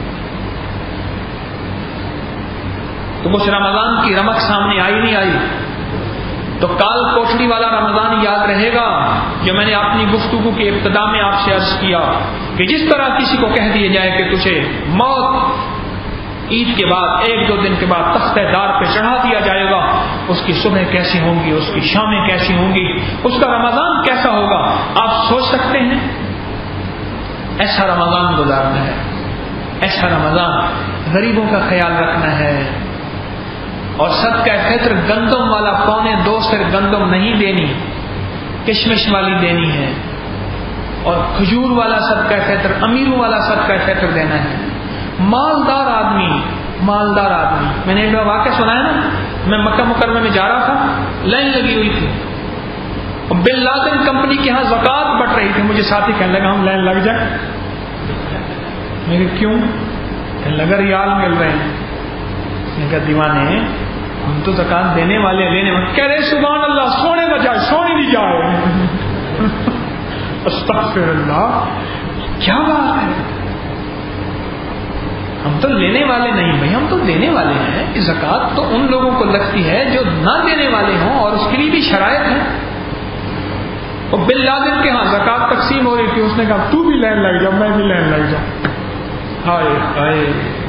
Speaker 3: تو کچھ رمضان کی رمق سامنے آئی نہیں آئی؟ تو کال کوٹڑی والا رمضان یاد رہے گا جو میں نے اپنی گفتگو کی ابتدا میں آپ سے عرض کیا کہ جس طرح کسی کو کہہ دیا جائے کہ تجھے موت عید کے بعد ایک دو دن کے بعد تختہ دار پہ چڑھا دیا جائے گا، اس کی صبح کیسی ہوں گی، اس کی شامیں کیسی ہوں گی، اس کا رمضان کیسا ہوگا، آپ سوچ سکتے ہیں؟ ایسا رمضان گزارنا ہے، ایسا رمضان غریبوں کا خیال رکھنا ہے. اور صدقہ فطر گندم والا پونے دو سر گندم نہیں دینی، کشمش والی دینی ہے. اور کھجور والا صدقہ فطر، امیروں والا صدقہ فطر دینا ہے. مالدار آدمی، مالدار آدمی. میں نے ایک واقعہ سنایا نا، میں مکہ مکرمہ میں جا رہا تھا، لائن لگی ہوئی تھی، بن لادن کمپنی کے ہاں زکوٰۃ بٹ رہی تھی. مجھے ساتھی کہنے لگا ہم لائن لگ جائیں. میں کہ کیوں؟ کہنے لگا ریال مل رہے ہیں. میں کہا دیوانے ہم تو زکوٰۃ دینے والے لینے والے. کہہ رہے سبحان اللہ، سونے نہ جائے، سونے نہیں جائے. استغفر اللہ، کیا بات ہے. ہم تو لینے والے نہیں بھائی، ہم تو دینے والے ہیں. زکوٰۃ تو ان لوگوں کو لگتی ہے جو نہ دینے والے ہوں، اور اس کے لیے بھی شرائط ہیں. اور بن لادن کے ہاں زکوٰۃ تقسیم ہو رہی تھی، اس نے کہا تو بھی لین لگ جا، میں بھی لین لگ جاؤں. ہائے ہائے.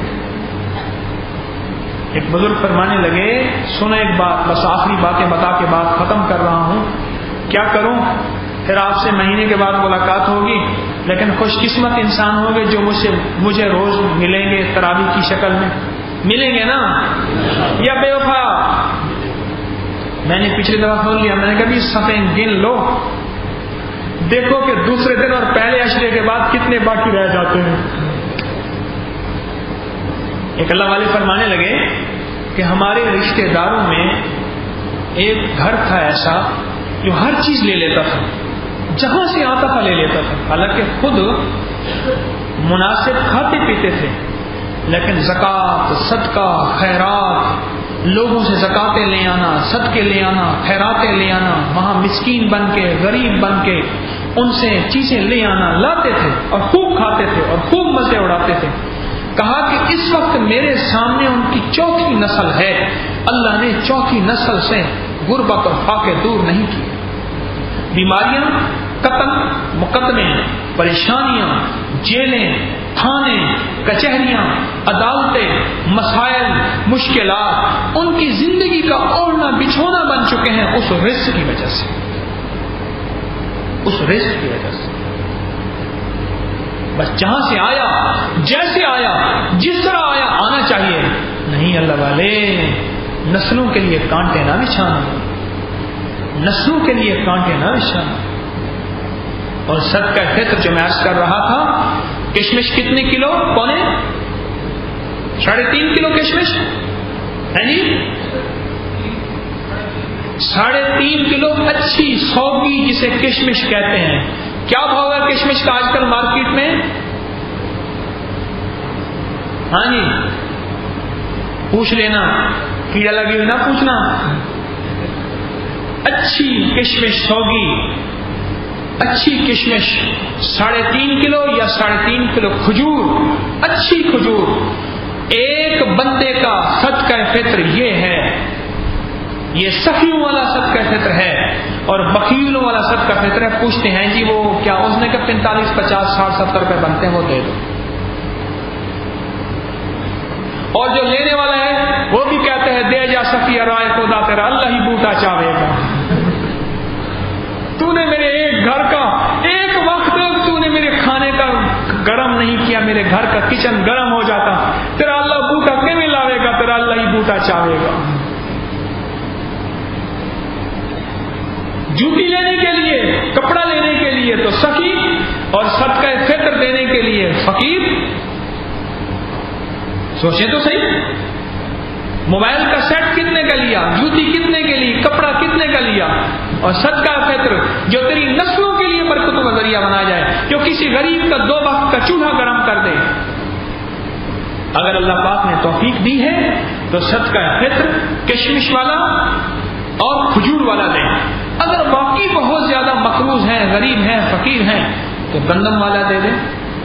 Speaker 3: ایک بزرگ فرمانے لگے سنو ایک بات، بس آخری باتیں بتا کے بات ختم کر رہا ہوں. کیا کروں؟ پھر آپ سے مہینے کے بعد ملاقات ہوگی، لیکن خوش قسمت انسان ہوں گے جو مجھ سے مجھے روز ملیں گے تراویح کی شکل میں. ملیں گے نا؟ یا بے وفا. میں نے پچھلی دفعہ سن لیا، میں نے کہا بھی صفیں گن لو، دیکھو کہ دوسرے دن اور پہلے عشرے کے بعد کتنے باقی رہ جاتے ہیں. ایک اللہ والے فرمانے لگے کہ ہمارے رشتہ داروں میں ایک گھر تھا ایسا جو ہر چیز لے لیتا تھا، جہاں سے آتا تھا لے لیتا تھا. حالانکہ خود مناسب کھاتے پیتے تھے، لیکن زکوٰۃ، صدقہ، خیرات، لوگوں سے زکاتیں لے آنا، صدقے لے آنا، خیراتیں لے آنا، وہاں مسکین بن کے، غریب بن کے ان سے چیزیں لے آنا، لاتے تھے اور خوب کھاتے تھے اور خوب مزے اڑاتے تھے. کہا کہ اس وقت میرے سامنے ان کی چوتھی نسل ہے، اللہ نے چوتھی نسل سے غربت اور فاقے دور نہیں کی. بیماریاں، قتل، مقدمے، پریشانیاں، جیلیں، تھانے، کچہریاں، عدالتیں، مسائل، مشکلات ان کی زندگی کا اوڑھنا بچھونا بن چکے ہیں اس رزق کی وجہ سے، اس رزق کی وجہ سے. بس جہاں سے آیا، جیسے آیا، جس طرح آیا آنا چاہیے. نہیں اللہ والے، نسلوں کے لیے کانٹے نہ بچھانا، نسلوں کے لیے کانٹے نہ بچھانا. اور صدقہ فطر جو میں عرض کر رہا تھا، کشمش کتنے کلو؟ پونے ساڑھے تین کلو کشمش ہے جی، ساڑھے تین کلو اچھی سوگی جسے کشمش کہتے ہیں. کیا بھاؤ ہے کشمش کا آج کل مارکیٹ میں؟ ہاں جی پوچھ لینا، کیڑا لگی ہوئی نہ پوچھنا. اچھی کشمش سوگی، اچھی کشمش ساڑھے تین کلو یا ساڑھے تین کلو کھجور، اچھی کھجور. ایک بندے کا صدقہ فطر یہ ہے، یہ سخیوں والا صدقہ فطر ہے. اور بخیلوں والا صدقہ فطر ہے. پوچھتے ہیں جی وہ کیا؟ اس نے کہ پینتالیس پچاس ساٹھ ستر روپے بنتے ہیں، وہ دے دو. اور جو لینے والا ہے وہ بھی کہتے ہیں دے جا سفیہ رائے خدا تیرا اللہ ہی بوٹا چاہے گا. تو نے میرے ایک گھر کا ایک وقت تو نے میرے کھانے کا گرم نہیں کیا، میرے گھر کا کچن گرم ہو جاتا، تیرا اللہ بوٹا کیوں لاوے گا؟ تیرا اللہ ہی بوٹا چاہے گا. جوتی لینے کے لیے، کپڑا لینے کے لیے تو سخی، اور صدقہ فطر دینے کے لیے فقیر. سوچیں تو صحیح، موبائل کا سیٹ کتنے کا لیا، جوتی کتنے کے لیے، کپڑا کتنے کا لیا، اور صدقہ فطر جو تیری نسلوں کے لیے برکتوں کا ذریعہ بنا جائے، جو کسی غریب کا دو وقت کا چولہا گرم کر دے. اگر اللہ پاک نے توفیق دی ہے تو صدقہ فطر کشمش والا اور کھجور والا دیں. اگر واقعی بہت زیادہ مقروض ہیں، غریب ہیں، فقیر ہیں، تو گندم والا دے دیں.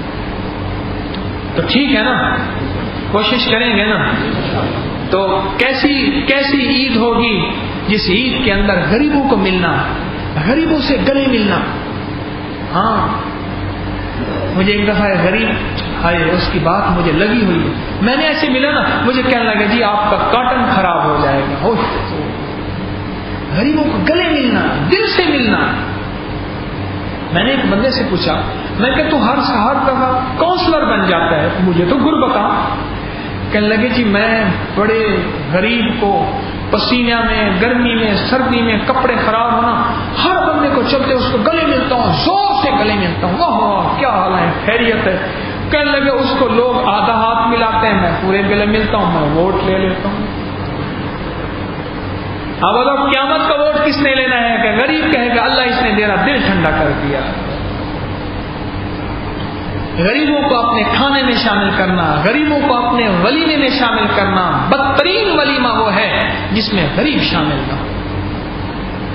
Speaker 3: تو ٹھیک ہے نا، کوشش کریں گے نا. تو کیسی کیسی عید ہوگی جس عید کے اندر غریبوں کو ملنا، غریبوں سے گلے ملنا. ہاں مجھے ایک دفعہ غریب ہائے اس کی بات مجھے لگی ہوئی ہے، میں نے ایسے ملا نا، مجھے کہنے لگا جی آپ کا کاٹن خراب ہو جائے گا. غریبوں کو گلے ملنا، دل سے ملنا. میں نے ایک بندے سے پوچھا، میں کہ تو ہر ہر دفعہ کونسلر بن جاتا ہے، مجھے تو غربت. کہنے لگے جی میں بڑے غریب کو پسینہ میں، گرمی میں، سردی میں، کپڑے خراب ہونا، ہر بندے کو چلتے اس کو گلے ملتا ہوں، زور سے گلے ملتا ہوں. واہ کیا حال ہے، خیریت ہے. کہنے لگے اس کو لوگ آدھا ہاتھ ملاتے ہیں، میں پورے گلے ملتا ہوں، میں ووٹ لے لیتا ہوں. اب اگر قیامت کا ووٹ کس نے لینا ہے؟ کہ غریب کہے گا اللہ اس نے میرا دل ٹھنڈا کر دیا. غریبوں کو اپنے کھانے میں شامل کرنا، غریبوں کو اپنے ولیمے میں شامل کرنا. بدترین ولیمہ وہ ہے جس میں غریب شامل نہ ہو.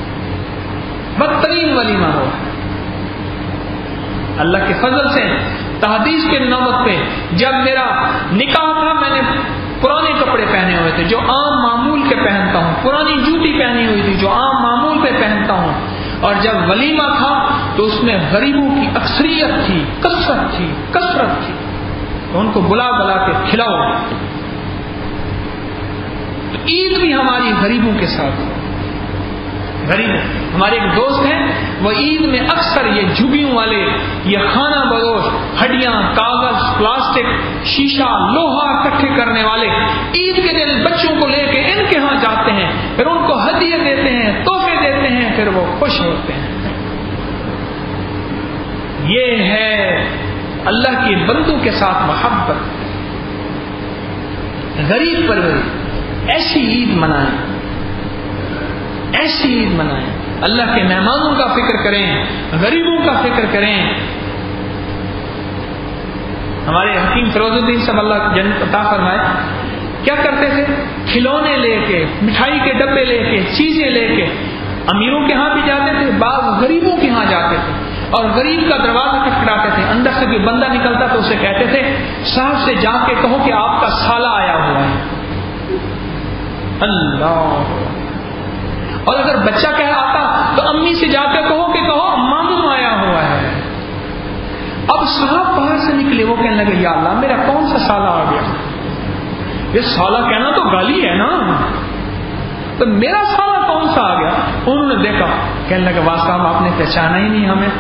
Speaker 3: بدترین ولیمہ وہ ہے. اللہ کے فضل سے تحدیث کے نوبت پہ جب میرا نکاح تھا میں نے پرانے کپڑے پہنے ہوئے تھے جو عام معمول کے پہنتا ہوں، پرانی جوتی پہنی ہوئی تھی جو عام معمول پہ پہنتا ہوں، اور جب ولیمہ تھا تو اس میں غریبوں کی اکثریت تھی، کثرت تھی کثرت تھی تو ان کو بلا بلا کے کھلاؤ. تو عید بھی ہماری غریبوں کے ساتھ. غریب ہمارے ایک دوست ہیں وہ عید میں اکثر یہ جھگیوں والے، یہ خانہ بدوش، ہڈیاں، کاغذ، پلاسٹک، شیشہ، لوہا اکٹھے کرنے والے عید کے دن بچوں کو لے کے ان کے ہاں جاتے ہیں، پھر ان کو ہدیے دیتے ہیں، تحفے دیتے ہیں، پھر وہ خوش ہوتے ہیں. یہ ہے اللہ کے بندوں کے ساتھ محبت. غریب پر غریب ایسی عید منائیں، ایسی عید منائیں، اللہ کے مہمانوں کا فکر کریں، غریبوں کا فکر کریں. ہمارے حکیم فیروز الدین صاحب اللہ جنت عطا فرمائے کیا کرتے تھے؟ کھلونے لے کے، مٹھائی کے ڈبے لے کے، چیزیں لے کے امیروں کے ہاں بھی جاتے تھے، بعض غریبوں کے ہاں جاتے تھے، اور غریب کا دروازہ کھٹکھٹاتے تھے. اندر سے کوئی بندہ نکلتا تو اسے کہتے تھے صاحب سے جا کے کہو کہ آپ کا سالہ آیا ہوا ہے. اللہ. اور اگر بچہ کہہ آتا تو امی سے جا کے کہو کہ کہو ماموں آیا ہوا ہے. اب صاحب باہر سے نکلے، وہ کہنے لگے یا اللہ میرا کون سا سالہ آ گیا. یہ سالہ کہنا تو گالی ہے نا، تو میرا سالہ کون سا آ گیا. انہوں نے دیکھا، کہنے لگا واہ صاحب آپ نے پہچانا ہی نہیں ہمیں.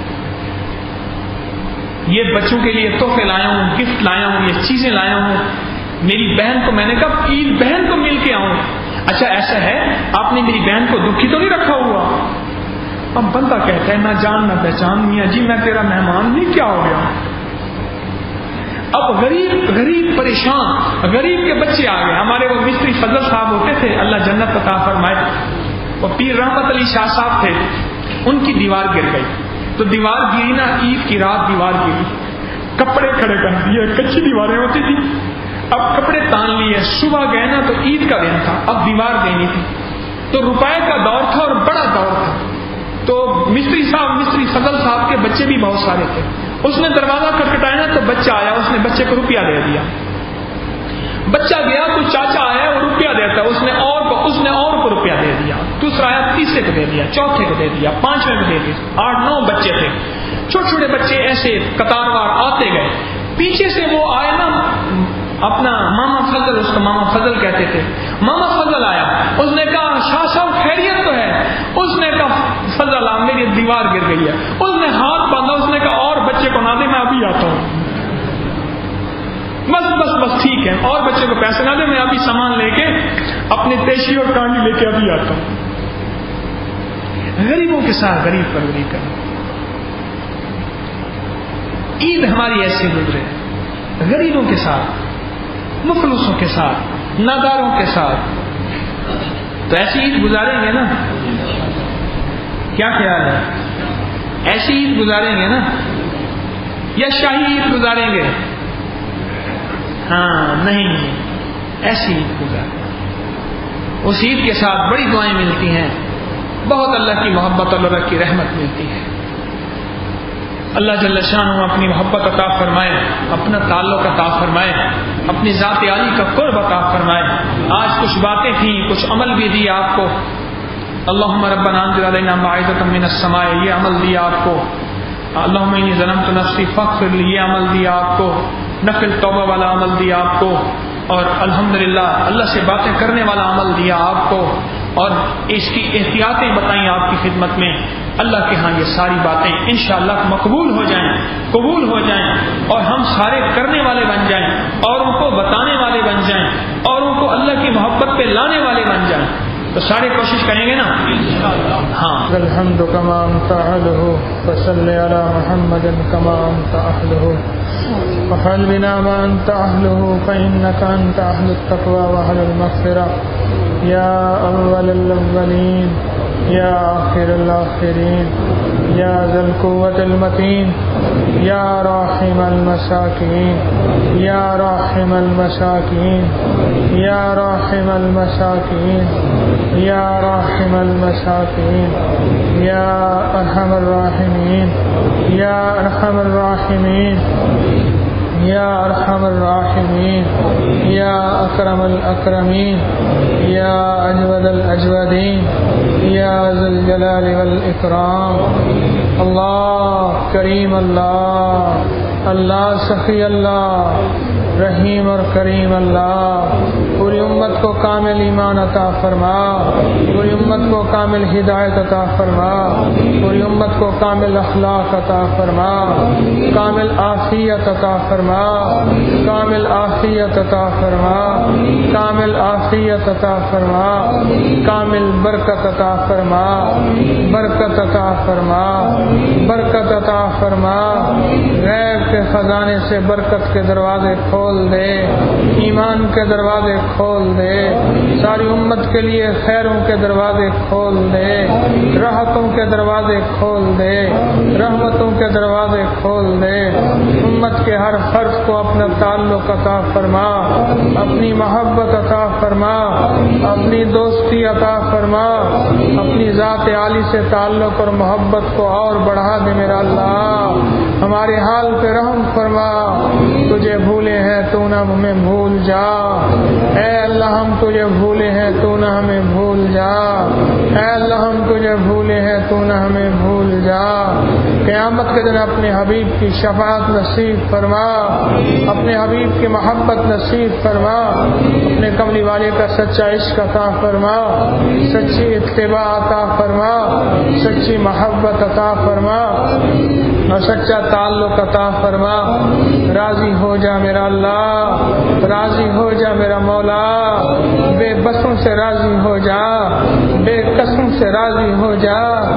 Speaker 3: یہ بچوں کے لیے تحفے لایا ہوں، گفٹ لایا ہوں، یہ چیزیں لایا ہوں. میری بہن کو میں نے کہا عید بہن کو مل کے آؤں. اچھا ایسا ہے آپ نے میری بہن کو دکھی تو نہیں رکھا ہوا. اب بندہ کہتا ہے نہ جان نہ پہچان، میاں جی میں تیرا مہمان نہیں، کیا ہو گیا. اب غریب غریب پریشان، غریب کے بچے آ گئے. ہمارے وہ مستری فضل صاحب ہوتے تھے اللہ جنت عطا فرمائے، وہ پیر رحمت علی شاہ صاحب تھے، ان کی دیوار گر گئی. تو دیوار گری نا، عید کی رات دیوار گری، کپڑے کھڑے کر دیے، کچی دیواریں ہوتی تھی، اب کپڑے تان لیے. صبح گئے نا تو عید کا دن تھا، اب دیوار دینی تھی، تو روپے کا دور تھا اور بڑا دور تھا. تو مستری صاحب مستری فضل صاحب کے بچے بھی بہت سارے تھے. اس نے دروازہ کھٹکھٹایا نا تو بچہ آیا، اس نے بچے کو روپیہ دے دیا. بچہ گیا تو چاچا آیا وہ روپیہ دیتا، اس نے اور کو اس نے اور کو روپیہ دے دیا. دوسرا آیا تیسرے کو دے دیا، چوتھے کو دے دیا، پانچویں کو دے دیا. آٹھ نو بچے تھے، چھوٹے چھوٹے بچے ایسے قطار وار آتے گئے. پیچھے سے وہ آئے نا اپنا ماما فضل، اس کو ماما فضل کہتے تھے، ماما فضل آیا. اس نے کہا شاہ صاحب خیریت تو ہے. اس نے کہا فضل آ میری دیوار گر گئی ہے. اس نے ہاتھ باندھا، اس نے کہا اور بچے کو نہ دے میں ابھی آتا ہوں. بس بس بس ٹھیک ہے، اور بچے کو پیسے نہ دے میں ابھی سامان لے کے اپنے تیشی اور کانڈی لے کے ابھی آتا ہوں. غریبوں کے ساتھ غریب پروری کرنا. عید ہماری ایسے گزرے غریبوں کے ساتھ، مفلسوں کے ساتھ، ناداروں کے ساتھ. تو ایسی عید گزاریں گے نا، کیا خیال ہے؟ ایسی عید گزاریں گے نا یا شاہی عید گزاریں گے؟ ہاں نہیں، ایسی عید گزاریں. اس عید کے ساتھ بڑی دعائیں ملتی ہیں، بہت اللہ کی محبت اور اللہ کی رحمت ملتی ہے. اللہ جل شانہ اپنی محبت عطا فرمائے، اپنا تعلق عطا فرمائے، اپنی ذات عالی کا قرب عطا فرمائے. آج کچھ باتیں تھیں، کچھ عمل بھی دی آپ کو. اللہم ربنا انزل علینا مائدۃ من السماء، یہ عمل دیا آپ کو. اللہم انی ظلمت نفسی فاغفر لی، یہ عمل دیا آپ کو. نفل توبہ والا عمل دیا آپ کو، اور الحمدللہ اللہ سے باتیں کرنے والا عمل دیا آپ کو، اور اس کی احتیاطیں بتائیں آپ کی خدمت میں. اللہ کے ہاں یہ ساری باتیں انشاءاللہ مقبول ہو جائیں، قبول ہو جائیں، اور ہم سارے کرنے والے بن جائیں، اوروں کو بتانے والے بن جائیں، اوروں کو اللہ کی محبت پہ لانے والے بن جائیں. تو سارے کوشش کریں گے نا. ہاں
Speaker 2: الحمد کما انت اہلہ فصلی علی محمد کما انت اہلہ وفعل بنا ما انت اہلہ فانک انت اہل التقوی واہل المغفرہ یا اول الاولین یا آخر الآخرین یا ذی القوة المتین یا راحم المساکین یا راحم المساکین یا راحم المساکین یا راحم المساکین یا ارحم الراحمین یا ارحم الراحمین یا ارحم الراحمین یا اکرم الاکرمین یا اجود الاجودین یا ذی الجلال والاکرام. اللہ کریم اللہ، اللہ سخی اللہ، رحیم اور کریم اللہ، پوری امت کو کامل ایمان عطا فرما، پوری امت کو کامل ہدایت عطا فرما، پوری امت کو کامل اخلاق عطا فرما، کامل عافیت عطا فرما، کامل عافیت عطا فرما، کامل عافیت عطا فرما، کامل برکت عطا فرما، برکت عطا فرما، برکت عطا فرما. غیب کے خزانے سے برکت کے دروازے کھول دے، ایمان کے دروازے کھول دے، ساری امت کے لیے خیروں کے دروازے کھول دے، راحتوں کے دروازے کھول دے، رحمتوں کے دروازے کھول دے. امت کے ہر فرد کو اپنا تعلق عطا فرما، اپنی محبت عطا فرما، اپنی دوستی عطا فرما، اپنی ذات عالی سے تعلق اور محبت کو اور بڑھا دے میرا اللہ. ہمارے حال پہ رحم فرما، تجھے بھولے ہیں تو نہ ہمیں بھول جا. اے اللہ ہم تجھے بھولے ہیں تو نہ ہمیں بھول جا. اے اللہ ہم تجھے بھولے ہیں تو نہ ہمیں بھول جا. قیامت کے دن اپنے حبیب کی شفاعت نصیب فرما، اپنے حبیب کی محبت نصیب فرما، اپنے کملی والے کا سچا عشق عطا فرما، سچی اتباع عطا فرما، سچی محبت عطا فرما اور سچا تعلق عطا فرما. راضی ہو جا میرا اللہ، راضی ہو جا میرا مولا. بے بسوں سے راضی ہو جا، بے قصوں سے راضی ہو جا،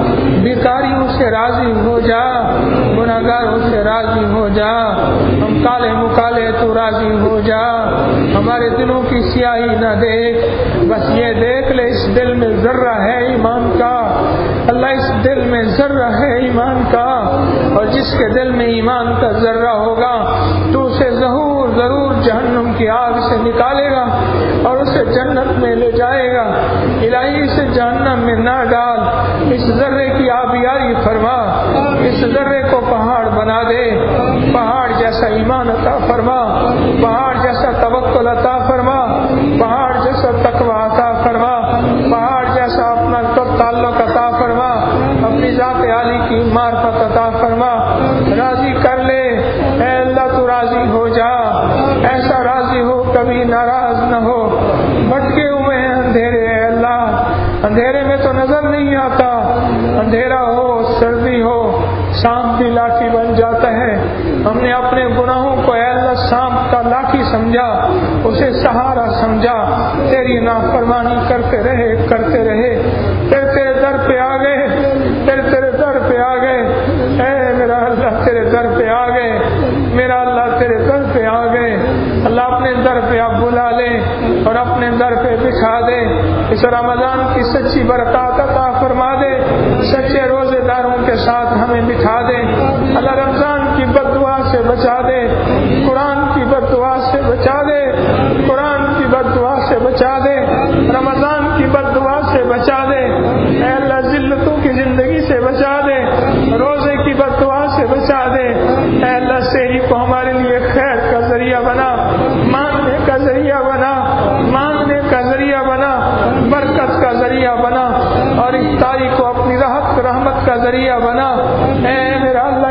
Speaker 2: بیکاریوں سے راضی ہو جا، گناہگاروں سے راضی ہو جا. ہم کالے مکالے تو راضی ہو جا. ہمارے دلوں کی سیاہی نہ دیکھ، بس یہ دیکھ لے اس دل میں ذرہ ہے ایمان کا. اللہ اس دل میں ذرہ ہے ایمان کا، اور جس کے دل میں ایمان کا ذرہ ہوگا تو اسے ضرور ضرور جہنم کی آگ سے نکالے گا اور اسے جنت میں لے جائے گا. الہی اسے جہنم میں نہ ڈال، اس ذرے کی آبیاری فرما، اس ذرے کو پہاڑ بنا دے. پہاڑ جیسا ایمان عطا فرما، پہاڑ جیسا توکل عطا فرما، پہاڑ جیسا تقوی عطا فرما، پہاڑ جیسا اپنا تعلق عطا فرما، اپنی ذات عالی کی معرفت عطا فرما. راضی کر لے اے اللہ، تو راضی ہو جا. ایسا راضی ہو کبھی ناراض نہ ہو. بھٹکے ہوئے ہیں اندھیرے اے اللہ، اندھیرے میں تو نظر نہیں آتا. اندھیرا ہو، سردی ہو، سانپ بھی لاٹھی بن جاتا ہے. ہم نے اپنے گناہوں کو اے اللہ سانپ کا لاٹھی سمجھا، اسے سہارا سمجھا. تیری نافرمانی کرتے رہے کرتے رہے پھر تیرے در پہ آ گئے، پھر تیرے در پہ آ گئے. اے میرا اللہ تیرے در پہ آ گئے، میرا اللہ تیرے در پہ آ گئے. اللہ اپنے در پہ آپ بلا لے اور اپنے در پہ بٹھا دے. اس رمضان کی سچی برکات عطا فرما دے، سچے روزے داروں کے ساتھ ہمیں بٹھا دے. اللہ رمضان کی بد دعا سے بچا دے، قرآن کی بد دعا سے بچا دے، قرآن کی بد دعا سے بچا دے، رمضان کی بد دعا سے بچا دے. اے اللہ ذلتوں کی زندگی سے بچا دے، روزے کی بد دعا سے بچا دے. اے اللہ سحری کو ہمارے لیے خیر کا ذریعہ بنا، مانگنے کا ذریعہ بنا، مانگنے کا ذریعہ بنا، برکت کا ذریعہ بنا، اور افطاری کو اپنی راحت رحمت کا ذریعہ بنا. اے میرا اللہ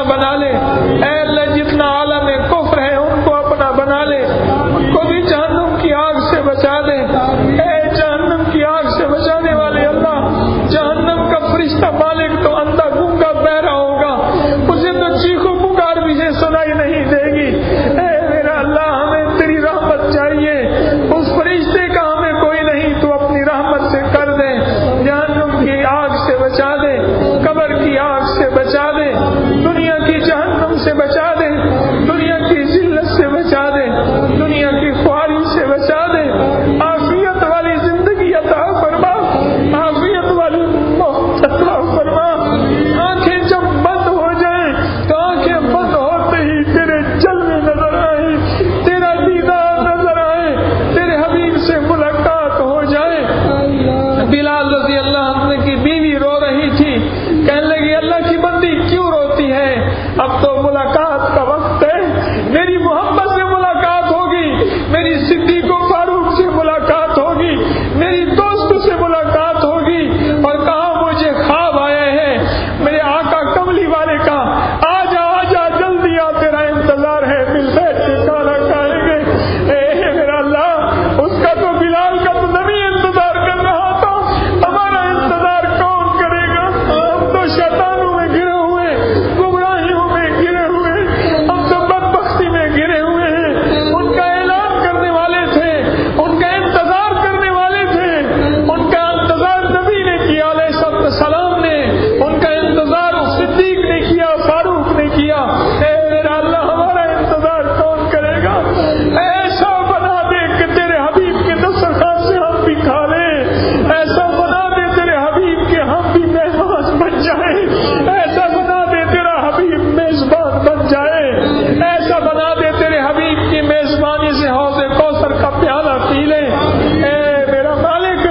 Speaker 2: بنا لے، اے اللہ جتنا عالم کفر ہے ان کو اپنا بنا لے، ان کو بھی جہنم کی آگ سے بچا دے، اے جہنم کی آگ سے بچانے والے اللہ، جہنم کا فرشتہ مالک تو اندھا گونگا بہرا ہوگا، اسے تو چیخو پکار بھی سے سنائی نہیں دے گی، اے میرا اللہ ہمیں تیری رحمت چاہیے، اس فرشتے کا ہمیں کوئی نہیں، تو اپنی رحمت سے کر دے، جہنم کی آگ سے بچا دے، قبر کی آگ سے بچا دے، دنیا کی جہنم سے بچا دے، دنیا کی ذلت سے بچا دے، دنیا کی خواری سے بچا دے، عافیت والی زندگی عطا فرما، عافیت والی موت عطا فرما۔ آنکھیں جب بند ہو جائیں تو آنکھیں بند ہوتے ہی تیرے جلوے نظر آئے، تیرا دیدار نظر آئے، تیرے حبیب سے ملاقات ہو جائے۔ بلال رضی اللہ عنہ کی بیوی رو رہی تھی، کہنے لگی اللہ کی بندی کیوں روتی ہے؟ اب تو ملاقات کا وقت ہے، میری محمد سے ملاقات ہوگی، میری صدیق و فاروق سے ملاقات ہوگی، میری دوست سے ملاقات ہوگی۔ اور کہا مجھے خواب آئے ہیں میرے آقا کملی والے کا، آجا آجا جلدی آ، تیرا انتظار ہے، مل بیٹھ کے کھانا کھائیں گے۔ اے میرا اللہ، اس کا تو بلال کا تو نبی انتظار کر رہا تھا، ہمارا انتظار کون کرے گا؟ ہم تو شیطانوں میں گرے ہوئے، گمراہیوں میں گرے ہوئے، ہم تو بدبختی میں گرے ہوئے ہیں۔ ان کا اعلان کرنے والے تھے، ان کا انتظار کرنے والے تھے، ان کا انتظار نبی نے کیا علیہ السلام نے، ان کا انتظار صدیق نے کیا، فاروق نے کیا۔ اے میرا اللہ، ہمارا انتظار کون کرے گا؟ ایسا بنا دے کہ تیرے حبیب کے دسترخوان سے ہم بھی کھا لیں، ایسا بنا دے تیرے حبیب کے ہم بھی مہمان بن جائیں، ایسا بنا دے تیرا حبیب میزبان بن جائے، ایسا بنا دے تیرے حبیب کی میزبانی سے حوض کوثر کا پیالہ پی لیں۔ اے میرا مالک،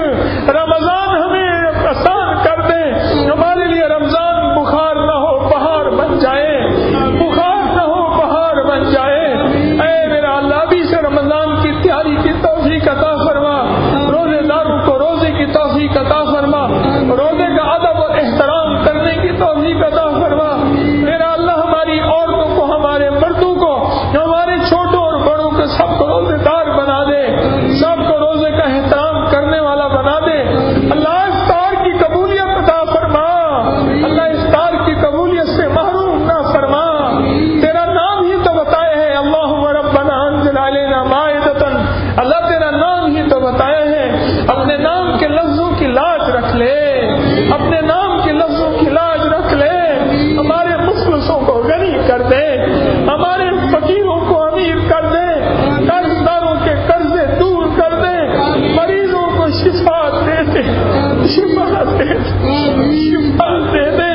Speaker 2: رمضان ہمیں آسان کر دے، ہمارے لیے رمضان بخار نہ ہو بہار بن جائے، بخار نہ ہو بہار بن جائے۔ اے میرا اللہ، بھی سے رمضان کی تیاری کی توفیق عطا فرما، روزے داروں کو روزے کی توفیق عطا فرما، روزے کا ادب اور احترام کرنے کی توفیق عطا فرما۔ میرا اللہ، ہماری عورتوں کو، ہمارے مردوں کو، ہمارے چھوٹوں اور بڑوں کو سب کو روزے دار بنا دے، سب کو روزے کا احترام کرنے والا بنا دے۔ اللہ افطار کی قبولیت عطا فرما، اللہ افطار کی قبولیت سے محروم نہ فرما۔ تیرا نام ہی تو بتایا ہے، اللہم ربنا انزل علینا مائدۃ، اللہ تیرا نام ہی تو بتایا ہے، اپنے نام کے لفظوں کی لاج رکھ لے، اپنے نام کے لفظوں کی لاج رکھ لے، ہمارے مفلسوں کو غنی کر دے، ہمارے فقیروں کو امیر کر دے، قرض داروں کے قرضے دور کر دے، مریضوں کو شفا دے دے، شفا دے دے، شفا دے دے،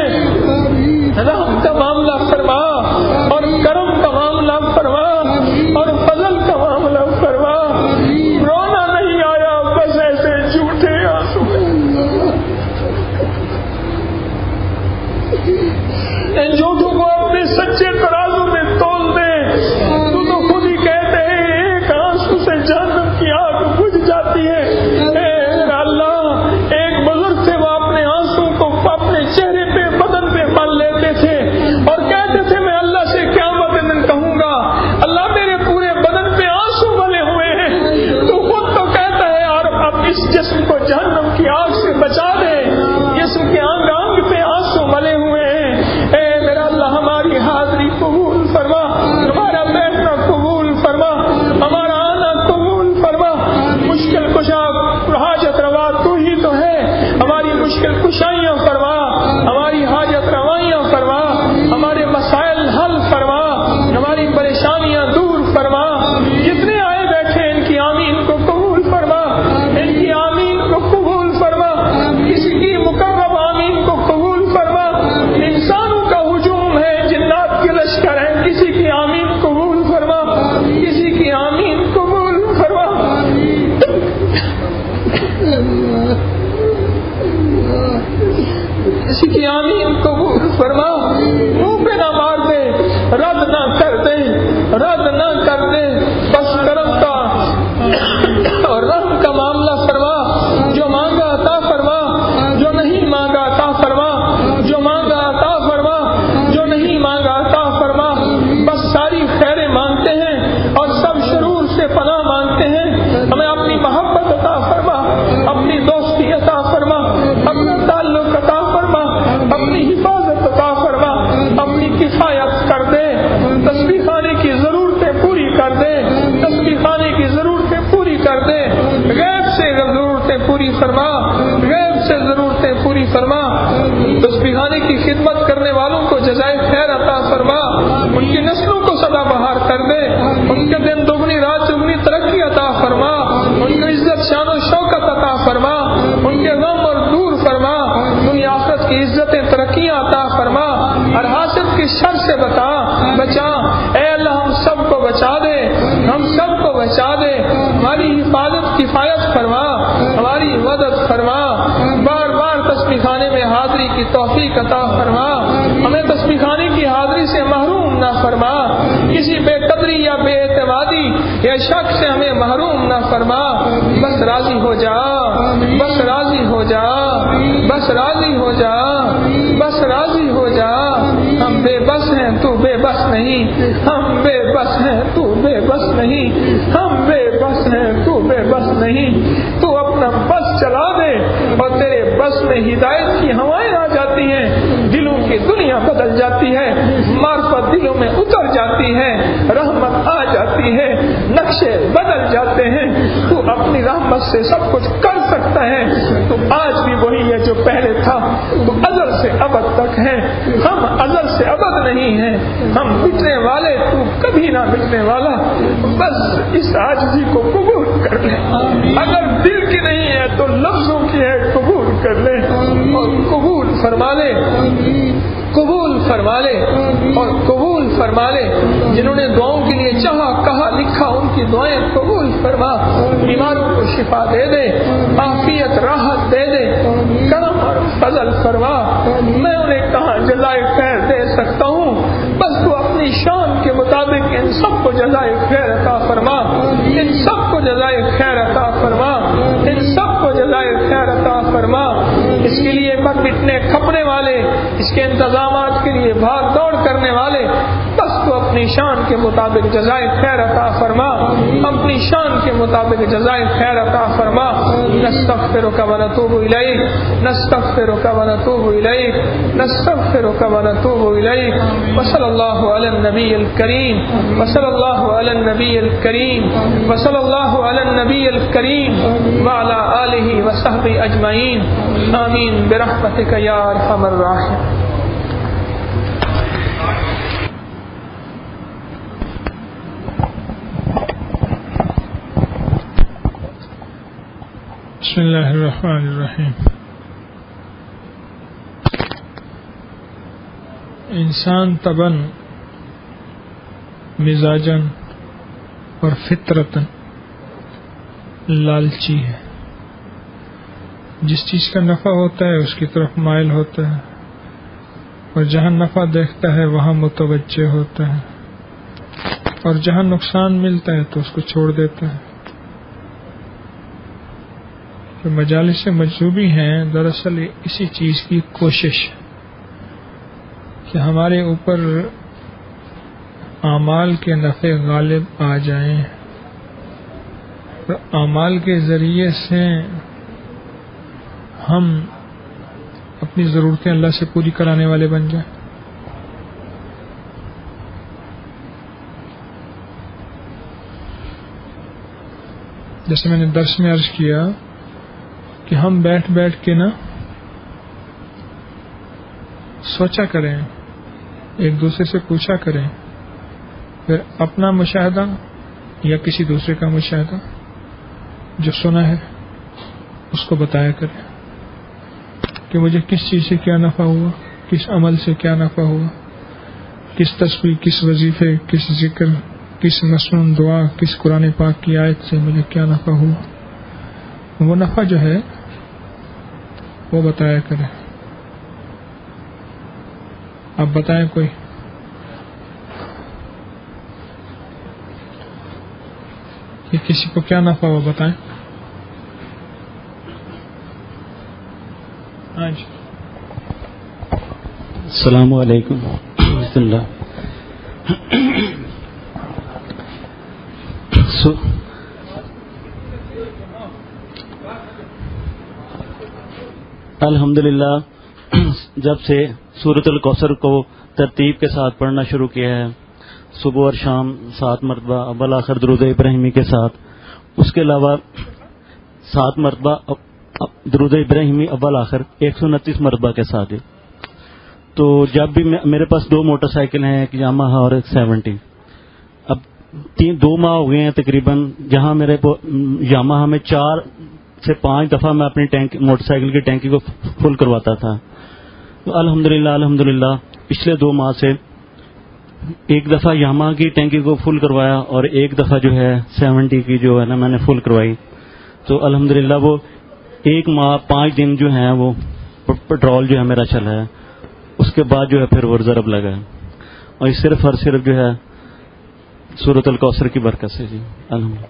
Speaker 2: رحم کا معاملہ فرما، اور کرم کا معاملہ فرما، اور فضل کا معاملہ فرما۔ رونا نہیں آیا، بس ایسے جھوٹے آنسو، ان جھوٹوں کو اپنے سچے ترازو میں تول دے۔ تو تو خود ہی کہتے ہیں ایک آنسو سے جہنم کی آگ بجھ جاتی ہے۔ اے اللہ، ایک بزرگ تھے، وہ اپنے آنسو کو اپنے چہرے پہ، بدن پہ مل لیتے تھے اور کہتے تھے میں اللہ سے قیامت کے دن کہوں گا اللہ میرے پورے بدن پہ آنسو ملے ہوئے ہیں۔ تو خود تو کہتا ہے اور اب اس جسم کو جہنم کی آگ سے بچا دے، جسم کے انگ انگ پہ آنسو ملے ہوئے ہیں۔ اے میرا اللہ، ہماری حاضری قبول فرما، ہمارا بیٹھنا قبول فرما، ہمارا آنا قبول فرما۔ مشکل کشا حاجت روا تو ہی تو ہے، ہماری مشکل کشائیاں فرما، ہماری حاجت روائیاں فرما، ہمارے مسائل حل فرما، ہماری پریشانیاں دور فرما۔ جتنے آئے بیٹھے ان کی آمین کو قبول فرما، ان کی آمین کو قبول فرما، کسی کی مقرب آمین کو قبول فرما۔ انسانوں کا ہجوم ہے، جنات کے لشکر ہیں، کسی کی آمین قبول فرما، کسی کی آمین قبول فرما۔ کسی کی آمین قبول فرما، منہ پہ نہ مار دے، رد نہ کر دے، رد نہ کر دے، بس کرم کا اور رحم کا معاملہ فرما۔ جو مانگا عطا فرما، جو نہیں مانگا عطا فرما، جو مانگا عطا فرما، جو نہیں مانگا عطا کی شر سے بتا بچا اے اللہ ہم سب کو بچا دے ہم سب کو بچا دے ہماری حفاظت کفایت فرما ہماری مدد فرما بار بار تسبیح خانے میں حاضری کی توفیق عطا فرما ہمیں تسبیح خانے کی حاضری سے محروم نہ فرما کسی بے قدری یا بے اعتمادی یا شک سے ہمیں محروم نہ فرما بس راضی ہو جا بس راضی ہو جا بس راضی ہو جا بس راضی ہو جا ہم بے بس ہیں تو بے بس نہیں ہم بے بس ہیں تو بے بس نہیں ہم بے بس ہیں تو بے بس نہیں تو اپنا بس چلا دے اور تیرے بس میں ہدایت کی ہوائیں آ جاتی ہیں دلوں کی دنیا بدل جاتی ہے معرفت دلوں میں اتر جاتی ہے رحمت آ جاتی ہے نقشے بدل جاتے ہیں تو اپنی رحمت سے سب کچھ کر سکتا ہے تو آج بھی وہی ہے جو پہلے تھا تو ازل سے ابد تک ہے ہم ازل سے ابد نہیں ہیں ہم مٹنے والے تو کبھی نہ مٹنے والا بس اس عاجزی کو قبول کر لیں اگر دل کی نہیں ہے تو لفظوں کی ہے قبول کر لیں اور قبول فرما لے قبول فرما لے اور قبول فرما لے جنہوں نے دعاؤں کے لیے چاہا کہا لکھا ان کی دعائیں قبول فرما بیماروں کو شفا دے دے عافیت راحت دے دے کرم اور فضل فرما میں انہیں کہاں جزائے خیر دے سکتا ہوں بس تو اپنی شان کے مطابق ان سب کو جزائے خیر عطا فرما ان سب کو جزائے خیر عطا فرما ان سب کو جزائے خیر عطا فرما اس کے لیے مت مٹنے کھپنے والے اس کے انتظامات کے لیے بھاگ دوڑ کرنے والے بس تو اپنی شان کے مطابق جزائے خیر عطا فرما اپنی شان کے مطابق جزائے خیر عطا فرما نستغفرک و نتوب الیک نستغفرک و نتوب الیک نستغفرک و نتوب الیک وصلی اللہ علی النبی الکریم وصلی اللہ علی النبی الکریم وصلی اللہ علی النبی الکریم وعلی آلہ وصحبہ اجمعین آمین برحمتک یا ارحم الراحمین. بسم اللہ الرحمن الرحیم. انسان طبعاً مزاجاً اور فطرتاً لالچی ہے. جس چیز کا نفع ہوتا ہے اس کی طرف مائل ہوتا ہے اور جہاں نفع دیکھتا ہے وہاں متوجہ ہوتا ہے اور جہاں نقصان ملتا ہے تو اس کو چھوڑ دیتا ہے. جو مجالس مجذوبی ہیں دراصل اسی چیز کی کوشش کہ ہمارے اوپر اعمال کے نفع غالب آ جائیں اور اعمال کے ذریعے سے ہم اپنی ضرورتیں اللہ سے پوری کرانے والے بن جائیں. جیسے میں نے درس میں عرض کیا کہ ہم بیٹھ بیٹھ کے نا سوچا کریں ایک دوسرے سے پوچھا کریں پھر اپنا مشاہدہ یا کسی دوسرے کا مشاہدہ جو سنا ہے اس کو بتایا کریں کہ مجھے کس چیز سے کیا نفع ہوا کس عمل سے کیا نفع ہوا کس تسبیح کس وظیفے کس ذکر کس مسنون دعا کس قرآن پاک کی آیت سے مجھے کیا نفع ہوا. وہ نفع جو ہے وہ بتایا کریں. آپ بتائیں کوئی کہ کسی کو کیا نفع ہوا بتائیں. ہاں جی.
Speaker 1: السلام علیکم ورحمۃ اللہ. الحمدللہ جب سے سورۃ الکوثر کو ترتیب کے ساتھ پڑھنا شروع کیا ہے صبح اور شام سات مرتبہ اول آخر درود ابراہیمی کے ساتھ اس کے علاوہ سات مرتبہ درود ابراہیمی اول آخر ایک سو انتیس مرتبہ کے ساتھ. تو جب بھی میرے پاس دو موٹر سائیکل ہیں ایک یاماہا اور ایک سیونٹی. اب تین دو ماہ ہو گئے ہیں تقریباً جہاں میرے یاماہا میں چار سے پانچ دفعہ میں اپنی ٹینک موٹر سائیکل کی ٹینکی کو فل کرواتا تھا. تو الحمدللہ الحمدللہ پچھلے دو ماہ سے ایک دفعہ یاما کی ٹینکی کو فل کروایا اور ایک دفعہ جو ہے سیونٹی کی جو ہے نا میں نے فل کروائی. تو الحمدللہ وہ ایک ماہ پانچ دن جو ہے وہ پٹرول جو ہے میرا چلا ہے. اس کے بعد جو ہے پھر وہ ضرب لگا ہے. اور صرف اور صرف جو ہے سورۃ الکوثر کی برکت سے. جی الحمدللہ.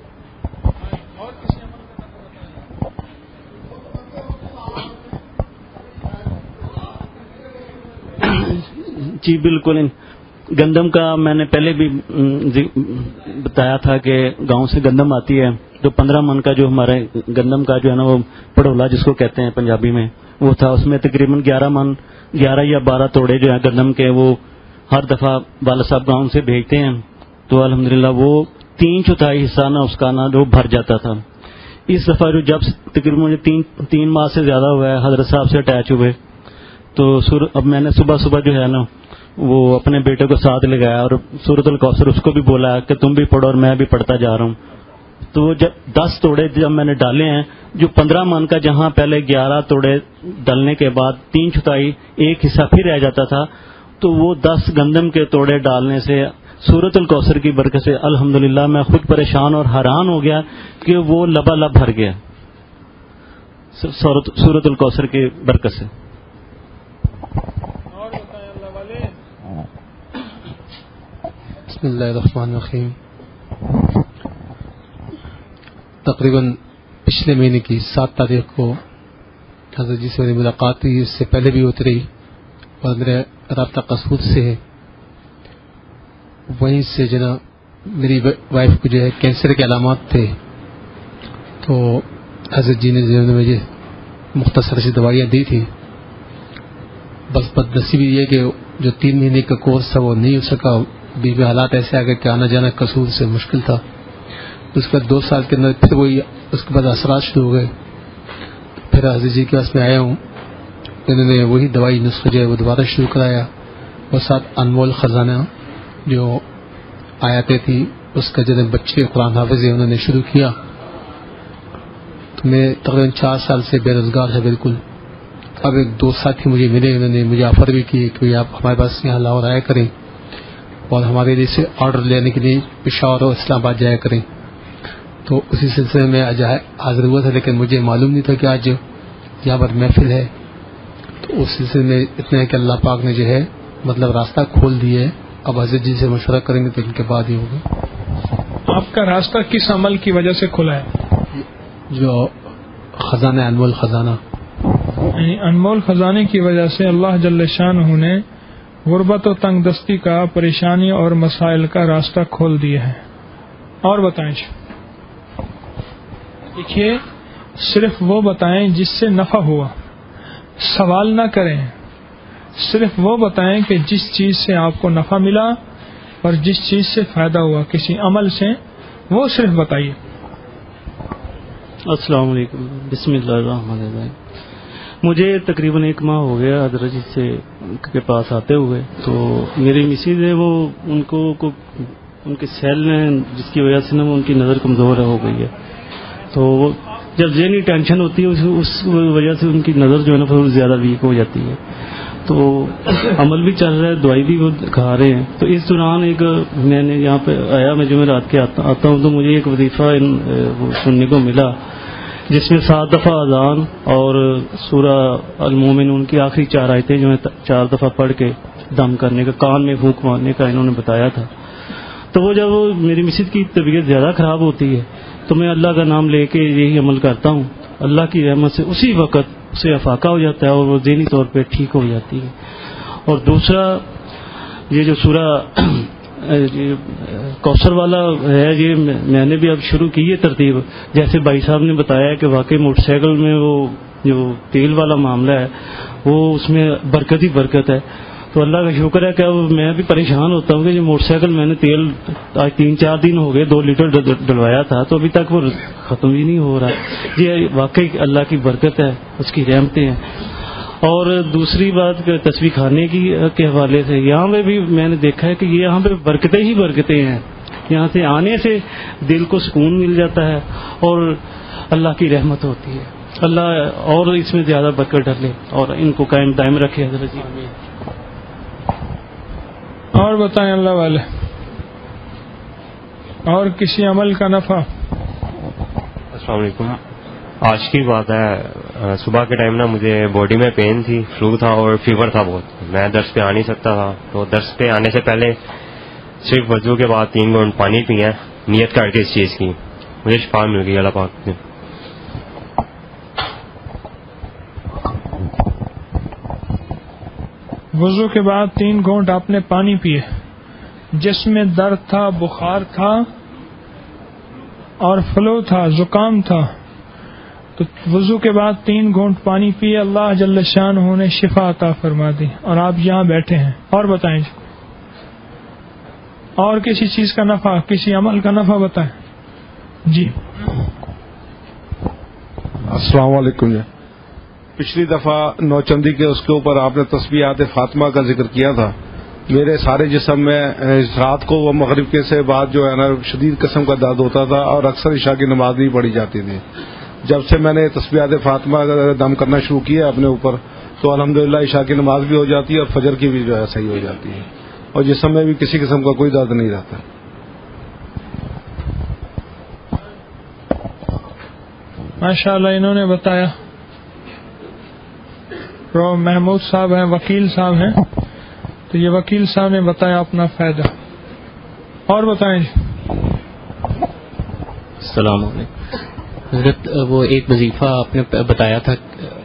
Speaker 1: جی بالکل. گندم کا میں نے پہلے بھی بتایا تھا کہ گاؤں سے گندم آتی ہے تو پندرہ من کا جو ہمارے گندم کا جو ہے نا وہ پڑولا جس کو کہتے ہیں پنجابی میں وہ تھا. اس میں تقریباً گیارہ من گیارہ یا بارہ توڑے جو ہیں گندم کے وہ ہر دفعہ والد صاحب گاؤں سے بھیجتے ہیں. تو الحمدللہ وہ تین چوتھائی حصہ نا اس کا نا جو بھر جاتا تھا. اس دفعہ جو جب تقریباً مجھے تین تین ماہ سے زیادہ ہوا ہے حضرت صاحب سے اٹیچ ہوئے تو اب میں نے صبح صبح جو ہے نا وہ اپنے بیٹے کو ساتھ لگایا اور سورۃ الکوثر اس کو بھی بولا کہ تم بھی پڑھو اور میں بھی پڑھتا جا رہا ہوں. تو جب دس توڑے جب میں نے ڈالے ہیں جو پندرہ من کا جہاں پہلے گیارہ توڑے ڈالنے کے بعد تین چوتھائی ایک حصہ پھر رہ جاتا تھا تو وہ دس گندم کے توڑے ڈالنے سے سورۃ الکوثر کی برکت سے الحمدللہ میں خود پریشان اور حیران ہو گیا کہ وہ لبالب بھر گیا سورۃ الکوثر کی برکت سے.
Speaker 4: بسم اللہ الرحمن الرحیم. تقریباً پچھلے مہینے کی سات تاریخ کو حضرت جی سے میری ملاقات ہوئی. اس سے پہلے بھی ہوتی رہی اور میرا رابطہ قصور سے ہے. وہیں سے جو نا میری وائف کو جو ہے کینسر کے علامات تھے تو حضرت جی نے جو مجھے مختصر سی دوائیاں دی تھی. بس بدنصیبی یہ کہ جو تین مہینے کا کورس تھا وہ نہیں ہو سکا. بیچ میں حالات ایسے آ گئے کہ آنا جانا قصور سے مشکل تھا. اس کے بعد دو سال کے اندر پھر وہی اس کے بعد اثرات شروع ہو گئے. پھر حضرت جی کے پاس میں آیا ہوں. انہوں نے وہی دوائی نسخہ جو ہے وہ دوبارہ شروع کرایا اور ساتھ انمول خزانہ جو آیاتیں تھی اس کا جو بچے قرآن حافظ انہوں نے شروع کیا. تو میں تقریباً چار سال سے بے روزگار ہے بالکل. اب ایک دو ساتھی مجھے ملے انہوں نے مجھے آفر بھی کی کہ آپ ہمارے پاس یہاں لاہور آیا کریں اور ہمارے لیے سے آرڈر لینے کے لیے پشاور اور اسلام آباد جایا کریں. تو اسی سلسلے میں آج حاضر ہوا تھا لیکن مجھے معلوم نہیں تھا کہ آج یہاں پر محفل ہے. تو اس سلسلے میں اتنا ہے کہ اللہ پاک نے جو ہے مطلب راستہ کھول دیا ہے. اب حضرت جی سے مشورہ کریں گے تو ان کے بعد ہی ہوگا.
Speaker 2: آپ کا راستہ کس عمل کی وجہ سے کھلا ہے؟
Speaker 4: جو خزانہ انمول خزانہ
Speaker 2: یعنی انمول خزانے کی وجہ سے اللہ جل شانہ نے غربت و تنگ دستی کا پریشانی اور مسائل کا راستہ کھول دیا ہے. اور بتائیں دیکھیے صرف وہ بتائیں جس سے نفع ہوا. سوال نہ کریں. صرف وہ بتائیں کہ جس چیز سے آپ کو نفع ملا اور جس چیز سے فائدہ ہوا کسی عمل سے وہ صرف بتائیے.
Speaker 1: السلام علیکم. بسم اللہ الرحمن الرحیم. مجھے تقریباً ایک ماہ ہو گیا حضرت جی سے کے پاس آتے ہوئے. تو میری مسز ہے وہ ان کو ان کے سیل میں جس کی وجہ سے نا وہ ان کی نظر کمزور ہو گئی ہے. تو جب ذہنی ٹینشن ہوتی ہے اس وجہ سے ان کی نظر جو ہے نا تھوڑی زیادہ ویک ہو جاتی ہے. تو عمل بھی چل رہا ہے دوائی بھی وہ کھا رہے ہیں. تو اس دوران ایک میں نے یہاں پہ آیا میں جمعرات کے آتا آتا ہوں تو مجھے ایک وظیفہ سننے کو ملا جس میں سات دفعہ اذان اور سورہ المومنون کی آخری چار آیتیں جو ہیں چار دفعہ پڑھ کے دم کرنے کا کان میں پھونک مارنے کا انہوں نے بتایا تھا. تو وہ جب میری مسجد کی طبیعت زیادہ خراب ہوتی ہے تو میں اللہ کا نام لے کے یہی عمل کرتا ہوں. اللہ کی رحمت سے اسی وقت اسے افاقہ ہو جاتا ہے اور وہ ذہنی طور پہ ٹھیک ہو جاتی ہے. اور دوسرا یہ جو سورہ کوثر والا ہے یہ میں نے بھی اب شروع کی ہے ترتیب. جیسے بھائی صاحب نے بتایا کہ واقعی موٹر سائیکل میں وہ جو تیل والا معاملہ ہے وہ اس میں برکت ہی برکت ہے. تو اللہ کا شکر ہے کہ اب میں بھی پریشان ہوتا ہوں کہ جو موٹر سائیکل میں نے تیل آج تین چار دن ہو گئے دو لیٹر ڈلوایا تھا تو ابھی تک وہ ختم ہی نہیں ہو رہا. یہ واقعی اللہ کی برکت ہے اس کی رحمتیں ہیں. اور دوسری بات تصویر خانے کی کے حوالے سے یہاں پہ بھی میں نے دیکھا ہے کہ یہ یہاں پہ برکتیں ہی برکتیں ہیں. یہاں سے آنے سے دل کو سکون مل جاتا ہے اور اللہ کی رحمت ہوتی ہے. اللہ اور اس میں زیادہ برکت ڈالے اور ان کو قائم دائم رکھے حضرت جی.
Speaker 2: اور بتائیں اللہ والے، اور کسی عمل کا نفع؟
Speaker 5: السلام علیکم. آج کی بات ہے، صبح کے ٹائم نا مجھے باڈی میں پین تھی، فلو تھا اور فیور تھا بہت. میں درس پہ آ نہیں سکتا تھا، تو درس پہ آنے سے پہلے صرف وضو کے بعد تین گھنٹ پانی پیا نیت کر کے اس چیز کی. مجھے شفا مل گئی اللہ پاک نے.
Speaker 2: وضو کے بعد تین گھونٹ آپ نے پانی پیے، جس میں درد تھا، بخار تھا اور فلو تھا، زکام تھا، تو وضو کے بعد تین گھونٹ پانی پیے، اللہ جل شانہ نے شفا عطا فرما دی، اور آپ یہاں بیٹھے ہیں. اور بتائیں جی، اور کسی چیز کا نفع، کسی عمل کا نفع بتائیں جی.
Speaker 6: السلام علیکم جی. پچھلی دفعہ نوچندی کے اس کے اوپر آپ نے تسبیحات فاطمہ کا ذکر کیا تھا. میرے سارے جسم میں رات کو وہ مغرب کے سے بعد جو ہے نا شدید قسم کا درد ہوتا تھا، اور اکثر عشاء کی نماز نہیں پڑھی جاتی تھی. جب سے میں نے تسبیحات فاطمہ دم کرنا شروع کیا اپنے اوپر، تو الحمدللہ عشاء کی نماز بھی ہو جاتی ہے اور فجر کی بھی جو ہے صحیح ہو جاتی ہے، اور جسم میں بھی کسی قسم کا کوئی درد نہیں رہتا.
Speaker 2: ماشاء اللہ. انہوں نے بتایا، رو محمود صاحب ہیں، وکیل صاحب ہیں، تو یہ وکیل صاحب نے بتایا اپنا فائدہ. اور بتائیں جی.
Speaker 7: السلام علیکم حضرت. وہ ایک وظیفہ آپ نے بتایا تھا،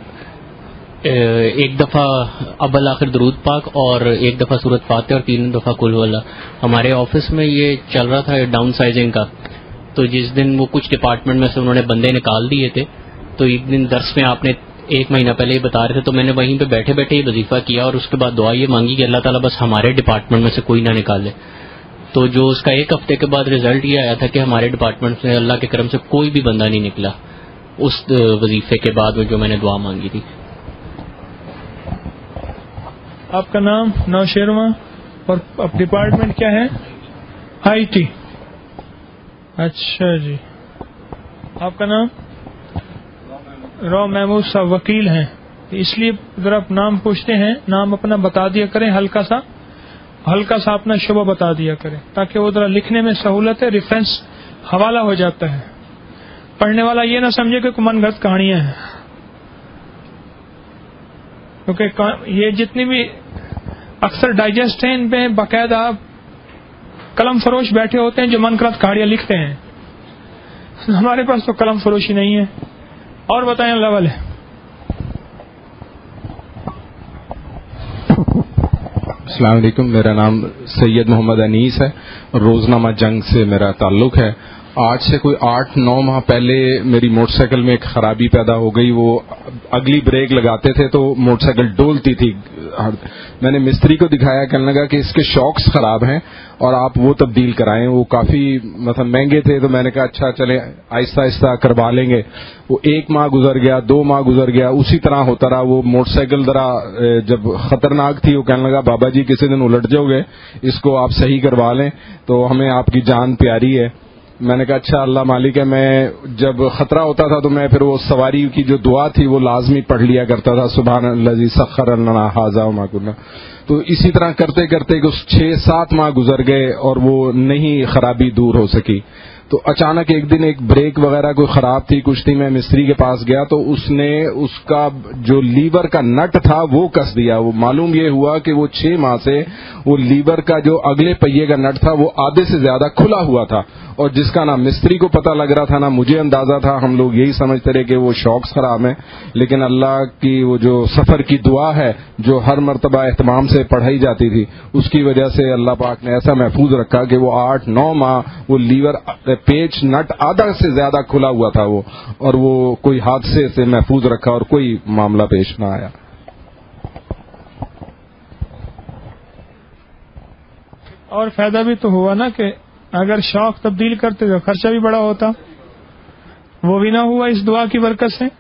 Speaker 7: ایک دفعہ اول آخر درود پاک اور ایک دفعہ سورت فاتحہ اور تین دفعہ قل ہو اللہ. ہمارے آفس میں یہ چل رہا تھا ڈاؤن سائزنگ کا، تو جس دن وہ کچھ ڈپارٹمنٹ میں سے انہوں نے بندے نکال دیے تھے، تو ایک دن درس میں آپ نے ایک مہینہ پہلے ہی بتا رہے تھے، تو میں نے وہیں پہ بیٹھے بیٹھے ہی وظیفہ کیا، اور اس کے بعد دعا یہ مانگی کہ اللہ تعالیٰ بس ہمارے ڈپارٹمنٹ میں سے کوئی نہ نکالے. تو جو اس کا ایک ہفتے کے بعد رزلٹ یہ آیا تھا کہ ہمارے ڈپارٹمنٹ سے اللہ کے کرم سے کوئی بھی بندہ نہیں نکلا اس وظیفے کے بعد جو میں نے دعا مانگی تھی.
Speaker 2: آپ کا نام؟ نوشیروہ. اور ڈپارٹمنٹ کیا ہے؟ I T. اچھا جی. آپ کا نام؟ رو محمود صاحب وکیل ہیں، اس لیے ذرا آپ نام پوچھتے ہیں، نام اپنا بتا دیا کریں، ہلکا سا ہلکا سا اپنا شعبہ بتا دیا کریں، تاکہ وہ ذرا لکھنے میں سہولت ہے، ریفرنس حوالہ ہو جاتا ہے. پڑھنے والا یہ نہ سمجھے کہ من گھڑت کہانیاں ہیں، کیونکہ یہ جتنی بھی اکثر ڈائجسٹ ہیں ان پہ باقاعدہ قلم فروش بیٹھے ہوتے ہیں جو من گھڑت کہانیاں لکھتے ہیں. ہمارے پاس تو قلم فروشی نہیں ہے. اور بتائیں اللہ والے.
Speaker 8: السلام علیکم. میرا نام سید محمد انیس ہے، روزنامہ جنگ سے میرا تعلق ہے. آج سے کوئی آٹھ نو ماہ پہلے میری موٹر سائیکل میں ایک خرابی پیدا ہو گئی. وہ اگلی بریک لگاتے تھے تو موٹر سائیکل ڈولتی تھی. میں نے مستری کو دکھایا، کہنے لگا کہ اس کے شاکس خراب ہیں اور آپ وہ تبدیل کرائیں. وہ کافی مطلب مہنگے تھے، تو میں نے کہا اچھا چلیں آہستہ آہستہ کروا لیں گے. وہ ایک ماہ گزر گیا، دو ماہ گزر گیا، اسی طرح ہوتا رہا. وہ موٹر سائیکل ذرا جب خطرناک تھی، وہ کہنے لگا بابا جی کسی دن الٹ جاؤ گے، اس کو آپ صحیح کروا لیں، تو ہمیں آپ کی جان پیاری ہے. میں نے کہا اچھا اللہ مالک ہے. میں جب خطرہ ہوتا تھا تو میں پھر وہ سواری کی جو دعا تھی وہ لازمی پڑھ لیا کرتا تھا، سبحان الذی سخر لنا ھذا وما کنا. تو اسی طرح کرتے کرتے کچھ چھ سات ماہ گزر گئے اور وہ نہیں خرابی دور ہو سکی. تو اچانک ایک دن ایک بریک وغیرہ کوئی خراب تھی، کچھ تھی. میں مستری کے پاس گیا تو اس نے اس کا جو لیور کا نٹ تھا وہ کس دیا. وہ معلوم یہ ہوا کہ وہ چھ ماہ سے وہ لیور کا جو اگلے پہیے کا نٹ تھا وہ آدھے سے زیادہ کھلا ہوا تھا، اور جس کا نہ مستری کو پتہ لگ رہا تھا نہ مجھے اندازہ تھا. ہم لوگ یہی سمجھتے رہے کہ وہ شاکس خراب ہیں، لیکن اللہ کی وہ جو سفر کی دعا ہے جو ہر مرتبہ اہتمام سے پڑھائی جاتی تھی، اس کی وجہ سے اللہ پاک نے ایسا محفوظ رکھا کہ وہ آٹھ نو ماہ وہ لیور پیچ نٹ آدھا سے زیادہ کھلا ہوا تھا وہ، اور وہ کوئی حادثے سے محفوظ رکھا اور کوئی معاملہ پیش نہ آیا.
Speaker 2: اور فائدہ بھی تو ہوا نا کہ اگر شوق تبدیل کرتے تو خرچہ بھی بڑا ہوتا، وہ بھی نہ ہوا اس دعا کی برکت سے.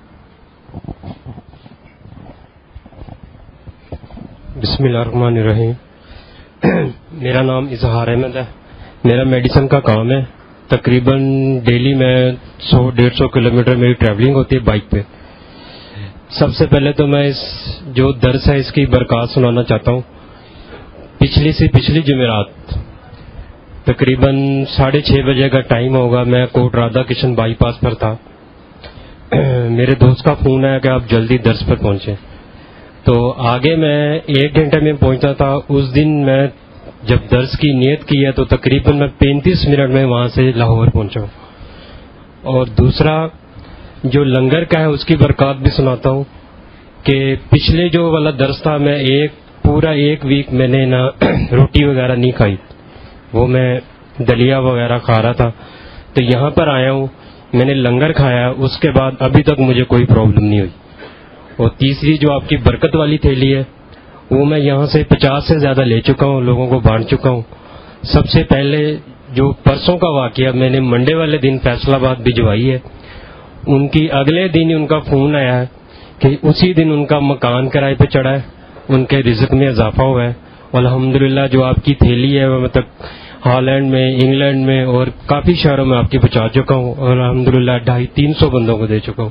Speaker 5: بسم اللہ الرحمن الرحیم. میرا نام اظہار احمد ہے. میرا میڈیسن کا کام ہے. تقریباً ڈیلی میں سو ڈیڑھ سو کلو میٹر میری ٹریولنگ ہوتی ہے بائک پہ. سب سے پہلے تو میں اس جو درس ہے اس کی برکات سنانا چاہتا ہوں. پچھلی سے پچھلی جمعرات تقریباً ساڑھے چھ بجے کا ٹائم ہوگا، میں کوٹ رادھا کشن بائی پاس پر تھا. میرے دوست کا فون آیا کہ آپ جلدی درس پر پہنچے. تو آگے میں ایک گھنٹے میں پہنچا تھا. اس دن میں جب درس کی نیت کی ہے تو تقریباً میں پینتیس منٹ میں وہاں سے لاہور پہنچا ہوں. اور دوسرا جو لنگر کا ہے اس کی برکات بھی سناتا ہوں کہ پچھلے جو والا درس تھا میں ایک پورا ایک ویک میں نے نہ روٹی وغیرہ نہیں کھائی، وہ میں دلیا وغیرہ کھا رہا تھا. تو یہاں پر آیا ہوں، میں نے لنگر کھایا، اس کے بعد ابھی تک مجھے کوئی پرابلم نہیں ہوئی. اور تیسری جو آپ کی برکت والی تھیلی ہے وہ میں یہاں سے پچاس سے زیادہ لے چکا ہوں، لوگوں کو بانٹ چکا ہوں. سب سے پہلے جو پرسوں کا واقعہ میں نے منڈے والے دن فیصل آباد بھجوائی ہے، ان کی اگلے دن ان کا فون آیا ہے کہ اسی دن ان کا مکان کرائے پہ چڑھا ہے، ان کے رزق میں اضافہ ہوا ہے. الحمدللہ جو آپ کی تھیلی ہے وہ میں تک ہالینڈ میں، انگلینڈ میں اور کافی شہروں میں آپ کی پہنچا چکا ہوں، اور الحمدللہ ڈھائی تین سو بندوں کو دے چکا ہوں.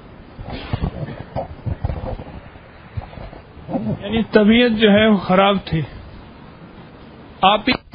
Speaker 2: یعنی طبیعت جو ہے وہ خراب تھی، آپ ہی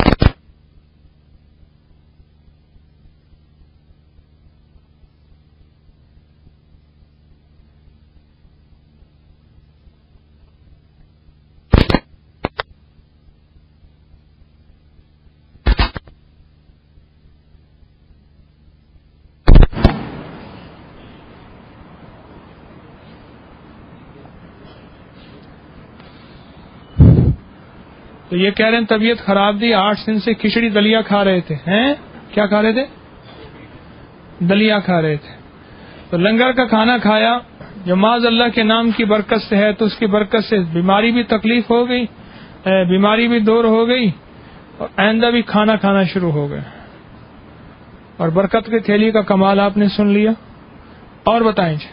Speaker 2: تو یہ کہہ رہے ہیں طبیعت خراب تھی، آٹھ دن سے کھچڑی دلیا کھا رہے تھے. ہیں کیا کھا رہے تھے؟ دلیا کھا رہے تھے. تو لنگر کا کھانا کھایا جو معاذ اللہ کے نام کی برکت سے ہے، تو اس کی برکت سے بیماری بھی تکلیف ہو گئی، بیماری بھی دور ہو گئی، اور آئندہ بھی کھانا کھانا شروع ہو گئے. اور برکت کی تھیلی کا کمال آپ نے سن لیا. اور بتائیں جی.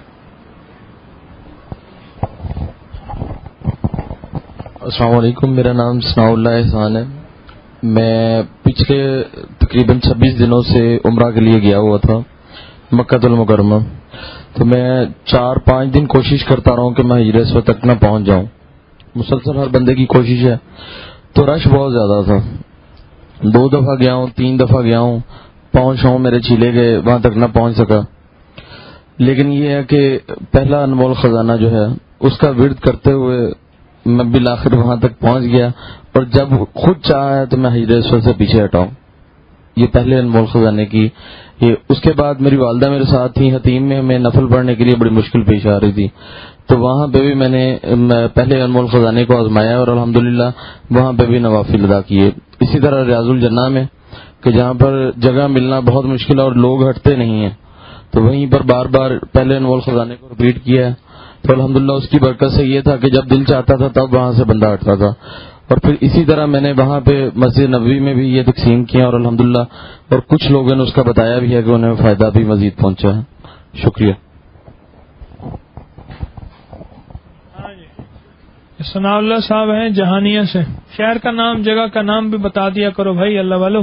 Speaker 9: السلام علیکم، میرا نام ثناء اللہ احسان ہے. میں پچھلے تقریباً چھبیس دنوں سے عمرہ کے لیے گیا ہوا تھا مکہ المکرمہ. تو میں چار پانچ دن کوشش کرتا رہا ہوں کہ میں حجر اسود تک نہ پہنچ جاؤں. مسلسل ہر بندے کی کوشش ہے. تو رش بہت زیادہ تھا. دو دفعہ گیا ہوں، تین دفعہ گیا ہوں، پہنچا ہوں، میرے چیلے گئے، وہاں تک نہ پہنچ سکا. لیکن یہ ہے کہ پہلا انمول خزانہ جو ہے اس کا ورد کرتے ہوئے میں بالآخر وہاں تک پہنچ گیا. اور جب خود چاہا ہے تو میں حجر اسود سے پیچھے ہٹاؤں. یہ پہلے انمول خزانے کی. یہ اس کے بعد میری والدہ میرے ساتھ تھی حتیم میں. میں نفل پڑھنے کے لیے بڑی مشکل پیش آ رہی تھی، تو وہاں پہ بھی میں نے پہلے انمول خزانے کو آزمایا اور الحمدللہ وہاں پہ بھی نوافل ادا کیے. اسی طرح ریاض الجنہ میں کہ جہاں پر جگہ ملنا بہت مشکل ہے اور لوگ ہٹتے نہیں ہیں، تو وہیں پر بار بار پہلے انمول خزانے کو رپیٹ کیا ہے. تو الحمدللہ اس کی برکت سے یہ تھا کہ جب دل چاہتا تھا تب وہاں سے بندہ ہٹتا تھا. اور پھر اسی طرح میں نے وہاں پہ مسجد نبوی میں بھی یہ تقسیم کیا اور الحمدللہ اور کچھ لوگوں نے اس کا بتایا بھی ہے کہ انہیں فائدہ بھی مزید پہنچا ہے. شکریہ.
Speaker 2: ثناء اللہ صاحب ہیں جہانیہ سے. شہر کا نام، جگہ کا نام بھی بتا دیا کرو بھائی اللہ والو.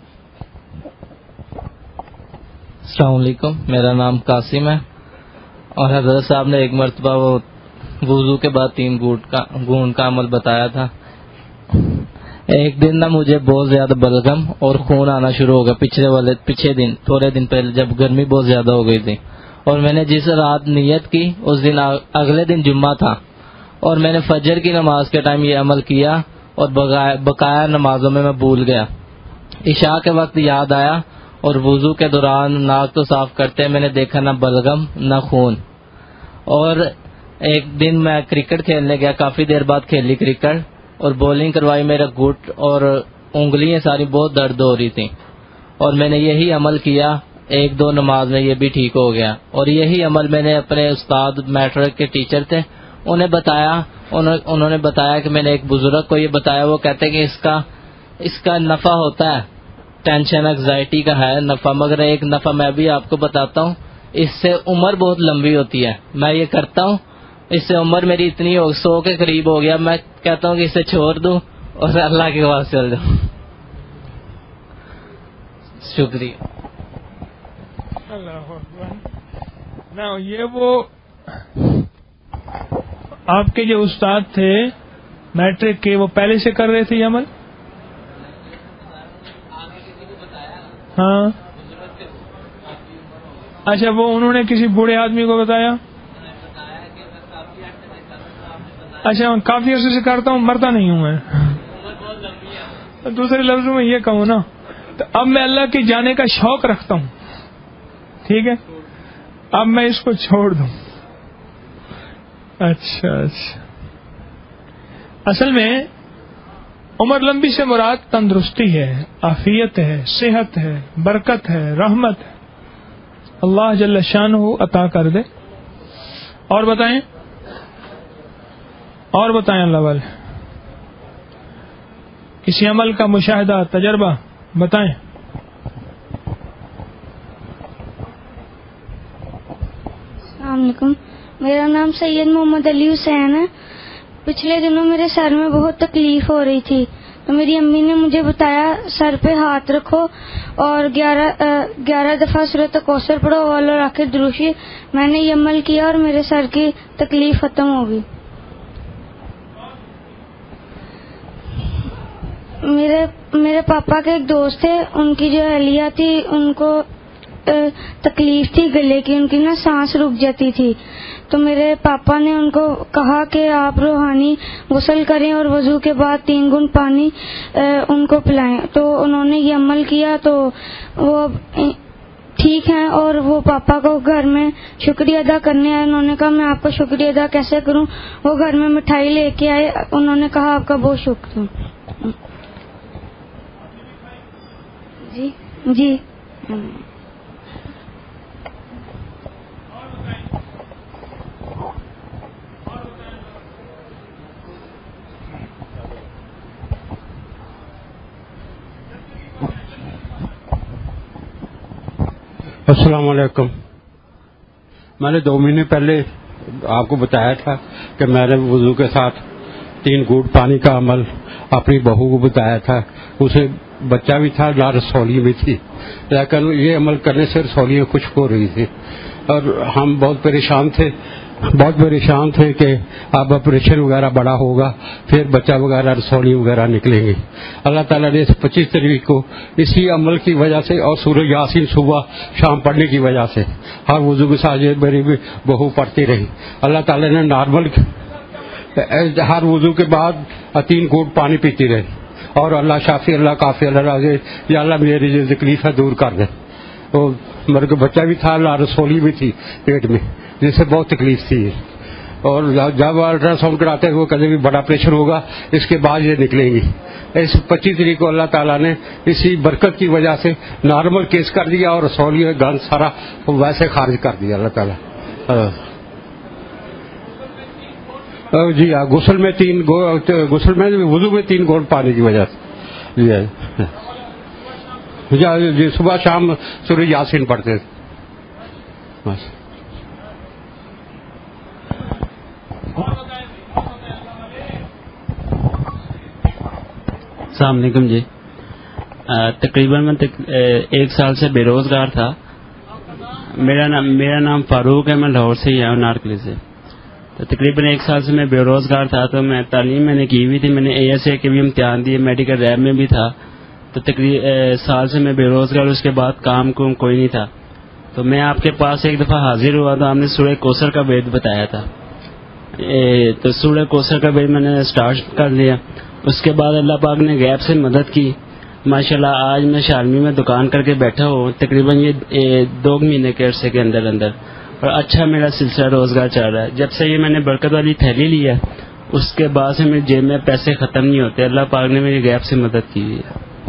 Speaker 10: السلام علیکم، میرا نام قاسم ہے. اور حضرت صاحب نے ایک مرتبہ وہ وضو کے بعد تین گھونٹ کا گھونٹ کا عمل بتایا تھا. ایک دن نا مجھے بہت زیادہ بلغم اور خون آنا شروع ہو گیا پچھلے والے پچھلے دن تھوڑے دن پہلے جب گرمی بہت زیادہ ہو گئی تھی. اور میں نے جس رات نیت کی اس دن اگلے دن جمعہ تھا اور میں نے فجر کی نماز کے ٹائم یہ عمل کیا اور بقایا نمازوں میں میں بھول گیا. عشاء کے وقت یاد آیا اور وضو کے دوران ناک تو صاف کرتے میں نے دیکھا نہ بلغم نہ خون. اور ایک دن میں کرکٹ کھیلنے گیا، کافی دیر بعد کھیلی کرکٹ اور بولنگ کروائی. میرا گھٹ اور انگلیاں ساری بہت درد ہو رہی تھیں اور میں نے یہی عمل کیا. ایک دو نماز میں یہ بھی ٹھیک ہو گیا. اور یہی عمل میں نے اپنے استاد میٹرک کے ٹیچر تھے انہیں بتایا. انہوں نے بتایا کہ میں نے ایک بزرگ کو یہ بتایا. وہ کہتے ہیں کہ اس کا اس کا نفع ہوتا ہے، ٹینشن انگزائٹی کا ہے نفع. مگر ایک نفع میں بھی آپ کو بتاتا ہوں، اس سے عمر بہت لمبی ہوتی ہے. میں یہ کرتا ہوں، اس سے عمر میری اتنی ہو سو کے قریب ہو گیا. میں کہتا ہوں کہ اسے چھوڑ دوں اور اللہ کے پاس چل جاؤں. شکریہ.
Speaker 2: یہ وہ آپ کے جو استاد تھے میٹرک کے وہ پہلے سے کر رہے تھے یہ عمل؟ ہاں اچھا وہ انہوں نے کسی بوڑھے آدمی کو بتایا؟ اچھا میں کافی عرصے سے کرتا ہوں، مرتا نہیں ہوں میں. دوسرے لفظوں میں یہ کہوں نا تو اب میں اللہ کے جانے کا شوق رکھتا ہوں، ٹھیک ہے، اب میں اس کو چھوڑ دوں. اچھا اچھا اصل میں عمر لمبی سے مراد تندرستی ہے، عافیت ہے، صحت ہے، برکت ہے، رحمت ہے، اللہ جل شانہ عطا کر دے. اور بتائیں اور بتائیں اللہ والے کسی عمل کا مشاہدہ تجربہ بتائیں.
Speaker 11: السلام علیکم، میرا نام سید محمد علی حسین ہے. پچھلے دنوں میرے سر میں بہت تکلیف ہو رہی تھی تو میری امی نے مجھے بتایا سر پہ ہاتھ رکھو اور گیارہ گیارہ دفعہ سورۃ کوثر پڑھو اور آخر دروشی. میں نے یہ عمل کیا اور میرے سر کی تکلیف ختم ہو گئی. میرے میرے پاپا کے ایک دوست تھے، ان کی جو اہلیہ تھی ان کو تکلیف تھی گلے کی، ان کی نا سانس رک جاتی تھی. تو میرے پاپا نے ان کو کہا کہ آپ روحانی غسل کریں اور وضو کے بعد تین گن پانی ان کو پلائیں. تو انہوں نے یہ عمل کیا تو وہ ٹھیک ہیں اور وہ پاپا کو گھر میں شکریہ ادا کرنے آئے. انہوں نے کہا میں آپ کا شکریہ ادا کیسے کروں؟ وہ گھر میں مٹھائی لے کے آئے. انہوں نے کہا آپ کا بہت شکریہ. جی جی
Speaker 12: السلام علیکم. میں نے دو مہینے پہلے آپ کو بتایا تھا کہ میں نے وضو کے ساتھ تین گھونٹ پانی کا عمل اپنی بہو کو بتایا تھا. اسے بچہ بھی تھا، نہ رسولی بھی تھی، لیکن یہ عمل کرنے سے رسولیاں خشک ہو رہی تھی اور ہم بہت پریشان تھے بہت پریشان تھے کہ اب آپریشن وغیرہ بڑا ہوگا، پھر بچہ وغیرہ رسولی وغیرہ نکلیں گی. اللہ تعالیٰ نے پچیس تاریخ کو اسی عمل کی وجہ سے اور سورہ یاسین صبح شام پڑھنے کی وجہ سے ہر وضو کے ساتھ میری بھی بہو پڑھتی رہی. اللہ تعالیٰ نے نارمل ہر وضو کے بعد تین گھونٹ پانی پیتی رہی اور اللہ شافی اللہ کافی اللہ راضی، یا اللہ میری جو تکلیف ہے دور کر دے. تو میرے کو بچہ بھی تھا، اللہ رسولی بھی تھی پیٹ میں، جس سے بہت تکلیف تھی. اور جب الٹرا ساؤنڈ کراتے ہیں وہ کبھی بھی بڑا پریشر ہوگا، اس کے بعد یہ نکلیں گی. اس پچیس تاریخ کو اللہ تعالیٰ نے اسی برکت کی وجہ سے نارمل کیس کر دیا اور رسولی گند سارا ویسے خارج کر دیا اللہ تعالیٰ. جی ہاں، غسل میں تین غسل میں وضو میں تین گھونٹ پانی کی وجہ سے جی جی صبح شام سورہ یاسین پڑھتے تھے.
Speaker 1: السلام علیکم جی. تقریباً میں ایک سال سے بے روزگار تھا. میرا نام میرا نام فاروق ہے، میں لاہور سے ہی آیا ہوں، نارکلی سے. تو تقریباً ایک سال سے میں بے روزگار تھا. تو میں تعلیم میں نے کی ہوئی تھی، میں نے اے ایس اے کے بھی امتحان دیے، میڈیکل ریب میں بھی تھا. تو تقریباً سال سے میں بے روزگار، اس کے بعد کام کو کوئی نہیں تھا. تو میں آپ کے پاس ایک دفعہ حاضر ہوا تو آپ نے سورہ کوثر کا بیت بتایا تھا. تو سورہ کوثر کا بیت میں نے اسٹارٹ کر لیا. اس کے بعد اللہ پاک نے غیب سے مدد کی. ماشاءاللہ آج میں شالمی میں دکان کر کے بیٹھا ہوں تقریباً یہ دو مہینے کے عرصے کے اندر اندر، اور اچھا میرا سلسلہ روزگار چل رہا ہے. جب سے یہ میں نے برکت والی تھیلی لی ہے اس کے بعد سے میری جیب میں پیسے ختم نہیں ہوتے. اللہ پاک نے میری غیب سے مدد کی ہوئی ہے.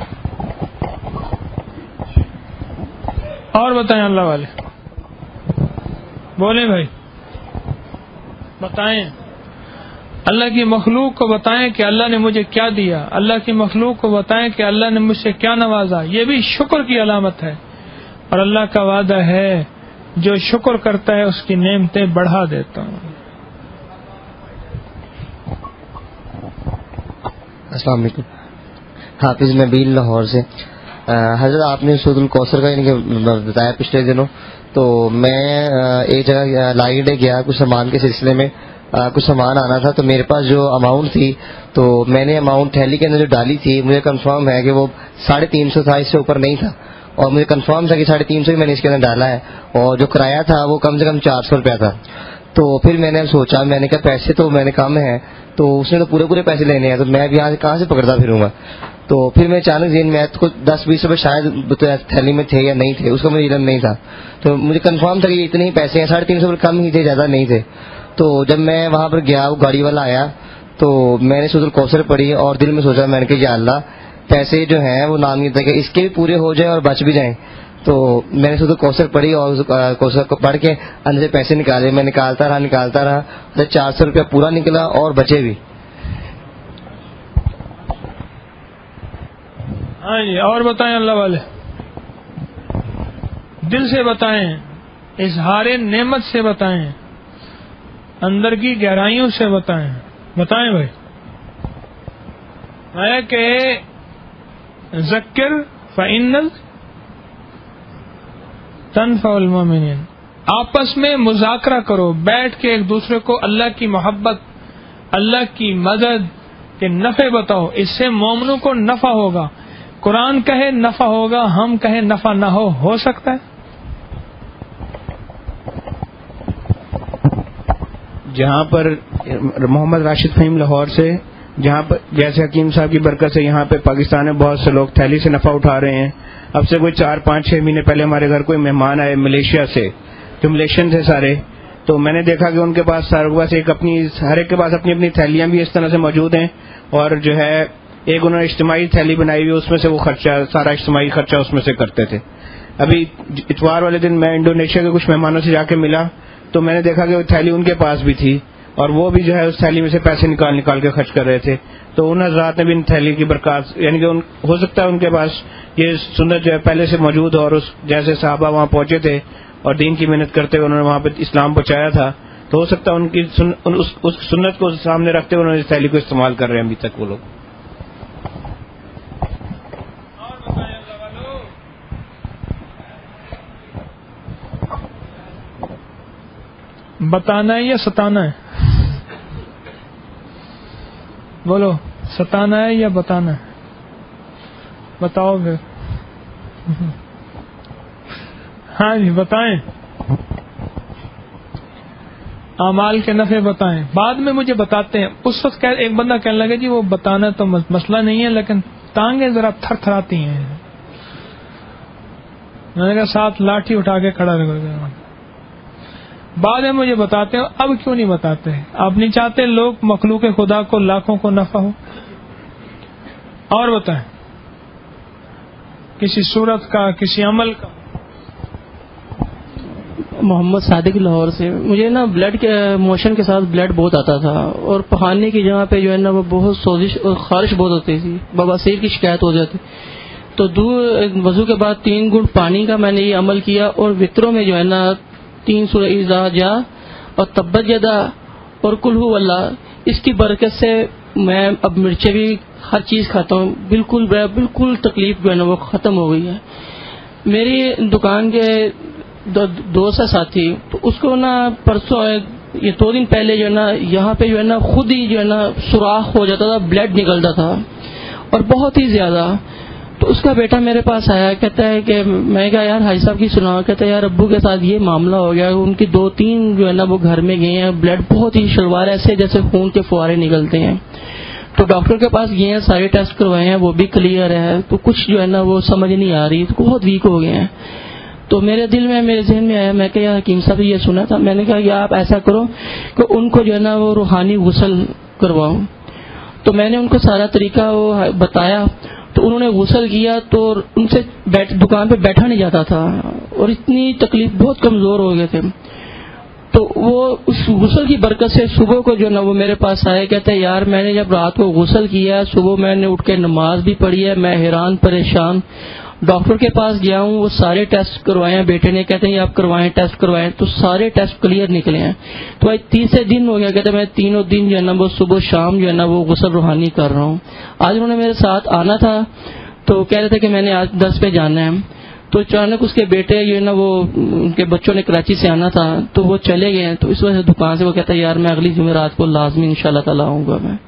Speaker 2: اور بتائیں اللہ والے، بولیں بھائی، بتائیں اللہ کی مخلوق کو بتائیں کہ اللہ نے مجھے کیا دیا. اللہ کی مخلوق کو بتائیں کہ اللہ نے مجھ سے کیا نوازا. یہ بھی شکر کی علامت ہے. اور اللہ کا وعدہ ہے جو شکر کرتا ہے اس کی نعمتیں بڑھا دیتا ہوں.
Speaker 13: السلام علیکم، حافظ نبیل لاہور سے. حضرت آپ نے سورۃ الکوثر کا بتایا پچھلے دنوں، تو میں ایک جگہ لائٹ گیا کچھ سامان کے سلسلے میں، کچھ سامان آنا تھا، تو میرے پاس جو اماؤنٹ تھی تو میں نے اماؤنٹ تھیلی کے اندر جو ڈالی تھی، مجھے کنفرم ہے کہ وہ ساڑھے تین سو تھا، اس سے اوپر نہیں تھا، اور مجھے کنفرم تھا کہ ساڑھے تین سو ہی میں نے اس کے اندر ڈالا ہے، اور جو کرایہ تھا وہ کم سے کم چار سو روپیہ تھا. تو پھر میں نے سوچا، میں نے کہا پیسے تو میں نے کم ہیں، تو اس نے تو پورے پورے پیسے لینے ہیں، تو میں اب یہاں سے کہاں سے پکڑتا پھروں گا. تو پھر میں اچانک ذہن میں کچھ دس بیس روپے شاید تھیلی میں تھے یا نہیں تھے، اس کا مجھے علم نہیں تھا. تو مجھے کنفرم تھا کہ اتنے ہی پیسے ہیں، ساڑھے تین سو روپے کم ہی تھے، زیادہ نہیں تھے. تو جب میں وہاں پر گیا، وہ گاڑی والا آیا تو میں نے سورۃ الکوثر پڑھی اور دل میں سوچا، میں نے کہا یا اللہ پیسے جو ہیں وہ نام یہ تھا کہ اس کے بھی پورے ہو جائیں اور بچ بھی جائیں. تو میں نے سورۃ الکوثر پڑھی اور کوثر کو پڑھ کے اندر سے پیسے نکالے. میں نکالتا رہا نکالتا رہا چار سو روپیہ پورا نکلا اور بچے بھی.
Speaker 2: ہاں جی، اور بتائیں اللہ والے، دل سے بتائیں، اظہار نعمت سے بتائیں، اندر کی گہرائیوں سے بتائیں. بتائیں بھائی. ہے کہ ذکر فإن تنفع المؤمنین، آپس میں مذاکرہ کرو، بیٹھ کے ایک دوسرے کو اللہ کی محبت، اللہ کی مدد کے نفع بتاؤ، اس سے مومنوں کو نفع ہوگا. قرآن کہے نفع ہوگا، ہم کہیں نفع نہ ہو ہو سکتا ہے؟
Speaker 14: جہاں پر محمد راشد فہیم لاہور سے، جہاں پر جیسے حکیم صاحب کی برکت سے یہاں پہ پاکستان میں بہت سے لوگ تھیلی سے نفع اٹھا رہے ہیں. اب سے کوئی چار پانچ چھ مہینے پہلے ہمارے گھر کوئی مہمان آئے ملیشیا سے، جو ملیشین تھے سارے، تو میں نے دیکھا کہ ان کے پاس سارے کے پاس ایک اپنی ہر ایک کے پاس اپنی اپنی تھیلیاں بھی اس طرح سے موجود ہیں، اور جو ہے ایک انہوں نے اجتماعی تھیلی بنائی ہوئی، اس میں سے وہ خرچہ سارا اجتماعی خرچہ اس میں سے کرتے تھے. ابھی اتوار والے دن میں انڈونیشیا کے کچھ مہمانوں سے جا کے ملا تو میں نے دیکھا کہ وہ تھیلی ان کے پاس بھی تھی، اور وہ بھی جو ہے اس تھیلی میں سے پیسے نکال نکال کے خرچ کر رہے تھے. تو ان حضرات نے بھی ان تھیلی کی برکات، یعنی کہ ان ہو سکتا ہے ان کے پاس یہ سنت جو ہے پہلے سے موجود ہو، اور اس جیسے صحابہ وہاں پہنچے تھے اور دین کی محنت کرتے ہوئے انہوں نے وہاں پہ اسلام پہنچایا تھا، تو ہو سکتا ہے ان کی سن اس, اس سنت کو سامنے رکھتے ہوئے انہوں نے اس تھیلی کو استعمال کر رہے ہیں ابھی تک وہ لوگ.
Speaker 2: بتانا ہے یا ستانا ہے؟ بولو، ستانا ہے یا بتانا ہے؟ بتاؤ گے؟ ہاں جی بتائیں، اعمال کے نفع بتائیں. بعد میں مجھے بتاتے ہیں. اس وقت ایک بندہ کہنے لگا جی وہ بتانا تو مسئلہ نہیں ہے، لیکن ٹانگیں ذرا تھر تھراتی ہیں. میں نے کہا ساتھ لاٹھی اٹھا کے کھڑا رہے. بعد میں مجھے بتاتے ہیں. اب کیوں نہیں بتاتے؟ آپ نہیں چاہتے لوگ مخلوق خدا کو لاکھوں کو نفع ہو؟ اور بتائیں، کسی صورت کا، کسی عمل کا.
Speaker 15: محمد صادق لاہور سے. مجھے نا بلڈ کے موشن کے ساتھ بلڈ بہت آتا تھا، اور پہاڑنے کی جگہ پہ جو ہے نا وہ بہت سوزش اور خارش بہت ہوتی تھی، بواسیر کی شکایت ہو جاتی. تو دودھ وضو کے بعد تین گھنٹ پانی کا میں نے یہ عمل کیا، اور وطروں میں جو ہے نا تین سورہ اذا جاء اور تبت یدا اور قل ھو اللہ، اس کی برکت سے میں اب مرچیں بھی ہر چیز کھاتا ہوں. بالکل بالکل تکلیف جو ہے نا وہ ختم ہو گئی ہے. میری دکان کے دوست ہے ساتھی، تو اس کو نا پرسوں یہ دو دن پہلے جو ہے نا یہاں پہ جو ہے نا خود ہی جو ہے نا سوراخ ہو جاتا تھا، بلڈ نکلتا تھا اور بہت ہی زیادہ. تو اس کا بیٹا میرے پاس آیا، کہتا ہے کہ میں کہا یار حاج صاحب کی سنا، کہتا ہے یار ابو کے ساتھ یہ معاملہ ہو گیا. ان کی دو تین جو ہے نا وہ گھر میں گئے ہیں، بلڈ بہت ہی شلوار ایسے جیسے خون کے فوارے نکلتے ہیں. تو ڈاکٹر کے پاس گئے ہیں، سارے ٹیسٹ کروائے ہیں، وہ بھی کلیئر ہے. تو کچھ جو ہے نا وہ سمجھ نہیں آ رہی، تو بہت ویک ہو گئے ہیں. تو میرے دل میں میرے ذہن میں آیا، میں کہ یار حکیم صاحب یہ سنا تھا. میں نے کہا کہ آپ ایسا کرو کہ ان کو جو ہے نا وہ روحانی غسل کرواؤ. تو میں نے ان کو سارا طریقہ وہ بتایا. تو انہوں نے غسل کیا، تو ان سے بیٹھ دکان پہ بیٹھا نہیں جاتا تھا، اور اتنی تکلیف، بہت کمزور ہو گئے تھے. تو وہ اس غسل کی برکت سے صبح کو جو نا وہ میرے پاس آئے، کہتے ہیں یار میں نے جب رات کو غسل کیا، صبح میں نے اٹھ کے نماز بھی پڑھی ہے، میں حیران پریشان. ڈاکٹر کے پاس گیا ہوں، وہ سارے ٹیسٹ کروائے ہیں. بیٹے نے کہتے ہیں آپ کروائیں ٹیسٹ کروائیں، تو سارے ٹیسٹ کلیئر نکلے ہیں. تو آج تیسرے دن ہو گیا، کہتے ہیں میں تینوں دن جو ہے نا وہ صبح شام جو ہے نا وہ غسل روحانی کر رہا ہوں. آج انہوں نے میرے ساتھ آنا تھا، تو کہہ رہے تھے کہ میں نے آج دس پہ جانا ہے. تو اچانک اس کے بیٹے جو ہے نا وہ ان کے بچوں نے کراچی سے آنا تھا تو وہ چلے گئے ہیں، تو اس وجہ سے دکان سے وہ کہتا ہے یار میں اگلی جمعرات کو لازمی ان شاء اللہ تعالیٰ آؤں گا میں.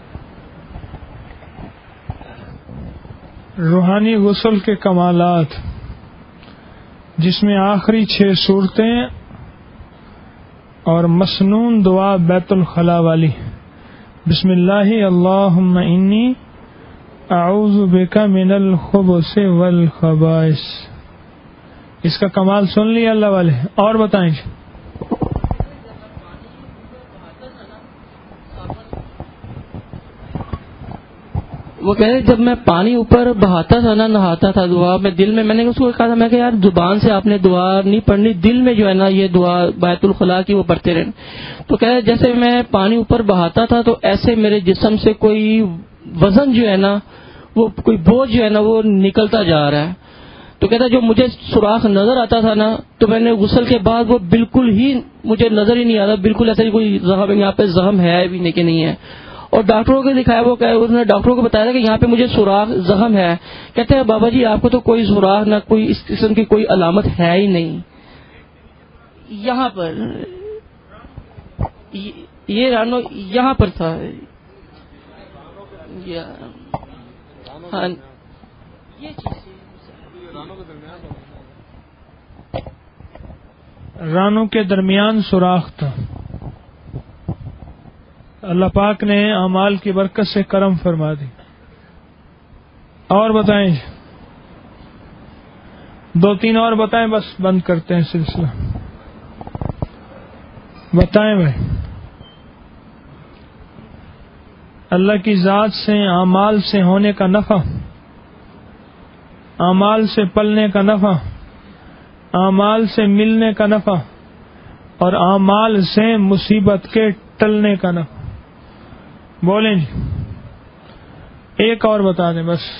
Speaker 2: روحانی غسل کے کمالات، جس میں آخری چھ صورتیں اور مسنون دعا بیت الخلا والی. بسم اللہ اللہم انی اعوذ بک من الخبث والخبائث. اس کا کمال سن لیا اللہ والے. اور بتائیں.
Speaker 15: وہ کہہ رہے جب میں پانی اوپر بہاتا تھا نا، نہاتا تھا، دعا میں دل میں میں نے اس کو کہا تھا میں کہ یار زبان سے آپ نے دعا نہیں پڑھنی، دل میں جو ہے نا یہ دعا بیت الخلا کی وہ پڑھتے رہے. تو کہہ رہے جیسے میں پانی اوپر بہاتا تھا تو ایسے میرے جسم سے کوئی وزن جو ہے نا، وہ کوئی بوجھ جو ہے نا وہ نکلتا جا رہا ہے. تو کہتا جو مجھے سوراخ نظر آتا تھا نا تو میں نے غسل کے بعد وہ بالکل ہی مجھے نظر ہی نہیں آتا، بالکل ایسا کوئی زخم یہاں پہ زخم ہے بھی نہیں کہ نہیں ہے. اور ڈاکٹروں کو دکھایا، وہ انہوں نے ڈاکٹروں کو بتایا کہ یہاں پہ مجھے سوراخ زخم ہے. کہتے ہیں بابا جی آپ کو تو کوئی سوراخ نہ کوئی اس قسم کی کوئی علامت ہے ہی نہیں یہاں پر. یہ رانو یہاں پر تھا. ہاں
Speaker 2: رانوں کے درمیان سوراخ تھا. اللہ پاک نے اعمال کی برکت سے کرم فرما دی. اور بتائیں، دو تین اور بتائیں، بس بند کرتے ہیں سلسلہ. بتائیں بھائی. اللہ کی ذات سے اعمال سے ہونے کا نفع، اعمال سے پلنے کا نفع، اعمال سے ملنے کا نفع، اور اعمال سے مصیبت کے ٹلنے کا نفع. بولیں جی. ایک اور بتا دیں بس.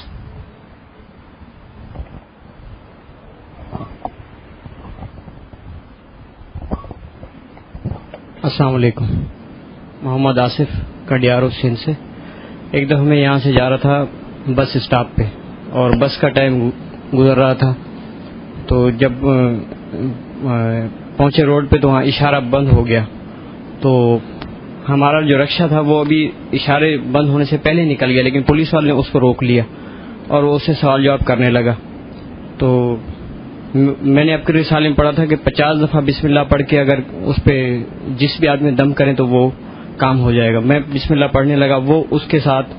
Speaker 16: السلام علیکم. محمد آصف کڈیارو سندھ سے. ایک دفعہ میں یہاں سے جا رہا تھا بس اسٹاپ پہ اور بس کا ٹائم گزر رہا تھا، تو جب پہنچے روڈ پہ تو وہاں اشارہ بند ہو گیا. تو ہمارا جو رکشا تھا وہ ابھی اشارے بند ہونے سے پہلے نکل گیا، لیکن پولیس والے نے اس کو روک لیا اور وہ اسے سوال جواب کرنے لگا. تو میں نے اب کے رسالے میں پڑھا تھا کہ پچاس دفعہ بسم اللہ پڑھ کے اگر اس پہ جس بھی آدمی دم کریں تو وہ کام ہو جائے گا. میں بسم اللہ پڑھنے لگا، وہ اس کے ساتھ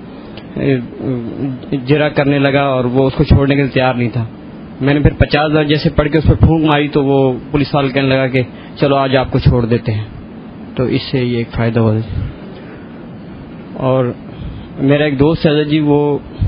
Speaker 16: جرا کرنے لگا اور وہ اس کو چھوڑنے کے لیے تیار نہیں تھا. میں نے پھر پچاس دفعہ جیسے پڑھ کے اس پہ پھونک ماری تو وہ پولیس والے کہنے لگا کہ چلو آج آپ کو چھوڑ دیتے ہیں. تو اس سے یہ ایک فائدہ ہوا. اور میرا ایک دوست ہے جی، وہ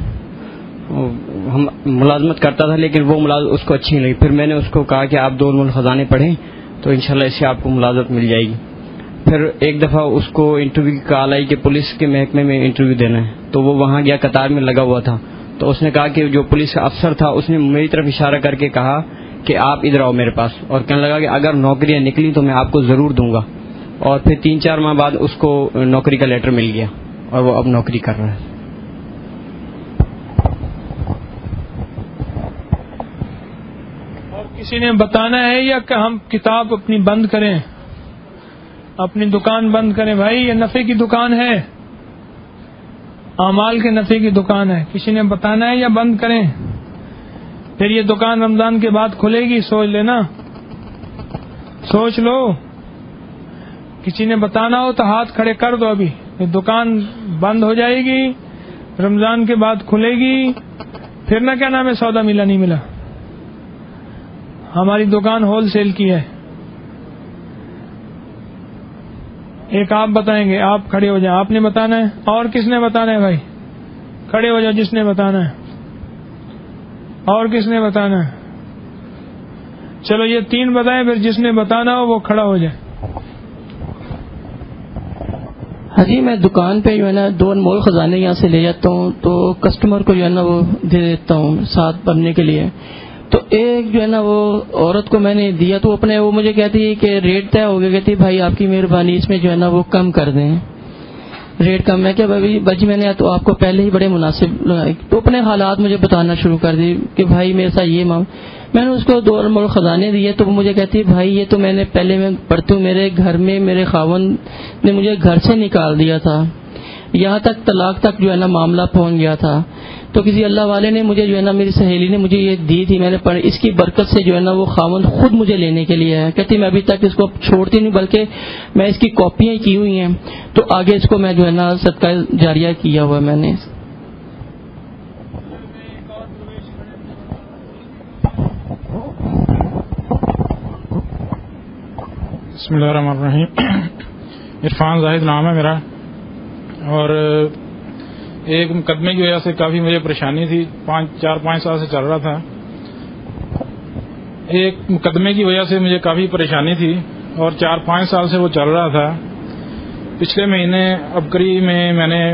Speaker 16: ہم ملازمت کرتا تھا لیکن وہ ملازمت اس کو اچھی نہیں لگی. پھر میں نے اس کو کہا کہ آپ دو ملک خزانے پڑھیں تو انشاءاللہ اس سے آپ کو ملازمت مل جائے گی. پھر ایک دفعہ اس کو انٹرویو کی کال آئی کہ پولیس کے محکمے میں انٹرویو دینا ہے، تو وہ وہاں گیا، قطار میں لگا ہوا تھا. تو اس نے کہا کہ جو پولیس کا افسر تھا اس نے میری طرف اشارہ کر کے کہا کہ آپ ادھر آؤ میرے پاس، اور کہنے لگا کہ اگر نوکریاں نکلی تو میں آپ کو ضرور دوں گا. اور پھر تین چار ماہ بعد اس کو نوکری کا لیٹر مل گیا اور وہ اب نوکری کر رہا ہے.
Speaker 2: اور کسی نے بتانا ہے یا کہ ہم کتاب اپنی بند کریں، اپنی دکان بند کریں؟ بھائی یہ نفع کی دکان ہے، اعمال کے نفع کی دکان ہے. کسی نے بتانا ہے یا بند کریں؟ پھر یہ دکان رمضان کے بعد کھلے گی، سوچ لینا، سوچ لو. کسی نے بتانا ہو تو ہاتھ کھڑے کر دو. ابھی یہ دکان بند ہو جائے گی، رمضان کے بعد کھلے گی، پھر نہ کیا نام ہے سودا ملا نہیں ملا. ہماری دکان ہول سیل کی ہے. ایک آپ بتائیں گے، آپ کھڑے ہو جائیں، آپ نے بتانا ہے. اور کس نے بتانا ہے؟ بھائی کھڑے ہو جاؤ جس نے بتانا ہے. اور کس نے بتانا ہے؟ چلو یہ تین بتائیں، پھر جس نے بتانا ہو وہ کھڑا ہو جائے.
Speaker 15: ہاں جی، میں دکان پہ جو ہے نا دو انمول خزانے یہاں سے لے جاتا ہوں تو کسٹمر کو جو ہے نا وہ دے دیتا ہوں ساتھ بننے کے لیے. تو ایک جو ہے نا وہ عورت کو میں نے دیا تو اپنے وہ مجھے کہتی ہے کہ ریٹ طے ہو گیا، کہتی بھائی آپ کی مہربانی اس میں جو ہے نا وہ کم کر دیں، ریٹ کم. میں کیا بھائی بجی میں نے تو آپ کو پہلے ہی بڑے مناسب لگائے. تو اپنے حالات مجھے بتانا شروع کر دی کہ بھائی میرے ساتھ یہ مام. میں نے اس کو دو مول خزانے دیے تو وہ مجھے کہتی ہے بھائی یہ تو میں نے پہلے میں پڑھتی ہوں میرے گھر میں میرے خاوند نے مجھے گھر سے نکال دیا تھا، یہاں تک طلاق تک جو ہے نا معاملہ پہنچ گیا تھا. تو کسی اللہ والے نے مجھے جو ہے نا میری سہیلی نے مجھے یہ دی تھی، میں نے پڑھ اس کی برکت سے جو ہے نا وہ خاوند خود مجھے لینے کے لیے ہے. کہتی میں ابھی تک اس کو چھوڑتی نہیں بلکہ میں اس کی کاپیاں کی ہوئی ہیں، تو آگے اس کو میں جو ہے نا صدقہ جاریہ کیا ہوا ہے میں نے.
Speaker 2: بسم اللہ الرحمن الرحیم. عرفان زاہد نام ہے میرا، اور ایک مقدمے کی وجہ سے کافی مجھے پریشانی تھی، پانچ چار پانچ سال سے چل رہا تھا. ایک مقدمے کی وجہ سے مجھے کافی پریشانی تھی اور چار پانچ سال سے وہ چل رہا تھا. پچھلے مہینے ابکری میں میں نے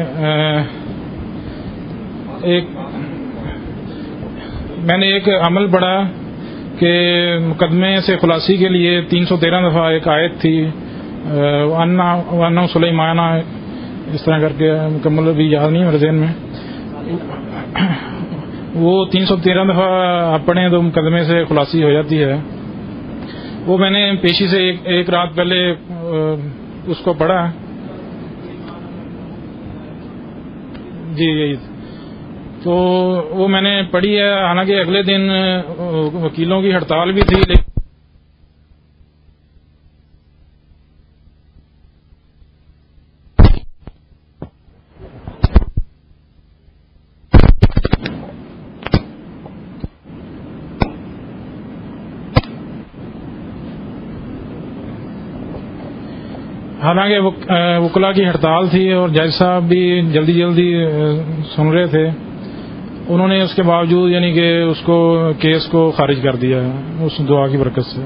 Speaker 2: ایک میں نے ایک عمل پڑھا کہ مقدمے سے خلاصی کے لیے تین سو تیرہ دفعہ ایک آیت تھی انا سلیمانہ، اس طرح کر کے مکمل ابھی یاد نہیں میرے ذہن میں، وہ تین سو تیرہ دفعہ آپ پڑھیں تو مقدمے سے خلاصی ہو جاتی ہے. وہ میں نے پیشی سے ایک, ایک رات پہلے اس کو پڑھا. جی یہی تو وہ میں نے پڑھی ہے. حالانکہ اگلے دن وکیلوں کی ہڑتال بھی تھی، لیکن حالانکہ وکلا کی ہڑتال تھی اور جج صاحب بھی جلدی جلدی سن رہے تھے، انہوں نے اس کے باوجود یعنی کہ اس کو کیس کو خارج کر دیا اس دعا کی برکت سے.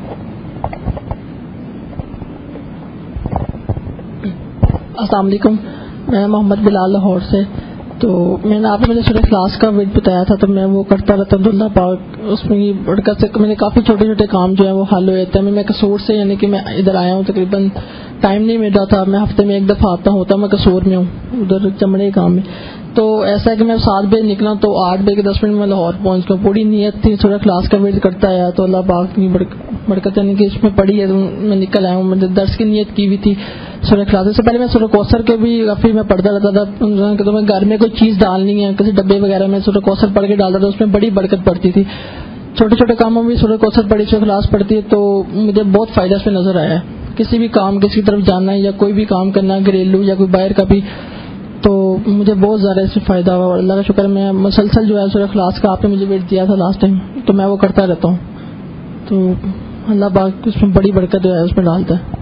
Speaker 15: السلام علیکم، میں محمد بلال لاہور سے. تو میں نے آپ نے مجھے سورہ اخلاص کا ویٹ بتایا تھا تو میں وہ کرتا رہتا ہوں اللہ پاک اس میں برکت سے میرے کافی چھوٹے چھوٹے کام جو ہیں وہ حل ہو جاتے ہیں. میں قصور سے یعنی کہ میں ادھر آیا ہوں، تقریباً ٹائم نہیں مل رہا تھا، میں ہفتے میں ایک دفعہ آتا ہوتا میں قصور میں ہوں ادھر چمڑے کام میں. تو ایسا ہے کہ میں سات بجے نکلا تو آٹھ بجے کے دس منٹ میں لاہور پہنچ گیا. پوری نیت تھی سورہ اخلاص کا ویٹ کرتا ہے تو اللہ پاک کی برکت یعنی کہ اس میں پڑھی ہے تو میں نکل آیا ہوں. میں درس کی نیت کی ہوئی تھی سورہ اخلاص سے پہلے. میں سورہ کوثر کے بھی کافی میں پڑھتا رہتا تھا کہ تمہیں گھر میں کوئی چیز ڈالنی ہے کسی ڈبے وغیرہ میں سورہ کوثر پڑھ کے ڈالتا تھا، اس میں بڑی برکت پڑتی تھی. چھوٹے چھوٹے کاموں میں سورہ کوثر پڑھی سورہ اخلاص پڑھتی ہے تو مجھے بہت فائدہ اس میں نظر آیا ہے. کسی بھی کام کسی کی طرف جانا ہے یا کوئی بھی کام کرنا گھریلو یا کوئی باہر کا بھی تو مجھے بہت زیادہ اس میں فائدہ ہوا. اور اللہ کا شکر میں مسلسل جو ہے سورہ اخلاص کا آپ نے مجھے ویٹ دیا تھا لاسٹ ٹائم تو میں وہ کرتا رہتا ہوں. تو اللہ پاک اس میں بڑی برکت جو ہے اس میں ڈالتا ہے.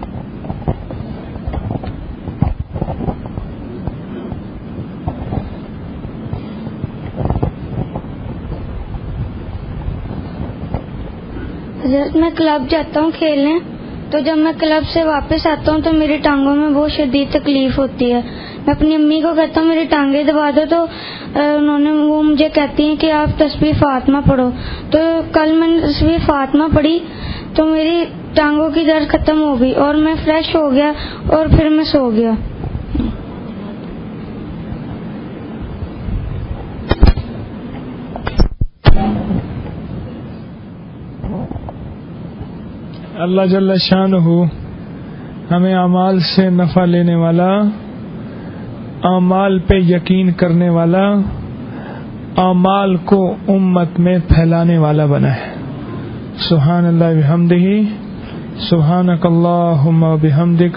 Speaker 11: میں کلب جاتا ہوں کھیلنے تو جب میں کلب سے واپس آتا ہوں تو میری ٹانگوں میں بہت شدید تکلیف ہوتی ہے. میں اپنی امی کو کہتا ہوں میری ٹانگیں دبا دو تو انہوں نے وہ مجھے کہتی ہیں کہ آپ تسبیح فاطمہ پڑھو. تو کل میں نے تسبیح فاطمہ پڑھی تو میری ٹانگوں کی درد ختم ہو گئی اور میں فریش ہو گیا اور پھر میں سو گیا.
Speaker 2: اللہ جل شانہ ہمیں اعمال سے نفع لینے والا، اعمال پہ یقین کرنے والا، اعمال کو امت میں پھیلانے والا بنا ہے. سبحان اللہ بحمدہ، سبحانک اللہم بحمدک،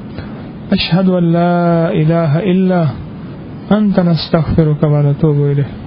Speaker 2: اشہد ان لا الہ الا انت نستغفرک و نتوب الیک.